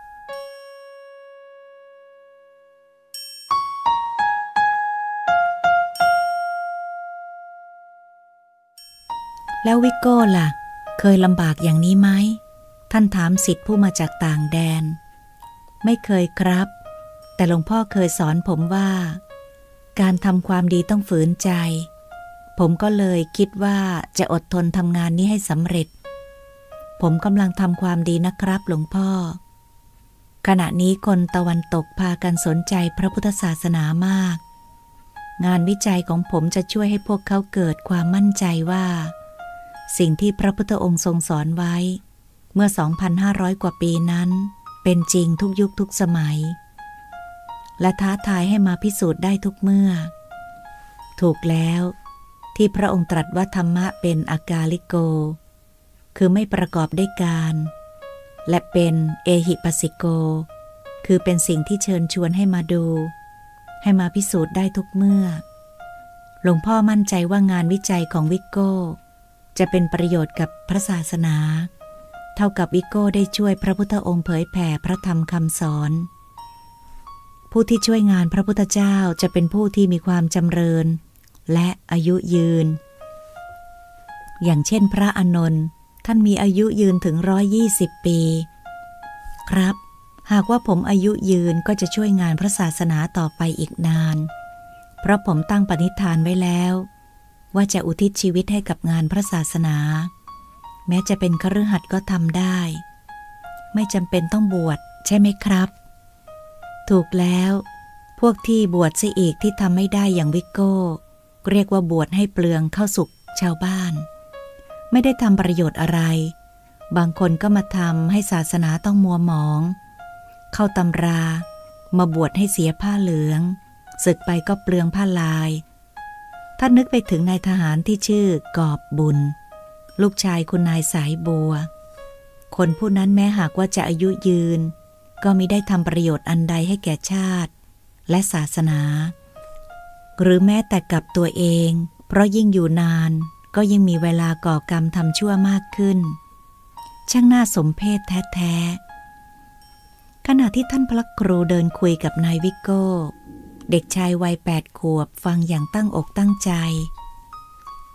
Speaker 1: แล้ววิโก้ล่ะเคยลำบากอย่างนี้ไหมท่านถามศิษย์ผู้มาจากต่างแดนไม่เคยครับแต่หลวงพ่อเคยสอนผมว่าการทำความดีต้องฝืนใจผมก็เลยคิดว่าจะอดทนทำงานนี้ให้สำเร็จผมกำลังทำความดีนะครับหลวงพ่อขณะนี้คนตะวันตกพากันสนใจพระพุทธศาสนามากงานวิจัยของผมจะช่วยให้พวกเขาเกิดความมั่นใจว่าสิ่งที่พระพุทธองค์ทรงสอนไว้เมื่อ สองพันห้าร้อย กว่าปีนั้นเป็นจริงทุกยุคทุกสมัยและท้าทายให้มาพิสูจน์ได้ทุกเมื่อถูกแล้วที่พระองค์ตรัสว่าธรรมะเป็นอากาลิโกคือไม่ประกอบด้วยการและเป็นเอหิปัสสิโกคือเป็นสิ่งที่เชิญชวนให้มาดูให้มาพิสูจน์ได้ทุกเมื่อหลวงพ่อมั่นใจว่างานวิจัยของวิโก้จะเป็นประโยชน์กับพระศาสนาเท่ากับวิโก้ได้ช่วยพระพุทธองค์เผยแผ่พระธรรมคำสอนผู้ที่ช่วยงานพระพุทธเจ้าจะเป็นผู้ที่มีความจำเริญและอายุยืนอย่างเช่นพระอานนท์ท่านมีอายุยืนถึงหนึ่งร้อยยี่สิบปีครับหากว่าผมอายุยืนก็จะช่วยงานพระศาสนาต่อไปอีกนานเพราะผมตั้งปณิธานไว้แล้วว่าจะอุทิศชีวิตให้กับงานพระศาสนาแม้จะเป็นคฤหัสถ์ก็ทำได้ไม่จำเป็นต้องบวชใช่ไหมครับถูกแล้วพวกที่บวชซะอีกที่ทำไม่ได้อย่างวิโก้เรียกว่าบวชให้เปลืองเข้าสุขชาวบ้านไม่ได้ทำประโยชน์อะไรบางคนก็มาทำให้ศาสนาต้องมัวหมองเข้าตำรามาบวชให้เสียผ้าเหลืองศึกไปก็เปลืองผ้าลายท่านนึกไปถึงนายทหารที่ชื่อกอบบุญลูกชายคุณนายสายบัวคนผู้นั้นแม้หากว่าจะอายุยืนก็มิได้ทำประโยชน์อันใดให้แก่ชาติและศาสนาหรือแม้แต่กับตัวเองเพราะยิ่งอยู่นานก็ยิ่งมีเวลาก่อกรรมทำชั่วมากขึ้นช่างน่าสมเพชแท้ๆขณะที่ท่านพระครูเดินคุยกับนายวิโก้เด็กชายวัยแปดขวบฟังอย่างตั้งอกตั้งใจ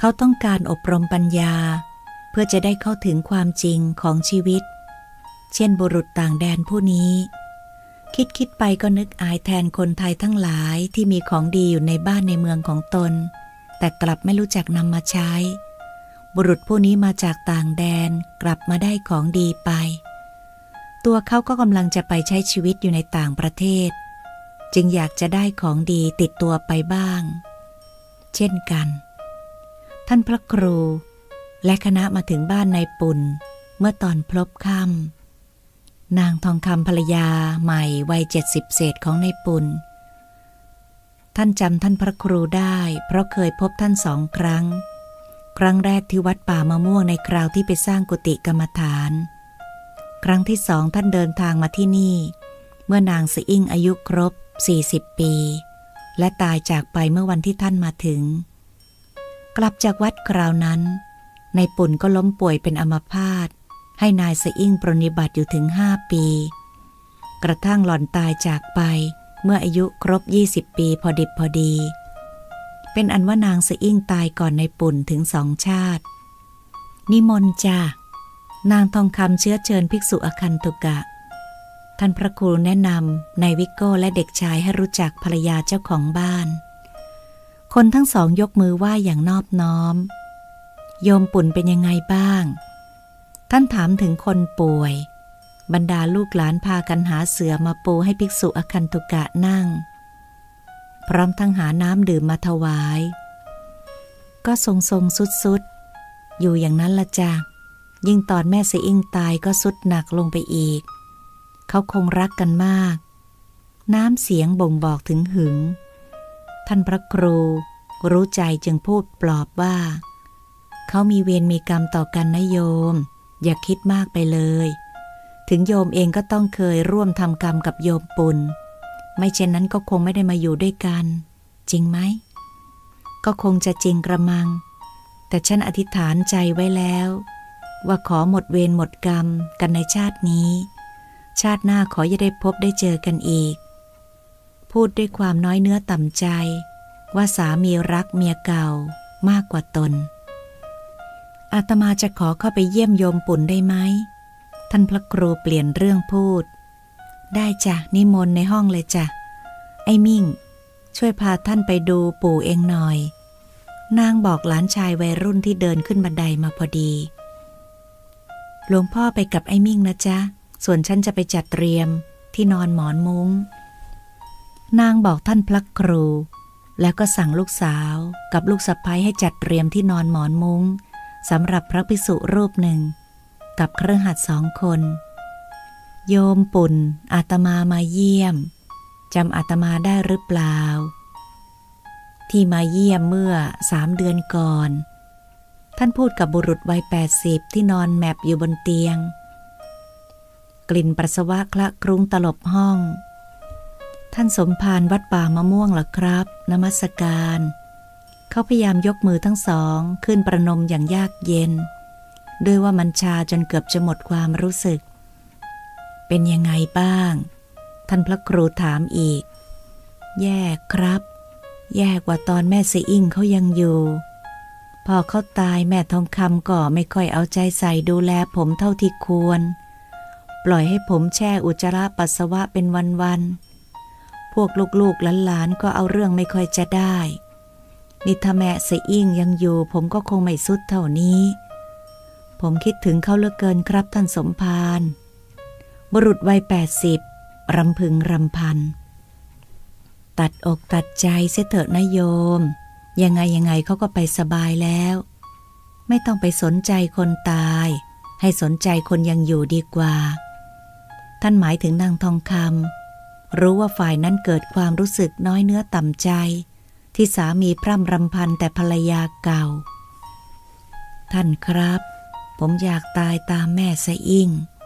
Speaker 1: เขาต้องการอบรมปัญญาเพื่อจะได้เข้าถึงความจริงของชีวิตเช่นบุรุษต่างแดนผู้นี้คิดคิดไปก็นึกอายแทนคนไทยทั้งหลายที่มีของดีอยู่ในบ้านในเมืองของตนแต่กลับไม่รู้จักนำมาใช้บุรุษผู้นี้มาจากต่างแดนกลับมาได้ของดีไปตัวเขาก็กำลังจะไปใช้ชีวิตอยู่ในต่างประเทศจึงอยากจะได้ของดีติดตัวไปบ้างเช่นกันท่านพระครูและคณะมาถึงบ้านนายปุ่นเมื่อตอนพลบค่ำนางทองคำภรรยาใหม่วัยเจ็ดสิบเศษของนายปุ่นท่านจำท่านพระครูได้เพราะเคยพบท่านสองครั้งครั้งแรกที่วัดป่ามะม่วงในคราวที่ไปสร้างกุฏิกรรมฐานครั้งที่สองท่านเดินทางมาที่นี่เมื่อนางสะอิ่งอายุครบสี่สิบปีและตายจากไปเมื่อวันที่ท่านมาถึงกลับจากวัดคราวนั้นนายปุ่นก็ล้มป่วยเป็นอัมพาตให้นายสะอิ่งปรนนิบัติอยู่ถึงห้าปีกระทั่งหล่อนตายจากไปเมื่ออายุครบยี่สิบปีพอดิบพอดีเป็นอันว่านางสะอิ่งตายก่อนนายปุ่นถึงสองชาตินิมนต์จ้านางทองคำเชื้อเชิญภิกษุอคันตุกะท่านพระครูแนะนำนายวิโก้และเด็กชายให้รู้จักภรรยาเจ้าของบ้านคนทั้งสองยกมือไหว้อย่างนอบน้อมโยมปุ่นเป็นยังไงบ้างท่านถามถึงคนป่วยบรรดาลูกหลานพากันหาเสื่อมาปูให้ภิกษุอคันตุกะนั่งพร้อมทั้งหาน้ำดื่มมาถวายก็ทรงทรงสุดสุดอยู่อย่างนั้นละจ้ะยิ่งตอนแม่สะอิ่งตายก็สุดหนักลงไปอีกเขาคงรักกันมากน้ำเสียงบ่งบอกถึงหึงท่านพระครูรู้ใจจึงพูดปลอบว่าเขามีเวรมีกรรมต่อกันนะโยมอย่าคิดมากไปเลยถึงโยมเองก็ต้องเคยร่วมทำกรรมกับโยมปุ่นไม่เช่นนั้นก็คงไม่ได้มาอยู่ด้วยกันจริงไหมก็คงจะจริงกระมังแต่ฉันอธิษฐานใจไว้แล้วว่าขอหมดเวรหมดกรรมกันในชาตินี้ชาติหน้าขออย่าได้พบได้เจอกันอีกพูดด้วยความน้อยเนื้อต่ำใจว่าสามีรักเมียเก่ามากกว่าตนอาตมาจะขอเข้าไปเยี่ยมโยมปุ่นได้ไหมท่านพระครูเปลี่ยนเรื่องพูดได้จ้ะนิมนต์ในห้องเลยจ้ะไอ้มิ่งช่วยพาท่านไปดูปู่เองหน่อยนางบอกหลานชายวัยรุ่นที่เดินขึ้นบันไดมาพอดีหลวงพ่อไปกับไอ้มิ่งนะจ๊ะส่วนฉันจะไปจัดเตรียมที่นอนหมอนมุ้งนางบอกท่านพระครูแล้วก็สั่งลูกสาวกับลูกสะใภ้ให้จัดเตรียมที่นอนหมอนมุ้งสำหรับพระภิกษุรูปหนึ่งกับเครื่องหัตถ์สองคนโยมปุ่นอาตมามาเยี่ยมจำอาตมาได้หรือเปล่าที่มาเยี่ยมเมื่อสามเดือนก่อนท่านพูดกับบุรุษวัยแปดสิบที่นอนแมปอยู่บนเตียงกลิ่นปัสสาวะคละคลุ้งตลบห้องท่านสมภารวัดป่ามะม่วงเหรอครับนมัสการเขาพยายามยกมือทั้งสองขึ้นประนมอย่างยากเย็นด้วยว่ามันชาจนเกือบจะหมดความรู้สึกเป็นยังไงบ้างท่านพระครูถามอีกแย่ครับแย่กว่าตอนแม่สะอิ่งเขายังอยู่พอเขาตายแม่ทองคำก็ไม่ค่อยเอาใจใส่ดูแลผมเท่าที่ควรปล่อยให้ผมแช่อุจจาระปัสสาวะเป็นวันๆพวกลูกๆหลานๆก็เอาเรื่องไม่ค่อยจะได้นี่ถ้าแม่สะอิ่งยังอยู่ผมก็คงไม่สุดเท่านี้ผมคิดถึงเขาเหลือเกินครับท่านสมภารบุรุษวัยแปดสิบรำพึงรำพันตัดอกตัดใจเสียเถอะนะโยมยังไงยังไงเขาก็ไปสบายแล้วไม่ต้องไปสนใจคนตายให้สนใจคนยังอยู่ดีกว่าท่านหมายถึงนางทองคำรู้ว่าฝ่ายนั้นเกิดความรู้สึกน้อยเนื้อต่ำใจที่สามีพร่ำรำพันแต่ภรรยาเก่าท่านครับผมอยากตายตามแม่สะอิ่ง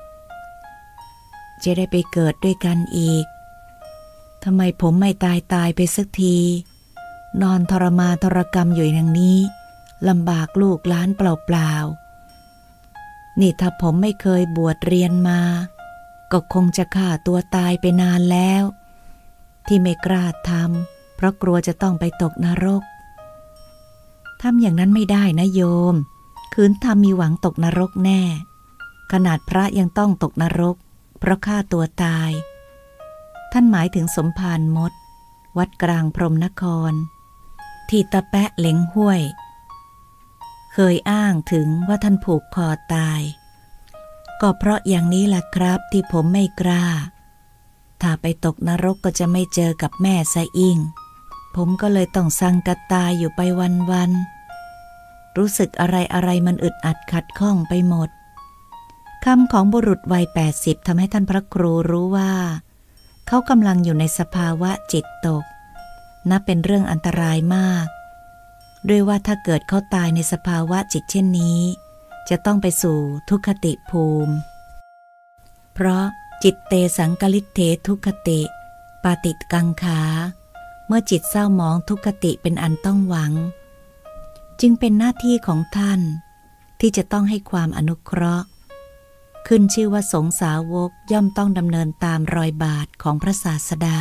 Speaker 1: จะได้ไปเกิดด้วยกันอีกทำไมผมไม่ตายตายไปสักทีนอนทรมานทรกรรมอยู่อย่างนี้ลำบากลูกหลานเปล่าๆนี่ถ้าผมไม่เคยบวชเรียนมาก็คงจะฆ่าตัวตายไปนานแล้วที่ไม่กล้าทำเพราะกลัวจะต้องไปตกนรกท่านทำอย่างนั้นไม่ได้นะโยมคืนทำมีหวังตกนรกแน่ขนาดพระยังต้องตกนรกเพราะฆ่าตัวตายท่านหมายถึงสมภารมดวัดกลางพรหมนครที่ตะแปะเหลงห้วยเคยอ้างถึงว่าท่านผูกคอตายก็เพราะอย่างนี้แหละครับที่ผมไม่กล้าถ้าไปตกนรกก็จะไม่เจอกับแม่ซะอิ่งผมก็เลยต้องสังกตายอยู่ไปวันๆรู้สึกอะไรอะไรมันอึดอัดขัดข้องไปหมดคำของบุรุษวัยแปดสิบทำให้ท่านพระครูรู้ว่าเขากำลังอยู่ในสภาวะจิตตกนับเป็นเรื่องอันตรายมากด้วยว่าถ้าเกิดเขาตายในสภาวะจิตเช่นนี้จะต้องไปสู่ทุกขติภูมิเพราะจิตเตสังกลิเททุกขติปาติกังขาเมื่อจิตเศร้าหมองทุกขติเป็นอันต้องหวังจึงเป็นหน้าที่ของท่านที่จะต้องให้ความอนุเคราะห์ขึ้นชื่อว่าสงฆ์สาวกย่อมต้องดำเนินตามรอยบาทของพระศาสดา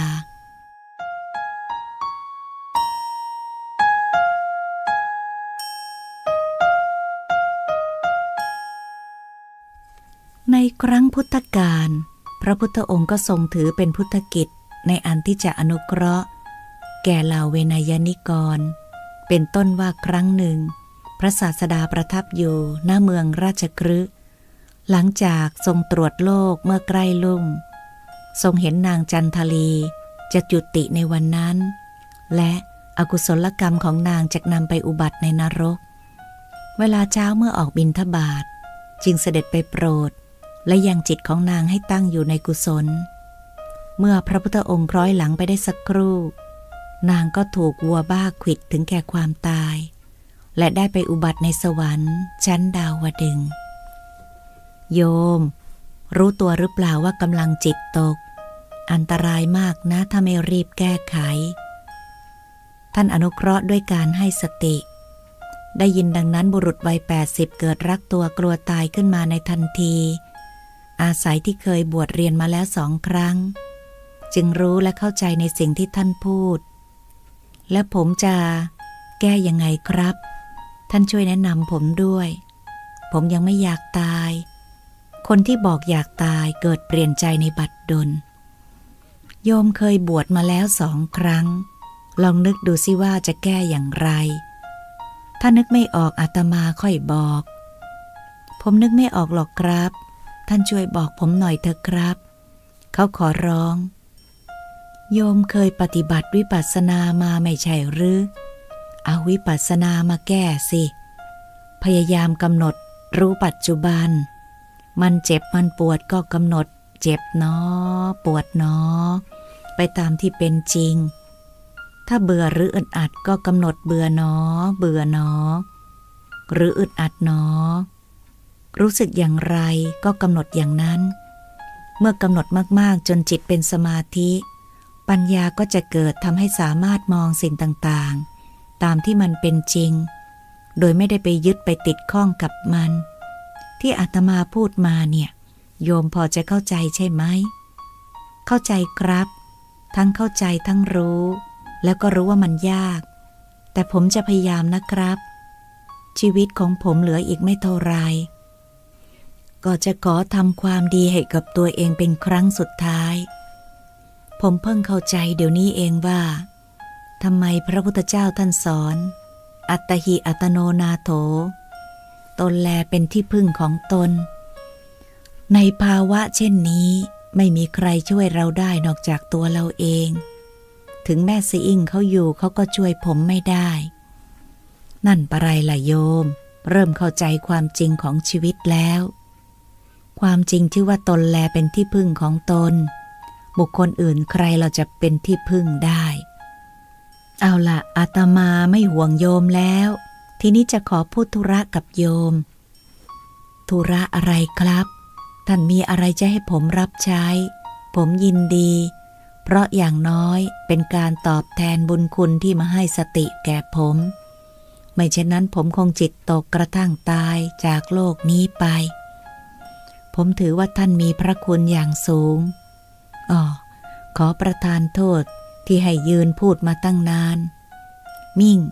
Speaker 1: ในครั้งพุทธกาลพระพุทธองค์ก็ทรงถือเป็นพุทธกิจในอันที่จะอนุเคราะห์แก่เหล่าเวนยนิกรเป็นต้นว่าครั้งหนึ่งพระศาสดาประทับอยู่ณเมืองราชคฤห์หลังจากทรงตรวจโลกเมื่อใกล้ลุ่งทรงเห็นนางจันทลีจะจุติในวันนั้นและอกุศลกรรมของนางจะนำไปอุบัติในนรกเวลาเช้าเมื่อออกบิณฑบาตจึงเสด็จไปโปรดและยังจิตของนางให้ตั้งอยู่ในกุศลเมื่อพระพุทธองค์คล้อยหลังไปได้สักครู่นางก็ถูกวัวบ้าขวิดถึงแก่ความตายและได้ไปอุบัติในสวรรค์ชั้นดาวดึงส์โยมรู้ตัวหรือเปล่าว่ากำลังจิตตกอันตรายมากนะถ้าไม่รีบแก้ไขท่านอนุเคราะห์ด้วยการให้สติได้ยินดังนั้นบุรุษวัยแปดสิบเกิดรักตัวกลัวตายขึ้นมาในทันทีอาศัยที่เคยบวชเรียนมาแล้วสองครั้งจึงรู้และเข้าใจในสิ่งที่ท่านพูดและผมจะแก้ยังไงครับท่านช่วยแนะนำผมด้วยผมยังไม่อยากตายคนที่บอกอยากตายเกิดเปลี่ยนใจในบัดดลโยมเคยบวชมาแล้วสองครั้งลองนึกดูสิว่าจะแก้อย่างไรถ้านึกไม่ออกอาตมาค่อยบอกผมนึกไม่ออกหรอกครับท่านช่วยบอกผมหน่อยเถอะครับเขาขอร้องโยมเคยปฏิบัติวิปัสสนามาไม่ใช่หรือเอาวิปัสสนามาแก้สิพยายามกำหนดรู้ปัจจุบันมันเจ็บมันปวดก็กำหนดเจ็บเนาะปวดเนาะไปตามที่เป็นจริงถ้าเบื่อหรืออึดอัดก็กำหนดเบื่อเนาะเบื่อเนาะหรืออึดอัดเนาะรู้สึกอย่างไรก็กำหนดอย่างนั้นเมื่อกำหนดมากๆจนจิตเป็นสมาธิปัญญาก็จะเกิดทำให้สามารถมองสิ่งต่างๆตามที่มันเป็นจริงโดยไม่ได้ไปยึดไปติดข้องกับมันที่อาตมาพูดมาเนี่ยโยมพอจะเข้าใจใช่ไหมเข้าใจครับทั้งเข้าใจทั้งรู้แล้วก็รู้ว่ามันยากแต่ผมจะพยายามนะครับชีวิตของผมเหลืออีกไม่เท่าไรก็จะขอทำความดีให้กับตัวเองเป็นครั้งสุดท้ายผมเพิ่งเข้าใจเดี๋ยวนี้เองว่าทำไมพระพุทธเจ้าท่านสอนอัตตหิอัตโนนาโถตนแลเป็นที่พึ่งของตนในภาวะเช่นนี้ไม่มีใครช่วยเราได้นอกจากตัวเราเองถึงแม่ซีอิงเขาอยู่เขาก็ช่วยผมไม่ได้นั่นปะไรล่ะโยมเริ่มเข้าใจความจริงของชีวิตแล้วความจริงที่ว่าตนแลเป็นที่พึ่งของตนบุคคลอื่นใครเราจะเป็นที่พึ่งได้เอาล่ะอาตมาไม่ห่วงโยมแล้วทีนี้จะขอพูดธุระกับโยมธุระอะไรครับท่านมีอะไรจะให้ผมรับใช้ผมยินดีเพราะอย่างน้อยเป็นการตอบแทนบุญคุณที่มาให้สติแก่ผมไม่เช่นนั้นผมคงจิตตกกระทั่งตายจากโลกนี้ไปผมถือว่าท่านมีพระคุณอย่างสูงอ๋อขอประทานโทษที่ให้ยืนพูดมาตั้งนานมิ่ง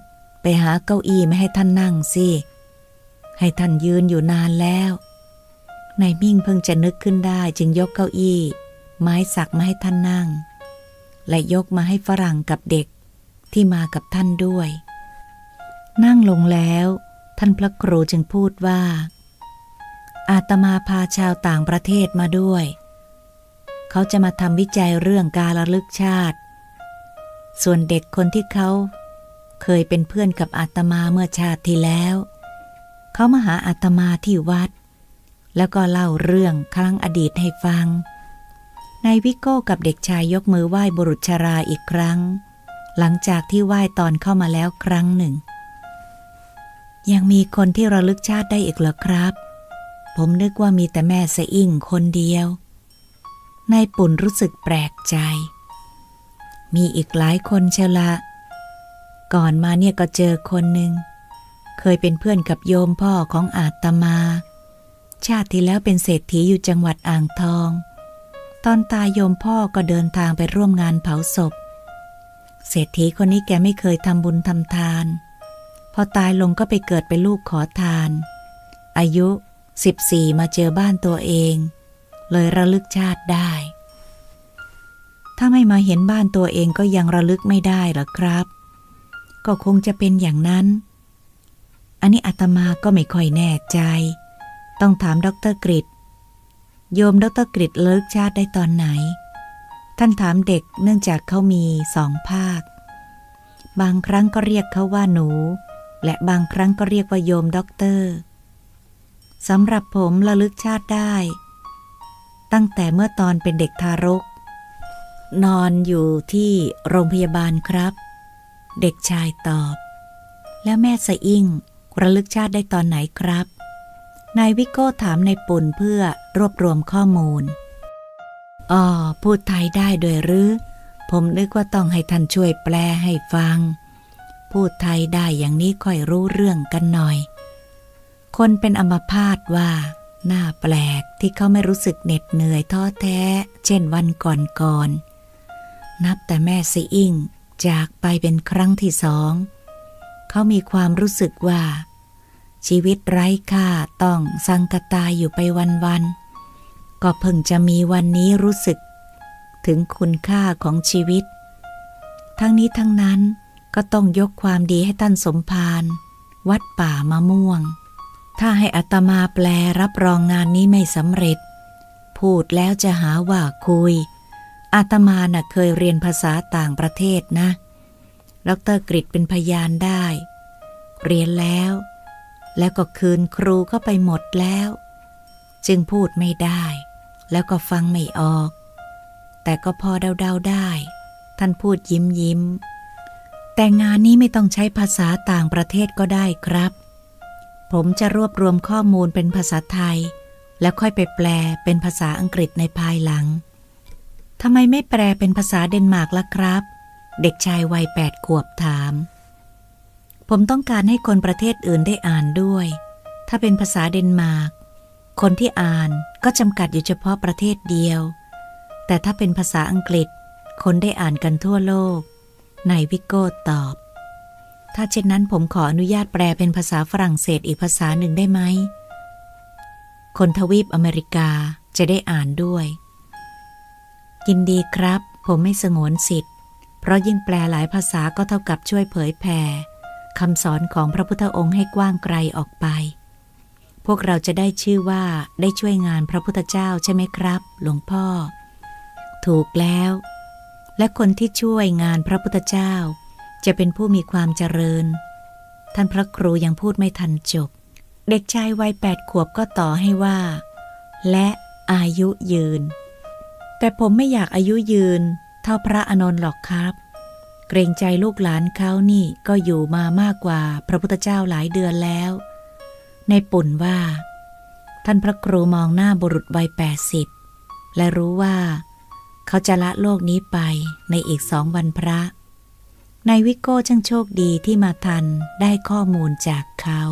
Speaker 1: ไปหาเก้าอี้ไม่ให้ท่านนั่งสิให้ท่านยืนอยู่นานแล้วนายมิ่งเพิ่งจะนึกขึ้นได้จึงยกเก้าอี้ไม้สักมาให้ท่านนั่งและยกมาให้ฝรั่งกับเด็กที่มากับท่านด้วยนั่งลงแล้วท่านพระครูจึงพูดว่าอาตมาพาชาวต่างประเทศมาด้วยเขาจะมาทำวิจัยเรื่องการระลึกชาติส่วนเด็กคนที่เขาเคยเป็นเพื่อนกับอาตมาเมื่อชาติที่แล้วเขามาหาอาตมาที่วัดแล้วก็เล่าเรื่องครั้งอดีตให้ฟังนายวิโก้กับเด็กชายยกมือไหว้บุรุษชราอีกครั้งหลังจากที่ไหว้ตอนเข้ามาแล้วครั้งหนึ่งยังมีคนที่ระลึกชาติได้อีกเหรอครับผมนึกว่ามีแต่แม่สะอิ่งคนเดียวนายปุ่นรู้สึกแปลกใจมีอีกหลายคนเชียวละก่อนมาเนี่ยก็เจอคนหนึ่งเคยเป็นเพื่อนกับโยมพ่อของอาตมาชาติที่แล้วเป็นเศรษฐีอยู่จังหวัดอ่างทองตอนตายโยมพ่อก็เดินทางไปร่วมงานเผาศพเศรษฐีคนนี้แกไม่เคยทำบุญทำทานพอตายลงก็ไปเกิดเป็นลูกขอทานอายุสิบสี่มาเจอบ้านตัวเองเลยระลึกชาติได้ถ้าไม่มาเห็นบ้านตัวเองก็ยังระลึกไม่ได้หรอกครับก็คงจะเป็นอย่างนั้นอันนี้อาตมาก็ไม่ค่อยแน่ใจต้องถามดร.กฤษโยมดร.กฤษระลึกชาติได้ตอนไหนท่านถามเด็กเนื่องจากเขามีสองภาคบางครั้งก็เรียกเขาว่าหนูและบางครั้งก็เรียกว่าโยมด็อกเตอร์สำหรับผมระลึกชาติได้ตั้งแต่เมื่อตอนเป็นเด็กทารกนอนอยู่ที่โรงพยาบาลครับเด็กชายตอบแล้วแม่สะอิ่งระลึกชาติได้ตอนไหนครับนายวิโก้ถามในปุ่นเพื่อรวบรวมข้อมูลอ๋อพูดไทยได้ด้วยหรือผมนึกว่าต้องให้ท่านช่วยแปลให้ฟังพูดไทยได้อย่างนี้ค่อยรู้เรื่องกันหน่อยคนเป็นอัมพาตว่าน่าแปลกที่เขาไม่รู้สึกเหน็ดเหนื่อยท้อแท้เช่นวันก่อนๆนับแต่แม่สะอิ่งจากไปเป็นครั้งที่สองเขามีความรู้สึกว่าชีวิตไร้ค่าต้องสังกตายอยู่ไปวันๆก็เพิ่งจะมีวันนี้รู้สึกถึงคุณค่าของชีวิตทั้งนี้ทั้งนั้นก็ต้องยกความดีให้ท่านสมภารวัดป่ามะม่วงถ้าให้อาตมาแปลรับรองงานนี้ไม่สำเร็จพูดแล้วจะหาว่าคุยอาตมาน่ะเคยเรียนภาษาต่างประเทศนะดร.กฤษเป็นพยานได้เรียนแล้วแล้วก็คืนครูก็ไปหมดแล้วจึงพูดไม่ได้แล้วก็ฟังไม่ออกแต่ก็พอเดาๆได้ท่านพูดยิ้มยิ้มแต่งานนี้ไม่ต้องใช้ภาษาต่างประเทศก็ได้ครับผมจะรวบรวมข้อมูลเป็นภาษาไทยแล้วค่อยไปแปลเป็นภาษาอังกฤษในภายหลังทำไมไม่แปลเป็นภาษาเดนมาร์กล่ะครับเด็กชายวัยแปดขวบถามผมต้องการให้คนประเทศอื่นได้อ่านด้วยถ้าเป็นภาษาเดนมาร์กคนที่อ่านก็จำกัดอยู่เฉพาะประเทศเดียวแต่ถ้าเป็นภาษาอังกฤษคนได้อ่านกันทั่วโลกนายวิโก้ตอบถ้าเช่นนั้นผมขออนุญาตแปลเป็นภาษาฝรั่งเศสอีกภาษาหนึ่งได้ไหมคนทวีปอเมริกาจะได้อ่านด้วยยินดีครับผมไม่สงวนสิทธิ์เพราะยิ่งแปลหลายภาษาก็เท่ากับช่วยเผยแผ่คำสอนของพระพุทธองค์ให้กว้างไกลออกไปพวกเราจะได้ชื่อว่าได้ช่วยงานพระพุทธเจ้าใช่ไหมครับหลวงพ่อถูกแล้วและคนที่ช่วยงานพระพุทธเจ้าจะเป็นผู้มีความเจริญท่านพระครูยังพูดไม่ทันจบเด็กชายวัยแปดขวบก็ต่อให้ว่าและอายุยืนแต่ผมไม่อยากอายุยืนเท่าพระอานนท์หรอกครับเกรงใจลูกหลานเขานี่ก็อยู่มามากกว่าพระพุทธเจ้าหลายเดือนแล้วในปุ่นว่าท่านพระครูมองหน้าบุรุษวัยแปดสิบและรู้ว่าเขาจะละโลกนี้ไปในอีกสองวันพระนายวิโก้ช่างโชคดีที่มาทันได้ข้อมูลจากเขา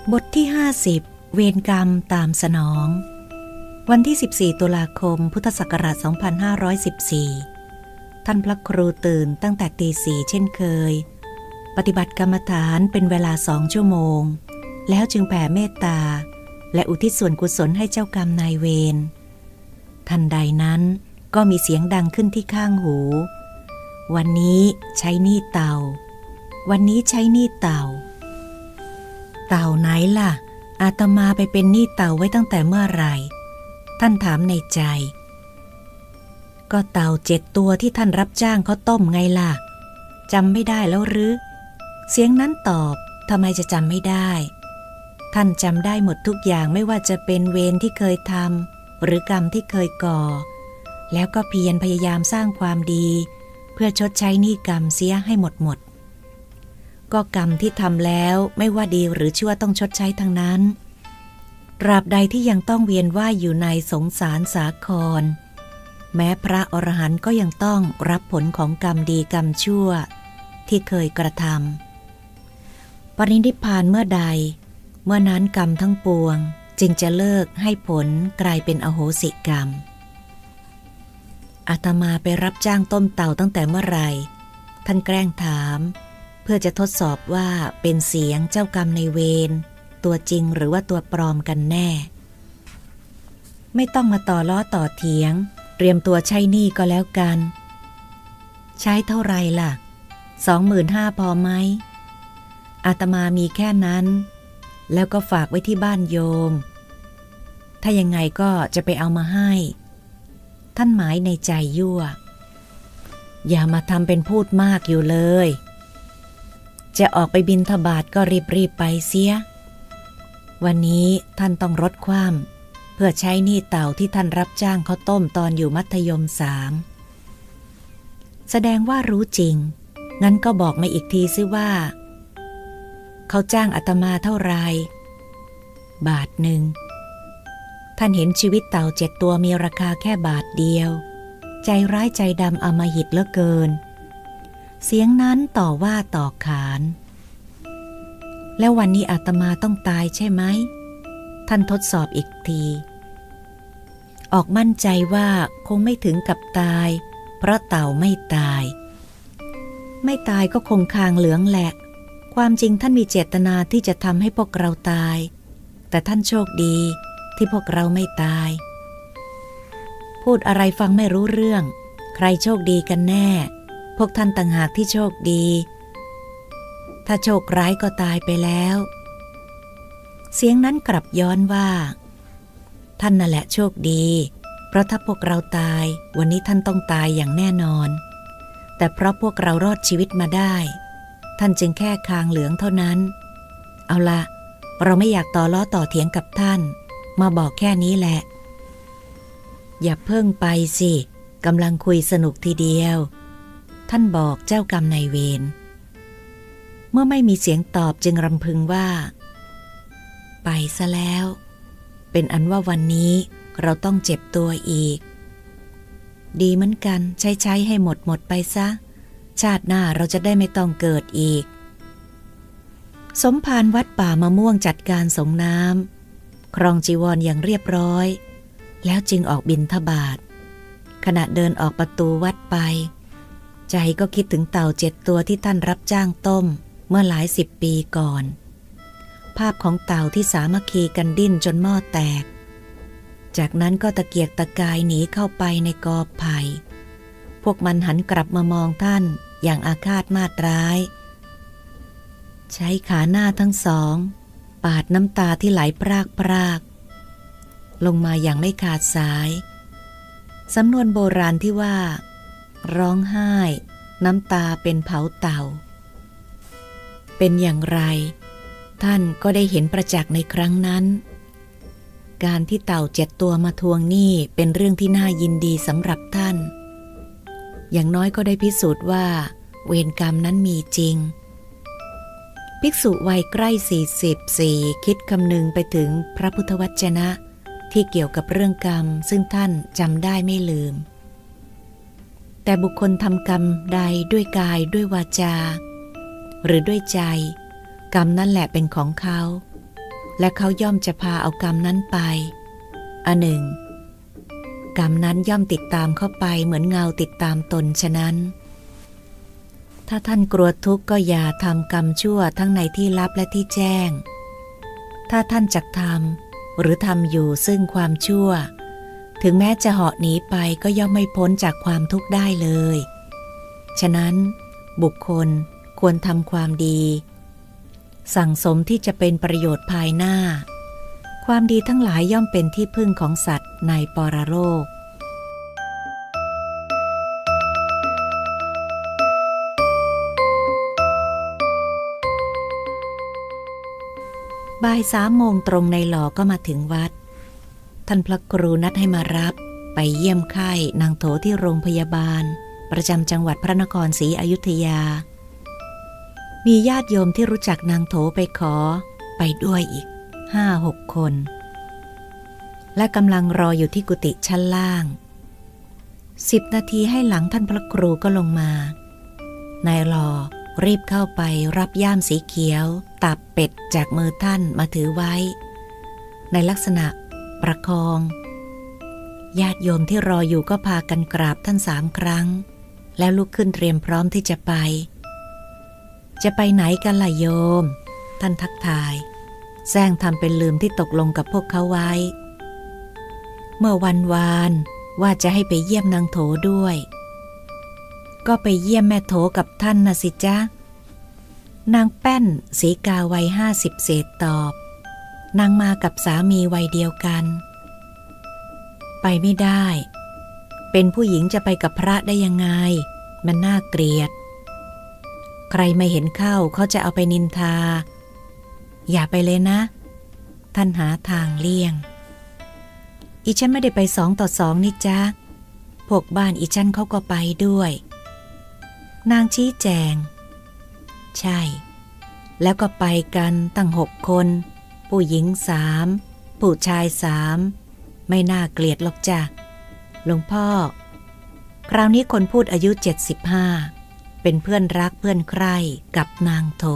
Speaker 1: บทที่ห้าสิบเวรกรรมตามสนองวันที่สิบสี่ตุลาคมพุทธศักราชสองพันห้าร้อยสิบสี่ท่านพระครูตื่นตั้งแต่ตีสี่เช่นเคยปฏิบัติกรรมฐานเป็นเวลาสองชั่วโมงแล้วจึงแผ่เมตตาและอุทิศส่วนกุศลให้เจ้ากรรมนายเวรทันใดนั้นก็มีเสียงดังขึ้นที่ข้างหูวันนี้ใช้หนี้เต่าวันนี้ใช้หนี้เต่าเต่าไหนล่ะอาตมาไปเป็นหนี้เต่าไว้ตั้งแต่เมื่อไหร่ท่านถามในใจก็เต่าเจ็ดตัวที่ท่านรับจ้างเขาต้มไงล่ะจำไม่ได้แล้วหรือเสียงนั้นตอบทำไมจะจำไม่ได้ท่านจำได้หมดทุกอย่างไม่ว่าจะเป็นเวรที่เคยทำหรือกรรมที่เคยก่อแล้วก็เพียรพยายามสร้างความดีเพื่อชดใช้หนี้กรรมเสียให้หมดหมดก็กรรมที่ทำแล้วไม่ว่าดีหรือชั่วต้องชดใช้ทั้งนั้นตราบใดที่ยังต้องเวียนว่ายอยู่ในสงสารสาครแม้พระอรหันต์ก็ยังต้องรับผลของกรรมดีกรรมชั่วที่เคยกระทำปรินิพพานเมื่อใดเมื่อนั้นกรรมทั้งปวงจึงจะเลิกให้ผลกลายเป็นอโหสิกรรมอาตมาไปรับจ้างต้มเต่าตั้งแต่เมื่อไหร่ท่านแกล้งถามเพื่อจะทดสอบว่าเป็นเสียงเจ้ากรรมในเวรตัวจริงหรือว่าตัวปลอมกันแน่ไม่ต้องมาต่อล้อต่อเถียงเตรียมตัวใช้หนี้ก็แล้วกันใช้เท่าไรล่ะสองหมื่นห้าพอไหมอาตมามีแค่นั้นแล้วก็ฝากไว้ที่บ้านโยมถ้ายังไงก็จะไปเอามาให้ท่านหมายในใจยั่วอย่ามาทำเป็นพูดมากอยู่เลยจะออกไปบิณฑบาตก็รีบๆไปเสียวันนี้ท่านต้องรดความเพื่อใช้หนี้เต่าที่ท่านรับจ้างเขาต้มตอนอยู่มัธยมสามแสดงว่ารู้จริงงั้นก็บอกมาอีกทีซิว่าเขาจ้างอาตมาเท่าไรบาทหนึ่งท่านเห็นชีวิตเต่าเจ็ดตัวมีราคาแค่บาทเดียวใจร้ายใจดำอำมหิตเหลือเกินเสียงนั้นต่อว่าต่อขานแล้ววันนี้อาตมาต้องตายใช่ไหมท่านทดสอบอีกทีออกมั่นใจว่าคงไม่ถึงกับตายเพราะเต่าไม่ตายไม่ตายก็คงคางเหลืองแหละความจริงท่านมีเจตนาที่จะทำให้พวกเราตายแต่ท่านโชคดีที่พวกเราไม่ตายพูดอะไรฟังไม่รู้เรื่องใครโชคดีกันแน่พวกท่านต่างหากที่โชคดีถ้าโชคร้ายก็ตายไปแล้วเสียงนั้นกลับย้อนว่าท่านน่ะแหละโชคดีเพราะถ้าพวกเราตายวันนี้ท่านต้องตายอย่างแน่นอนแต่เพราะพวกเรารอดชีวิตมาได้ท่านจึงแค่คางเหลืองเท่านั้นเอาละเราไม่อยากต่อล้อต่อเถียงกับท่านมาบอกแค่นี้แหละอย่าเพิ่งไปสิกำลังคุยสนุกทีเดียวท่านบอกเจ้ากรรมนายเวรเมื่อไม่มีเสียงตอบจึงรำพึงว่าไปซะแล้วเป็นอันว่าวันนี้เราต้องเจ็บตัวอีกดีเหมือนกันใช้ใช้ให้หมดหมดไปซะชาติหน้าเราจะได้ไม่ต้องเกิดอีกสมภารวัดป่ามะม่วงจัดการสงน้ำครองจีวร อ, อย่างเรียบร้อยแล้วจึงออกบิณฑบาตขณะเดินออกประตูวัดไปใจก็คิดถึงเต่าเจ็ดตัวที่ท่านรับจ้างต้มเมื่อหลายสิบปีก่อนภาพของเต่าที่สามัคคีกันดิ้นจนหม้อแตกจากนั้นก็ตะเกียกตะกายหนีเข้าไปในกอไผ่พวกมันหันกลับมามองท่านอย่างอาฆาตมาตร้ายใช้ขาหน้าทั้งสองปาดน้ำตาที่ไหลพรากพรากลงมาอย่างไม่ขาดสายสำนวนโบราณที่ว่าร้องไห้น้ำตาเป็นเผาเต่าเป็นอย่างไรท่านก็ได้เห็นประจักษ์ในครั้งนั้นการที่เต่าเจ็ดตัวมาทวงหนี้เป็นเรื่องที่น่ายินดีสำหรับท่านอย่างน้อยก็ได้พิสูจน์ว่าเวรกรรมนั้นมีจริงภิกษุวัยใกล้สี่สิบสี่คิดคำนึงไปถึงพระพุทธวจนะที่เกี่ยวกับเรื่องกรรมซึ่งท่านจำได้ไม่ลืมแต่บุคคลทำกรรมใดด้วยกายด้วยวาจาหรือด้วยใจกรรมนั่นแหละเป็นของเขาและเขาย่อมจะพาเอากรรมนั้นไปอันหนึ่งกรรมนั้นย่อมติดตามเข้าไปเหมือนเงาติดตามตนฉะนั้นถ้าท่านกลัวทุกข์ก็อย่าทำกรรมชั่วทั้งในที่ลับและที่แจ้งถ้าท่านจักทำหรือทำอยู่ซึ่งความชั่วถึงแม้จะเหาะหนีไปก็ย่อมไม่พ้นจากความทุกข์ได้เลยฉะนั้นบุคคลควรทำความดีสั่งสมที่จะเป็นประโยชน์ภายหน้าความดีทั้งหลายย่อมเป็นที่พึ่งของสัตว์ในปรโลกบ่ายสามโมงตรงในหล่อก็มาถึงวัดท่านพระครูนัดให้มารับไปเยี่ยมไข้นางโถที่โรงพยาบาลประจำจังหวัดพระนครศรีอยุธยามีญาติโยมที่รู้จักนางโถไปขอไปด้วยอีกห้าหกคนและกำลังรออยู่ที่กุฏิชั้นล่างสิบนาทีให้หลังท่านพระครูก็ลงมานายหล่อรีบเข้าไปรับย่ามสีเขียวตับเป็ดจากมือท่านมาถือไว้ในลักษณะประคองญาติโยมที่รออยู่ก็พากันกราบท่านสามครั้งแล้วลุกขึ้นเตรียมพร้อมที่จะไปจะไปไหนกันล่ะโยมท่านทักทายแซงทำเป็นลืมที่ตกลงกับพวกเขาไว้เมื่อวันวานว่าจะให้ไปเยี่ยมนางโถด้วยก็ไปเยี่ยมแม่โถกับท่านนะสิจ๊ะนางแป้นสีกาวัยห้าสิบเศษตอบนางมากับสามีวัยเดียวกันไปไม่ได้เป็นผู้หญิงจะไปกับพระได้ยังไงมันน่าเกลียดใครไม่เห็นเข้าเขาจะเอาไปนินทาอย่าไปเลยนะท่านหาทางเลี่ยงอีฉันไม่ได้ไปสองต่อสองนี่จ๊ะพวกบ้านอีฉันเขาก็ไปด้วยนางชี้แจงใช่แล้วก็ไปกันตั้งหกคนผู้หญิงสามผู้ชายสามไม่น่าเกลียดหรอกจ้ะหลวงพ่อคราวนี้คนพูดอายุเจ็ดสิบห้าเป็นเพื่อนรักเพื่อนใคร่กับนางโถ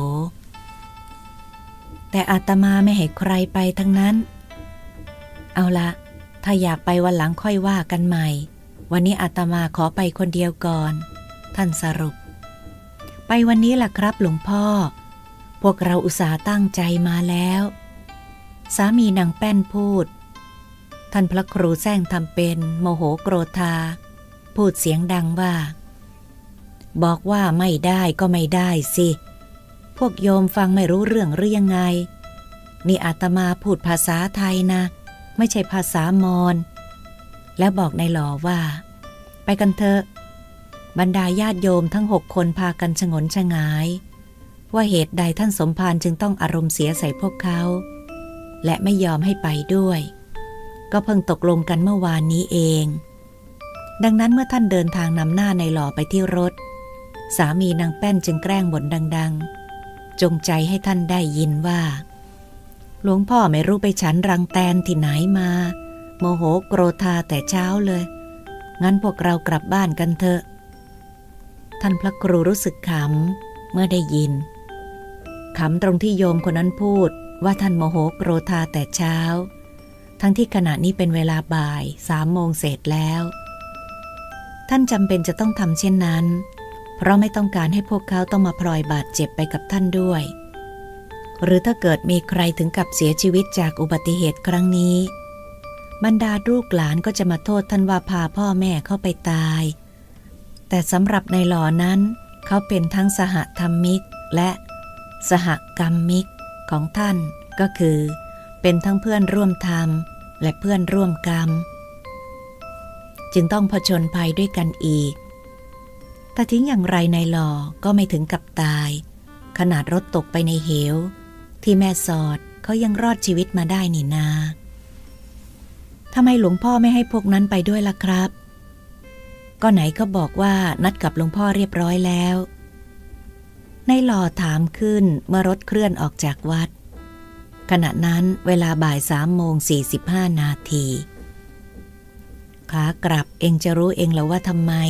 Speaker 1: แต่อาตมาไม่ให้ใครไปทั้งนั้นเอาละถ้าอยากไปวันหลังค่อยว่ากันใหม่วันนี้อาตมาขอไปคนเดียวก่อนท่านสรุปไปวันนี้ล่ะครับหลวงพ่อพวกเราอุตส่าห์ตั้งใจมาแล้วสามีนางแป้นพูดท่านพระครูแซงทำเป็นโมโหโกรธาพูดเสียงดังว่าบอกว่าไม่ได้ก็ไม่ได้สิพวกโยมฟังไม่รู้เรื่องหรือยังไงนี่อาตมาพูดภาษาไทยนะไม่ใช่ภาษามอญแล้วบอกนายหล่อว่าไปกันเถอะบรรดาญาติโยมทั้งหกคนพากันฉงนฉงายว่าเหตุใดท่านสมภารจึงต้องอารมณ์เสียใส่พวกเขาและไม่ยอมให้ไปด้วยก็เพิ่งตกลงกันเมื่อวานนี้เองดังนั้นเมื่อท่านเดินทางนำหน้านายหล่อไปที่รถสามีนางแป้นจึงแกล้งบ่นดังๆจงใจให้ท่านได้ยินว่าหลวงพ่อไม่รู้ไปฉันรังแตนที่ไหนมาโมโหโกรธาแต่เช้าเลยงั้นพวกเรากลับบ้านกันเถอะท่านพระครูรู้สึกขำเมื่อได้ยินขำตรงที่โยมคนนั้นพูดว่าท่านโมโหโกรธาแต่เช้าทั้งที่ขณะนี้เป็นเวลาบ่ายสามโมงเศษแล้วท่านจำเป็นจะต้องทำเช่นนั้นเพราะไม่ต้องการให้พวกเขาต้องมาพลอยบาดเจ็บไปกับท่านด้วยหรือถ้าเกิดมีใครถึงกับเสียชีวิตจากอุบัติเหตุครั้งนี้บรรดาลูกหลานก็จะมาโทษท่านว่าพาพ่อแม่เข้าไปตายแต่สำหรับนายหล่อนั้นเขาเป็นทั้งสหธรรมิกและสหกรรมิกของท่านก็คือเป็นทั้งเพื่อนร่วมธรรมและเพื่อนร่วมกรรมจึงต้องผจญภัยด้วยกันอีกแต่ทิ้งอย่างไรนายหล่อก็ไม่ถึงกับตายขนาดรถตกไปในเหวที่แม่สอดเขายังรอดชีวิตมาได้นี่นาทำไมหลวงพ่อไม่ให้พวกนั้นไปด้วยล่ะครับก็ไหนก็บอกว่านัดกับหลวงพ่อเรียบร้อยแล้วนายหล่อถามขึ้นเมื่อรถเคลื่อนออกจากวัดขณะนั้นเวลาบ่ายสามโมงสี่สิบห้านาทีขากลับเองจะรู้เองแล้วว่าทำไม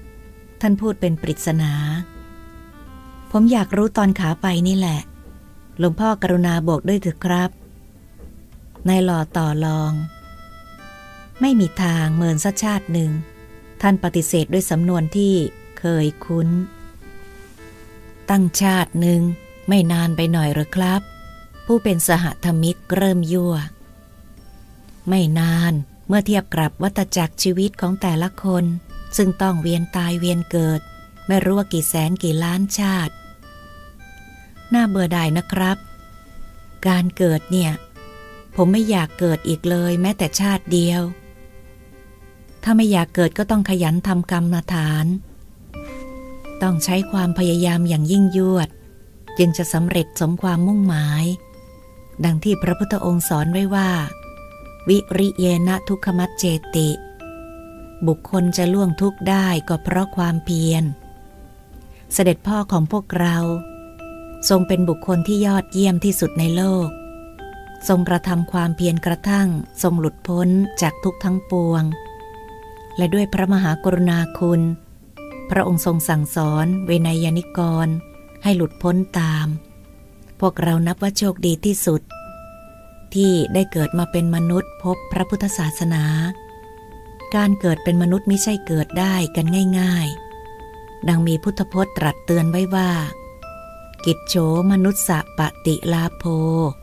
Speaker 1: ท่านพูดเป็นปริศนาผมอยากรู้ตอนขาไปนี่แหละหลวงพ่อกรุณาบอกด้วยเถอะครับนายหล่อต่อรองไม่มีทางเมินสักชาติหนึ่งท่านปฏิเสธด้วยสำนวนที่เคยคุ้นตั้งชาติหนึ่งไม่นานไปหน่อยหรือครับผู้เป็นสหธรรมิกเริ่มยั่วไม่นานเมื่อเทียบกับวัฏจักรชีวิตของแต่ละคนซึ่งต้องเวียนตายเวียนเกิดไม่รู้ว่ากี่แสนกี่ล้านชาติน่าเบื่อหน่ายนะครับการเกิดเนี่ยผมไม่อยากเกิดอีกเลยแม้แต่ชาติเดียวถ้าไม่อยากเกิดก็ต้องขยันทำกรรมฐานต้องใช้ความพยายามอย่างยิ่งยวดจึงจะสำเร็จสมความมุ่งหมายดังที่พระพุทธองค์สอนไว้ว่าวิริเยนะทุกขมัจเจติบุคคลจะล่วงทุกข์ได้ก็เพราะความเพียรเสด็จพ่อของพวกเราทรงเป็นบุคคลที่ยอดเยี่ยมที่สุดในโลกทรงกระทำความเพียรกระทั่งทรงหลุดพ้นจากทุกข์ทั้งปวงและด้วยพระมหากรุณาคุณพระองค์ทรงสั่งสอนเวนยนิกรให้หลุดพ้นตามพวกเรานับว่าโชคดีที่สุดที่ได้เกิดมาเป็นมนุษย์พบพระพุทธศาสนาการเกิดเป็นมนุษย์ไม่ใช่เกิดได้กันง่ายๆดังมีพุทธพจน์ตรัสเตือนไว้ว่ากิจโฉมนุสสะปฏิลาโภ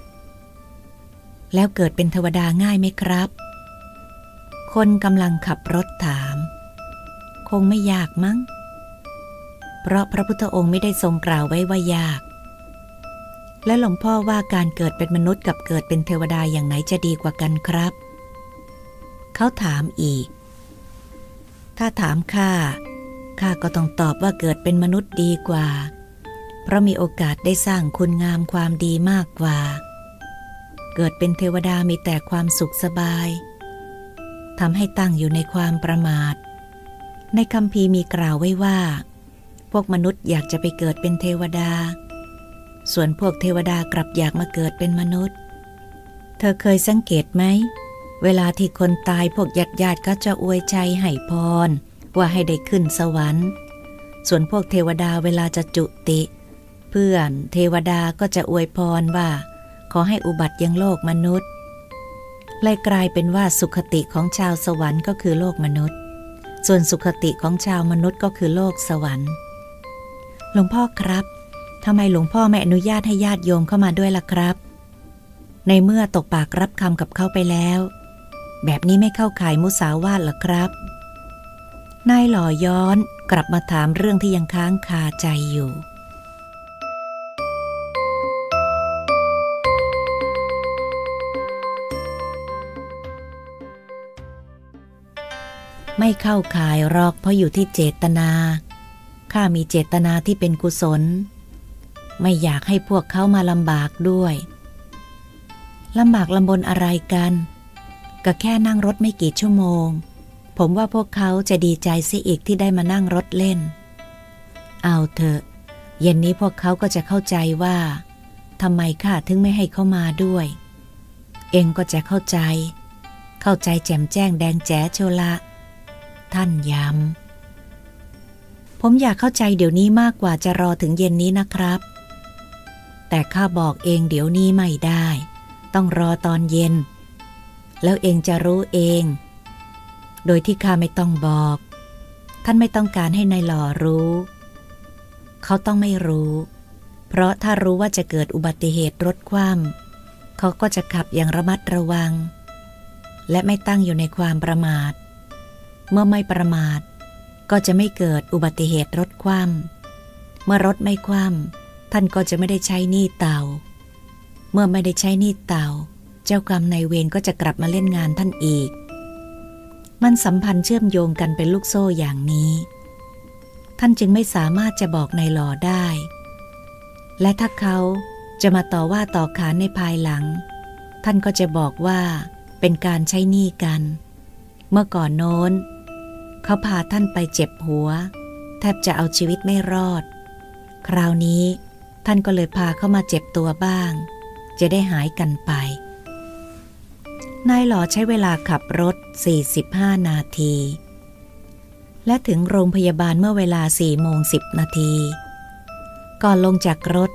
Speaker 1: แล้วเกิดเป็นเทวดาง่ายไหมครับคนกำลังขับรถถามคงไม่ยากมั้งเพราะพระพุทธองค์ไม่ได้ทรงกล่าวไว้ว่ายากและหลวงพ่อว่าการเกิดเป็นมนุษย์กับเกิดเป็นเทวดาอย่างไหนจะดีกว่ากันครับเขาถามอีกถ้าถามข้าข้าก็ต้องตอบว่าเกิดเป็นมนุษย์ดีกว่าเพราะมีโอกาสได้สร้างคุณงามความดีมากกว่าเกิดเป็นเทวดามีแต่ความสุขสบายทำให้ตั้งอยู่ในความประมาทในคัมภีร์มีกล่าวไว้ว่าพวกมนุษย์อยากจะไปเกิดเป็นเทวดาส่วนพวกเทวดากลับอยากมาเกิดเป็นมนุษย์เธอเคยสังเกตไหมเวลาที่คนตายพวกญาติญาติก็จะอวยใจให้พรว่าให้ได้ขึ้นสวรรค์ส่วนพวกเทวดาเวลาจะจุติเพื่อนเทวดาก็จะอวยพรว่าขอให้อุบัติยังโลกมนุษย์เลยกลายเป็นว่าสุขติของชาวสวรรค์ก็คือโลกมนุษย์ส่วนสุขติของชาวมนุษย์ก็คือโลกสวรรค์หลวงพ่อครับทำไมหลวงพ่อไม่อนุญาตให้ญาติโยมเข้ามาด้วยล่ะครับในเมื่อตกปากรับคำกับเขาไปแล้วแบบนี้ไม่เข้าข่ายมุสาวาทหรอครับนายหล่อย้อนกลับมาถามเรื่องที่ยังค้างคาใจอยู่ไม่เข้าข่ายหรอกเพราะอยู่ที่เจตนาข้ามีเจตนาที่เป็นกุศลไม่อยากให้พวกเขามาลำบากด้วยลำบากลำบนอะไรกันก็แค่นั่งรถไม่กี่ชั่วโมงผมว่าพวกเขาจะดีใจเสียอีกที่ได้มานั่งรถเล่นเอาเถอะเย็นนี้พวกเขาก็จะเข้าใจว่าทำไมข้าถึงไม่ให้เขามาด้วยเองก็จะเข้าใจเข้าใจแจ่มแจ้งแดงแจ๋โชละท่านย้ำผมอยากเข้าใจเดี๋ยวนี้มากกว่าจะรอถึงเย็นนี้นะครับแต่ข้าบอกเองเดี๋ยวนี้ไม่ได้ต้องรอตอนเย็นแล้วเองจะรู้เองโดยที่ข้าไม่ต้องบอกท่านไม่ต้องการให้นายหล่อรู้เขาต้องไม่รู้เพราะถ้ารู้ว่าจะเกิดอุบัติเหตุรถคว่ำเขาก็จะขับอย่างระมัดระวังและไม่ตั้งอยู่ในความประมาทเมื่อไม่ประมาทก็จะไม่เกิดอุบัติเหตุรถคว่ำเมื่อรถไม่คว่ำท่านก็จะไม่ได้ใช้หนี้เต่าเมื่อไม่ได้ใช้หนี้เต่าเจ้ากรรมนายเวรก็จะกลับมาเล่นงานท่านอีกมันสัมพันธ์เชื่อมโยงกันเป็นลูกโซ่อย่างนี้ท่านจึงไม่สามารถจะบอกนายหล่อได้และถ้าเขาจะมาต่อว่าต่อขานในภายหลังท่านก็จะบอกว่าเป็นการใช้หนี้กันเมื่อก่อนโน้นเขาพาท่านไปเจ็บหัวแทบจะเอาชีวิตไม่รอดคราวนี้ท่านก็เลยพาเข้ามาเจ็บตัวบ้างจะได้หายกันไปนายหล่อใช้เวลาขับรถสี่สิบห้านาทีและถึงโรงพยาบาลเมื่อเวลาสี่โมงสิบนาทีก่อนลงจากรถ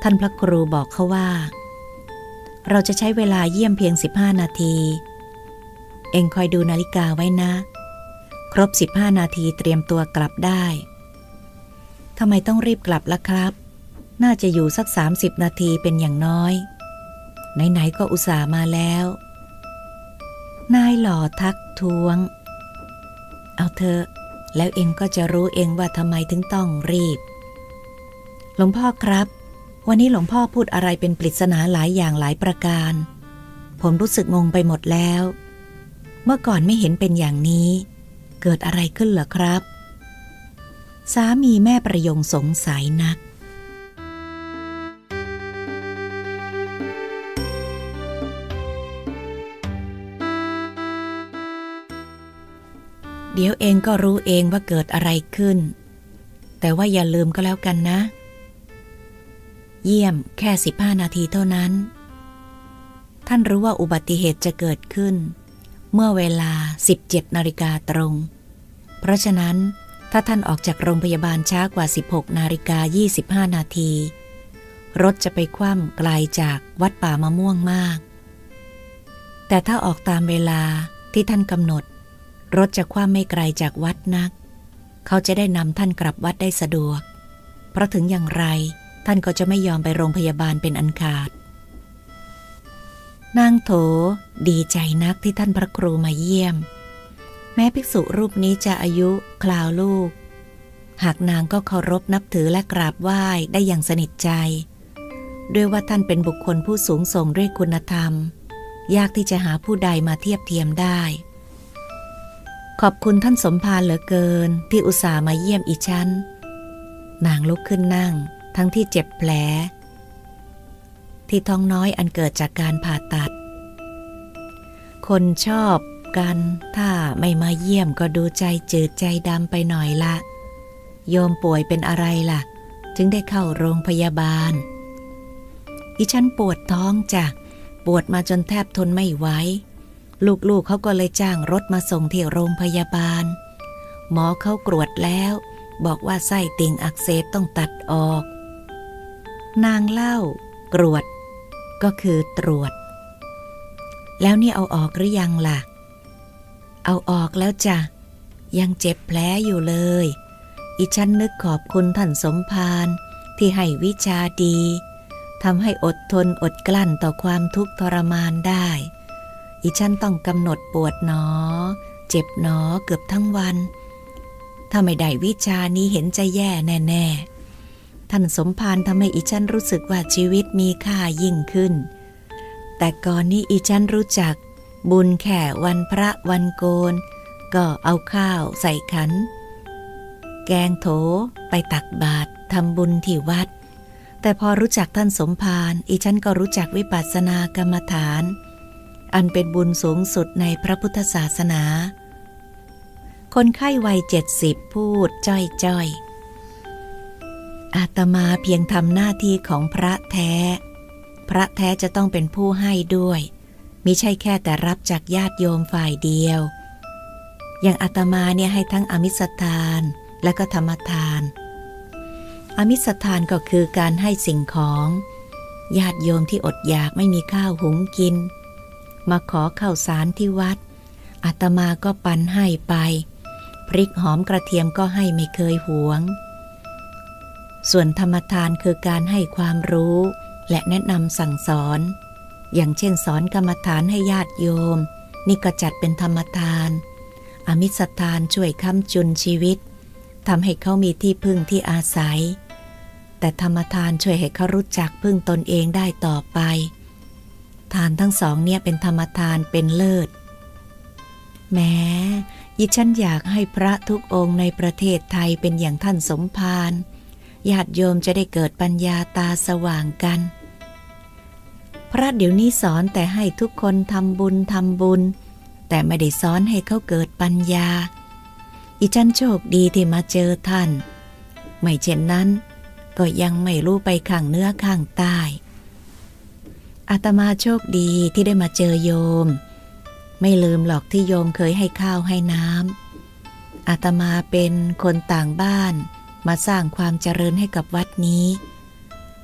Speaker 1: ท่านพระครูบอกเขาว่าเราจะใช้เวลาเยี่ยมเพียงสิบห้านาทีเอ็งคอยดูนาฬิกาไว้นะครบสิบห้านาทีเตรียมตัวกลับได้ทำไมต้องรีบกลับล่ะครับน่าจะอยู่สักสามสิบนาทีเป็นอย่างน้อยไหนๆก็อุตส่าห์มาแล้วนายหล่อทักท้วงเอาเถอะแล้วเองก็จะรู้เองว่าทำไมถึงต้องรีบหลวงพ่อครับวันนี้หลวงพ่อพูดอะไรเป็นปริศนาหลายอย่างหลายประการผมรู้สึกงงไปหมดแล้วเมื่อก่อนไม่เห็นเป็นอย่างนี้เกิดอะไรขึ้นเหรอครับสามีแม่ประยงสงสัยนักเดี๋ยวเองก็รู้เองว่าเกิดอะไรขึ้นแต่ว่าอย่าลืมก็แล้วกันนะเยี่ยมแค่สิบห้านาทีเท่านั้นท่านรู้ว่าอุบัติเหตุจะเกิดขึ้นเมื่อเวลา สิบเจ็ดนาฬิกาตรงเพราะฉะนั้นถ้าท่านออกจากโรงพยาบาลช้ากว่า สิบหกนาฬิกายี่สิบห้านาทีรถจะไปคว่ำไกลจากวัดป่ามะม่วงมากแต่ถ้าออกตามเวลาที่ท่านกำหนดรถจะคว่ำไม่ไกลจากวัดนักเขาจะได้นำท่านกลับวัดได้สะดวกเพราะถึงอย่างไรท่านก็จะไม่ยอมไปโรงพยาบาลเป็นอันขาดนางโถดีใจนักที่ท่านพระครูมาเยี่ยมแม้ภิกษุรูปนี้จะอายุคราวลูกหากนางก็เคารพนับถือและกราบไหว้ได้อย่างสนิทใจด้วยว่าท่านเป็นบุคคลผู้สูงส่งด้วยคุณธรรมยากที่จะหาผู้ใดมาเทียบเทียมได้ขอบคุณท่านสมภารเหลือเกินที่อุตส่าห์มาเยี่ยมอีฉันนางลุกขึ้นนั่งทั้งที่เจ็บแผลที่ท้องน้อยอันเกิดจากการผ่าตัดคนชอบกันถ้าไม่มาเยี่ยมก็ดูใจจืดใจดำไปหน่อยละโยมป่วยเป็นอะไรล่ะถึงได้เข้าโรงพยาบาลอีฉันปวดท้องจ้ะปวดมาจนแทบทนไม่ไหวลูกๆเขาก็เลยจ้างรถมาส่งที่โรงพยาบาลหมอเขาตรวจแล้วบอกว่าไส้ติ่งอักเสบต้องตัดออกนางเล่ากรวดก็คือตรวจแล้วนี่เอาออกหรือยังล่ะเอาออกแล้วจ้ะยังเจ็บแผลอยู่เลยอีฉันนึกขอบคุณท่านสมภารที่ให้วิชาดีทำให้อดทนอดกลั้นต่อความทุกข์ทรมานได้อีฉันต้องกำหนดปวดหนอเจ็บหนอเกือบทั้งวันถ้าไม่ได้วิชานี้เห็นจะแย่แน่ๆท่านสมภารทำให้อีฉันรู้สึกว่าชีวิตมีค่ายิ่งขึ้นแต่ก่อนนี้อีฉันรู้จักบุญแค่วันพระวันโกนก็เอาข้าวใส่ขันแกงโถไปตักบาตรทำบุญที่วัดแต่พอรู้จักท่านสมภารอีฉันก็รู้จักวิปัสสนากรรมฐานอันเป็นบุญสูงสุดในพระพุทธศาสนาคนไข้วัยเจ็ดสิบพูดจ้อยๆอาตมาเพียงทำหน้าที่ของพระแท้พระแท้จะต้องเป็นผู้ให้ด้วยมิใช่แค่แต่รับจากญาติโยมฝ่ายเดียวอย่างอาตมาเนี่ยให้ทั้งอมิสทานและก็ธรรมทานอมิสทานก็คือการให้สิ่งของญาติโยมที่อดอยากไม่มีข้าวหุงกินมาขอข้าวสารที่วัดอาตมาก็ปันให้ไปพริกหอมกระเทียมก็ให้ไม่เคยหวงส่วนธรรมทานคือการให้ความรู้และแนะนำสั่งสอนอย่างเช่นสอนกรรมฐานให้ญาติโยมนี่ก็จัดเป็นธรรมทานอมิสทานช่วยค้ำจุนชีวิตทำให้เขามีที่พึ่งที่อาศัยแต่ธรรมทานช่วยให้เขารู้จักพึ่งตนเองได้ต่อไปทานทั้งสองเนี่ยเป็นธรรมทานเป็นเลิศแม้ยิฉันอยากให้พระทุกองค์ในประเทศไทยเป็นอย่างท่านสมภารญาติโยมจะได้เกิดปัญญาตาสว่างกันพระเดี๋ยวนี้สอนแต่ให้ทุกคนทำบุญทำบุญแต่ไม่ได้สอนให้เขาเกิดปัญญาอีฉันโชคดีที่มาเจอท่านไม่เช่นนั้นก็ยังไม่รู้ไปข้างเนื้อข้างใต้อาตมาโชคดีที่ได้มาเจอโยมไม่ลืมหรอกที่โยมเคยให้ข้าวให้น้ำอาตมาเป็นคนต่างบ้านมาสร้างความเจริญให้กับวัดนี้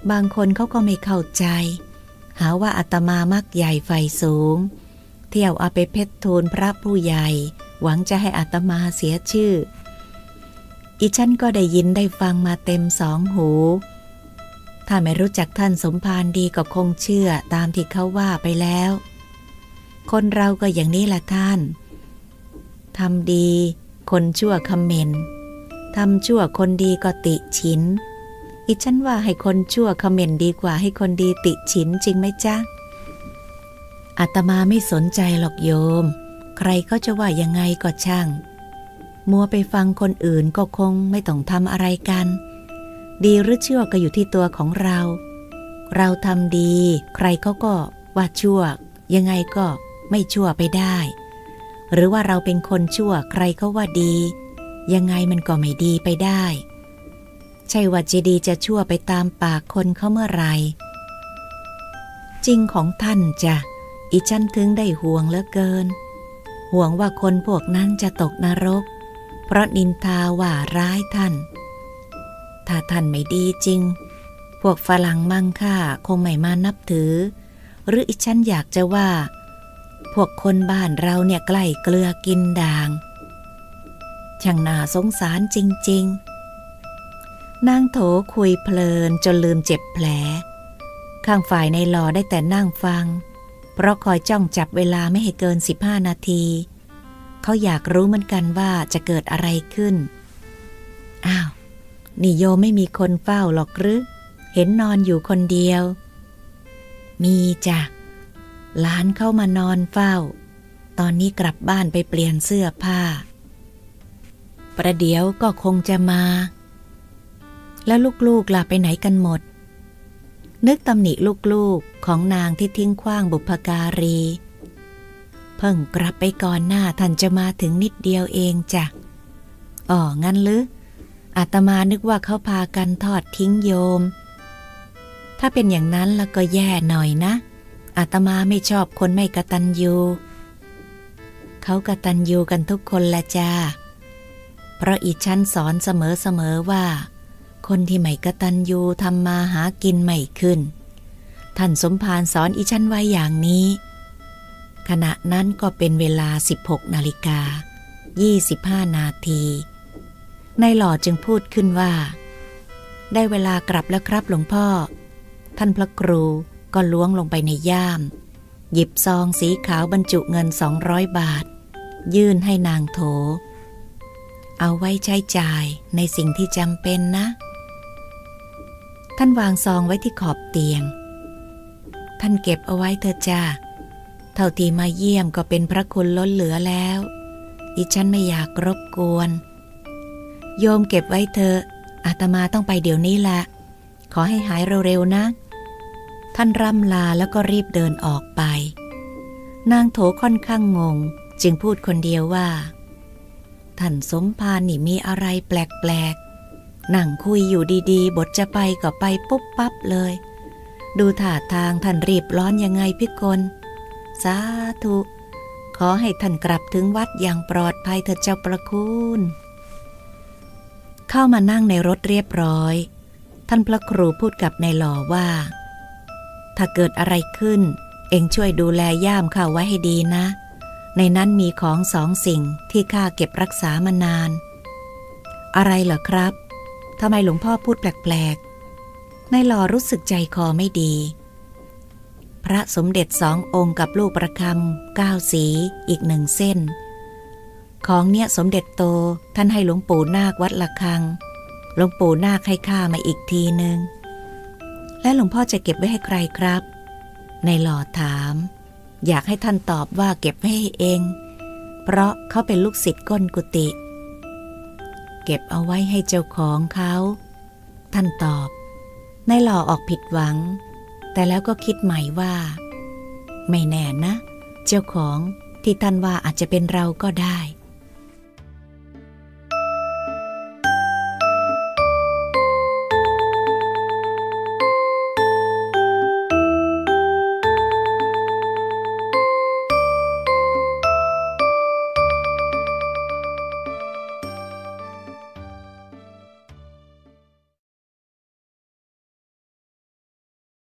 Speaker 1: บางคนเขาก็ไม่เข้าใจหาว่าอาตมามักใหญ่ไฟสูงเที่ยวเอาไปเพชรทูลพระผู้ใหญ่หวังจะให้อาตมาเสียชื่ออีฉันก็ได้ยินได้ฟังมาเต็มสองหูถ้าไม่รู้จักท่านสมภารดีก็คงเชื่อตามที่เขาว่าไปแล้วคนเราก็อย่างนี้แหละท่านทำดีคนชั่วคอมเมนต์ทำชั่วคนดีก็ติฉินอีฉันว่าให้คนชั่วคอมเมนต์ดีกว่าให้คนดีติฉินจริงไหมจ๊ะอาตมาไม่สนใจหรอกโยมใครก็จะว่ายังไงก็ช่างมัวไปฟังคนอื่นก็คงไม่ต้องทำอะไรกันดีหรือชั่วก็อยู่ที่ตัวของเราเราทำดีใครเขาก็ว่าชั่วยังไงก็ไม่ชั่วไปได้หรือว่าเราเป็นคนชั่วใครเขาว่าดียังไงมันก็ไม่ดีไปได้ใช่ว่าจะดีจะชั่วไปตามปากคนเขาเมื่อไรจริงของท่านจ้ะอีฉันถึงได้ห่วงเหลือเกินห่วงว่าคนพวกนั้นจะตกนรกเพราะนินทาว่าร้ายท่านถ้าท่านไม่ดีจริงพวกฝรั่งมั่งค่าคงไม่มานับถือหรืออีฉันอยากจะว่าพวกคนบ้านเราเนี่ยใกล้เกลือกินด่างช่างน่าสงสารจริงๆนางโถคุยเพลินจนลืมเจ็บแผลข้างฝ่ายในหล่อได้แต่นั่งฟังเพราะคอยจ้องจับเวลาไม่ให้เกินสิบห้านาทีเขาอยากรู้เหมือนกันว่าจะเกิดอะไรขึ้นอ้าวนี่โยไม่มีคนเฝ้าหรอกหรือเห็นนอนอยู่คนเดียวมีจ้ะหลานเข้ามานอนเฝ้าตอนนี้กลับบ้านไปเปลี่ยนเสื้อผ้าประเดี๋ยวก็คงจะมาแล้วลูกๆล่ะไปไหนกันหมดนึกตำหนิลูกๆของนางที่ทิ้งขว้างบุพการีเพิ่งกลับไปก่อนหน้าท่านจะมาถึงนิดเดียวเองจ้ะอ๋องั้นหรืออาตมานึกว่าเขาพากันทอดทิ้งโยมถ้าเป็นอย่างนั้นแล้วก็แย่หน่อยนะอาตมาไม่ชอบคนไม่กตัญญูเขากตัญญูกันทุกคนละจ้าเพราะอีฉันสอนเสมอๆว่าคนที่ไม่กตัญญูทำมาหากินไม่ขึ้นท่านสมภารสอนอีฉันไว้อย่างนี้ขณะนั้นก็เป็นเวลาสิบหกนาฬิกายี่สิบห้านาทีนายหล่อจึงพูดขึ้นว่าได้เวลากลับแล้วครับหลวงพ่อท่านพระครูก็ล้วงลงไปในย่ามหยิบซองสีขาวบรรจุเงินสองร้อยบาทยื่นให้นางโถเอาไว้ใช้จ่ายในสิ่งที่จำเป็นนะท่านวางซองไว้ที่ขอบเตียงท่านเก็บเอาไว้เถอะจ้าเท่าที่มาเยี่ยมก็เป็นพระคุณล้นเหลือแล้วดิฉันไม่อยากรบกวนโยมเก็บไว้เถอะอาตมาต้องไปเดี๋ยวนี้แหละขอให้หายเร็วๆนะท่านร่ำลาแล้วก็รีบเดินออกไปนางโถค่อนข้างงงจึงพูดคนเดียวว่าท่านสมภารนี่มีอะไรแปลกๆนั่งคุยอยู่ดีๆบทจะไปก็ไปปุ๊บปั๊บเลยดูท่าทางท่านรีบร้อนยังไงพิกลสาธุขอให้ท่านกลับถึงวัดอย่างปลอดภัยเถิดเจ้าประคุณเข้ามานั่งในรถเรียบร้อยท่านพระครูพูดกับนายหล่อว่าถ้าเกิดอะไรขึ้นเอ็งช่วยดูแลย่ามข้าไว้ให้ดีนะในนั้นมีของสองสิ่งที่ข้าเก็บรักษามานานอะไรเหรอครับทำไมหลวงพ่อพูดแปลกๆนายหล่อรู้สึกใจคอไม่ดีพระสมเด็จสององค์กับลูกประคำเก้าสีอีกหนึ่งเส้นของเนี้ยสมเด็จโตท่านให้หลวงปู่นาควัดละคังหลวงปู่นาคให้ข้ามาอีกทีนึงและหลวงพ่อจะเก็บไว้ให้ใครครับนายหล่อถามอยากให้ท่านตอบว่าเก็บไว้ให้เองเพราะเขาเป็นลูกศิษย์ก้นกุฏิเก็บเอาไว้ให้เจ้าของเขาท่านตอบนายหล่อออกผิดหวังแต่แล้วก็คิดใหม่ว่าไม่แน่นะเจ้าของที่ท่านว่าอาจจะเป็นเราก็ได้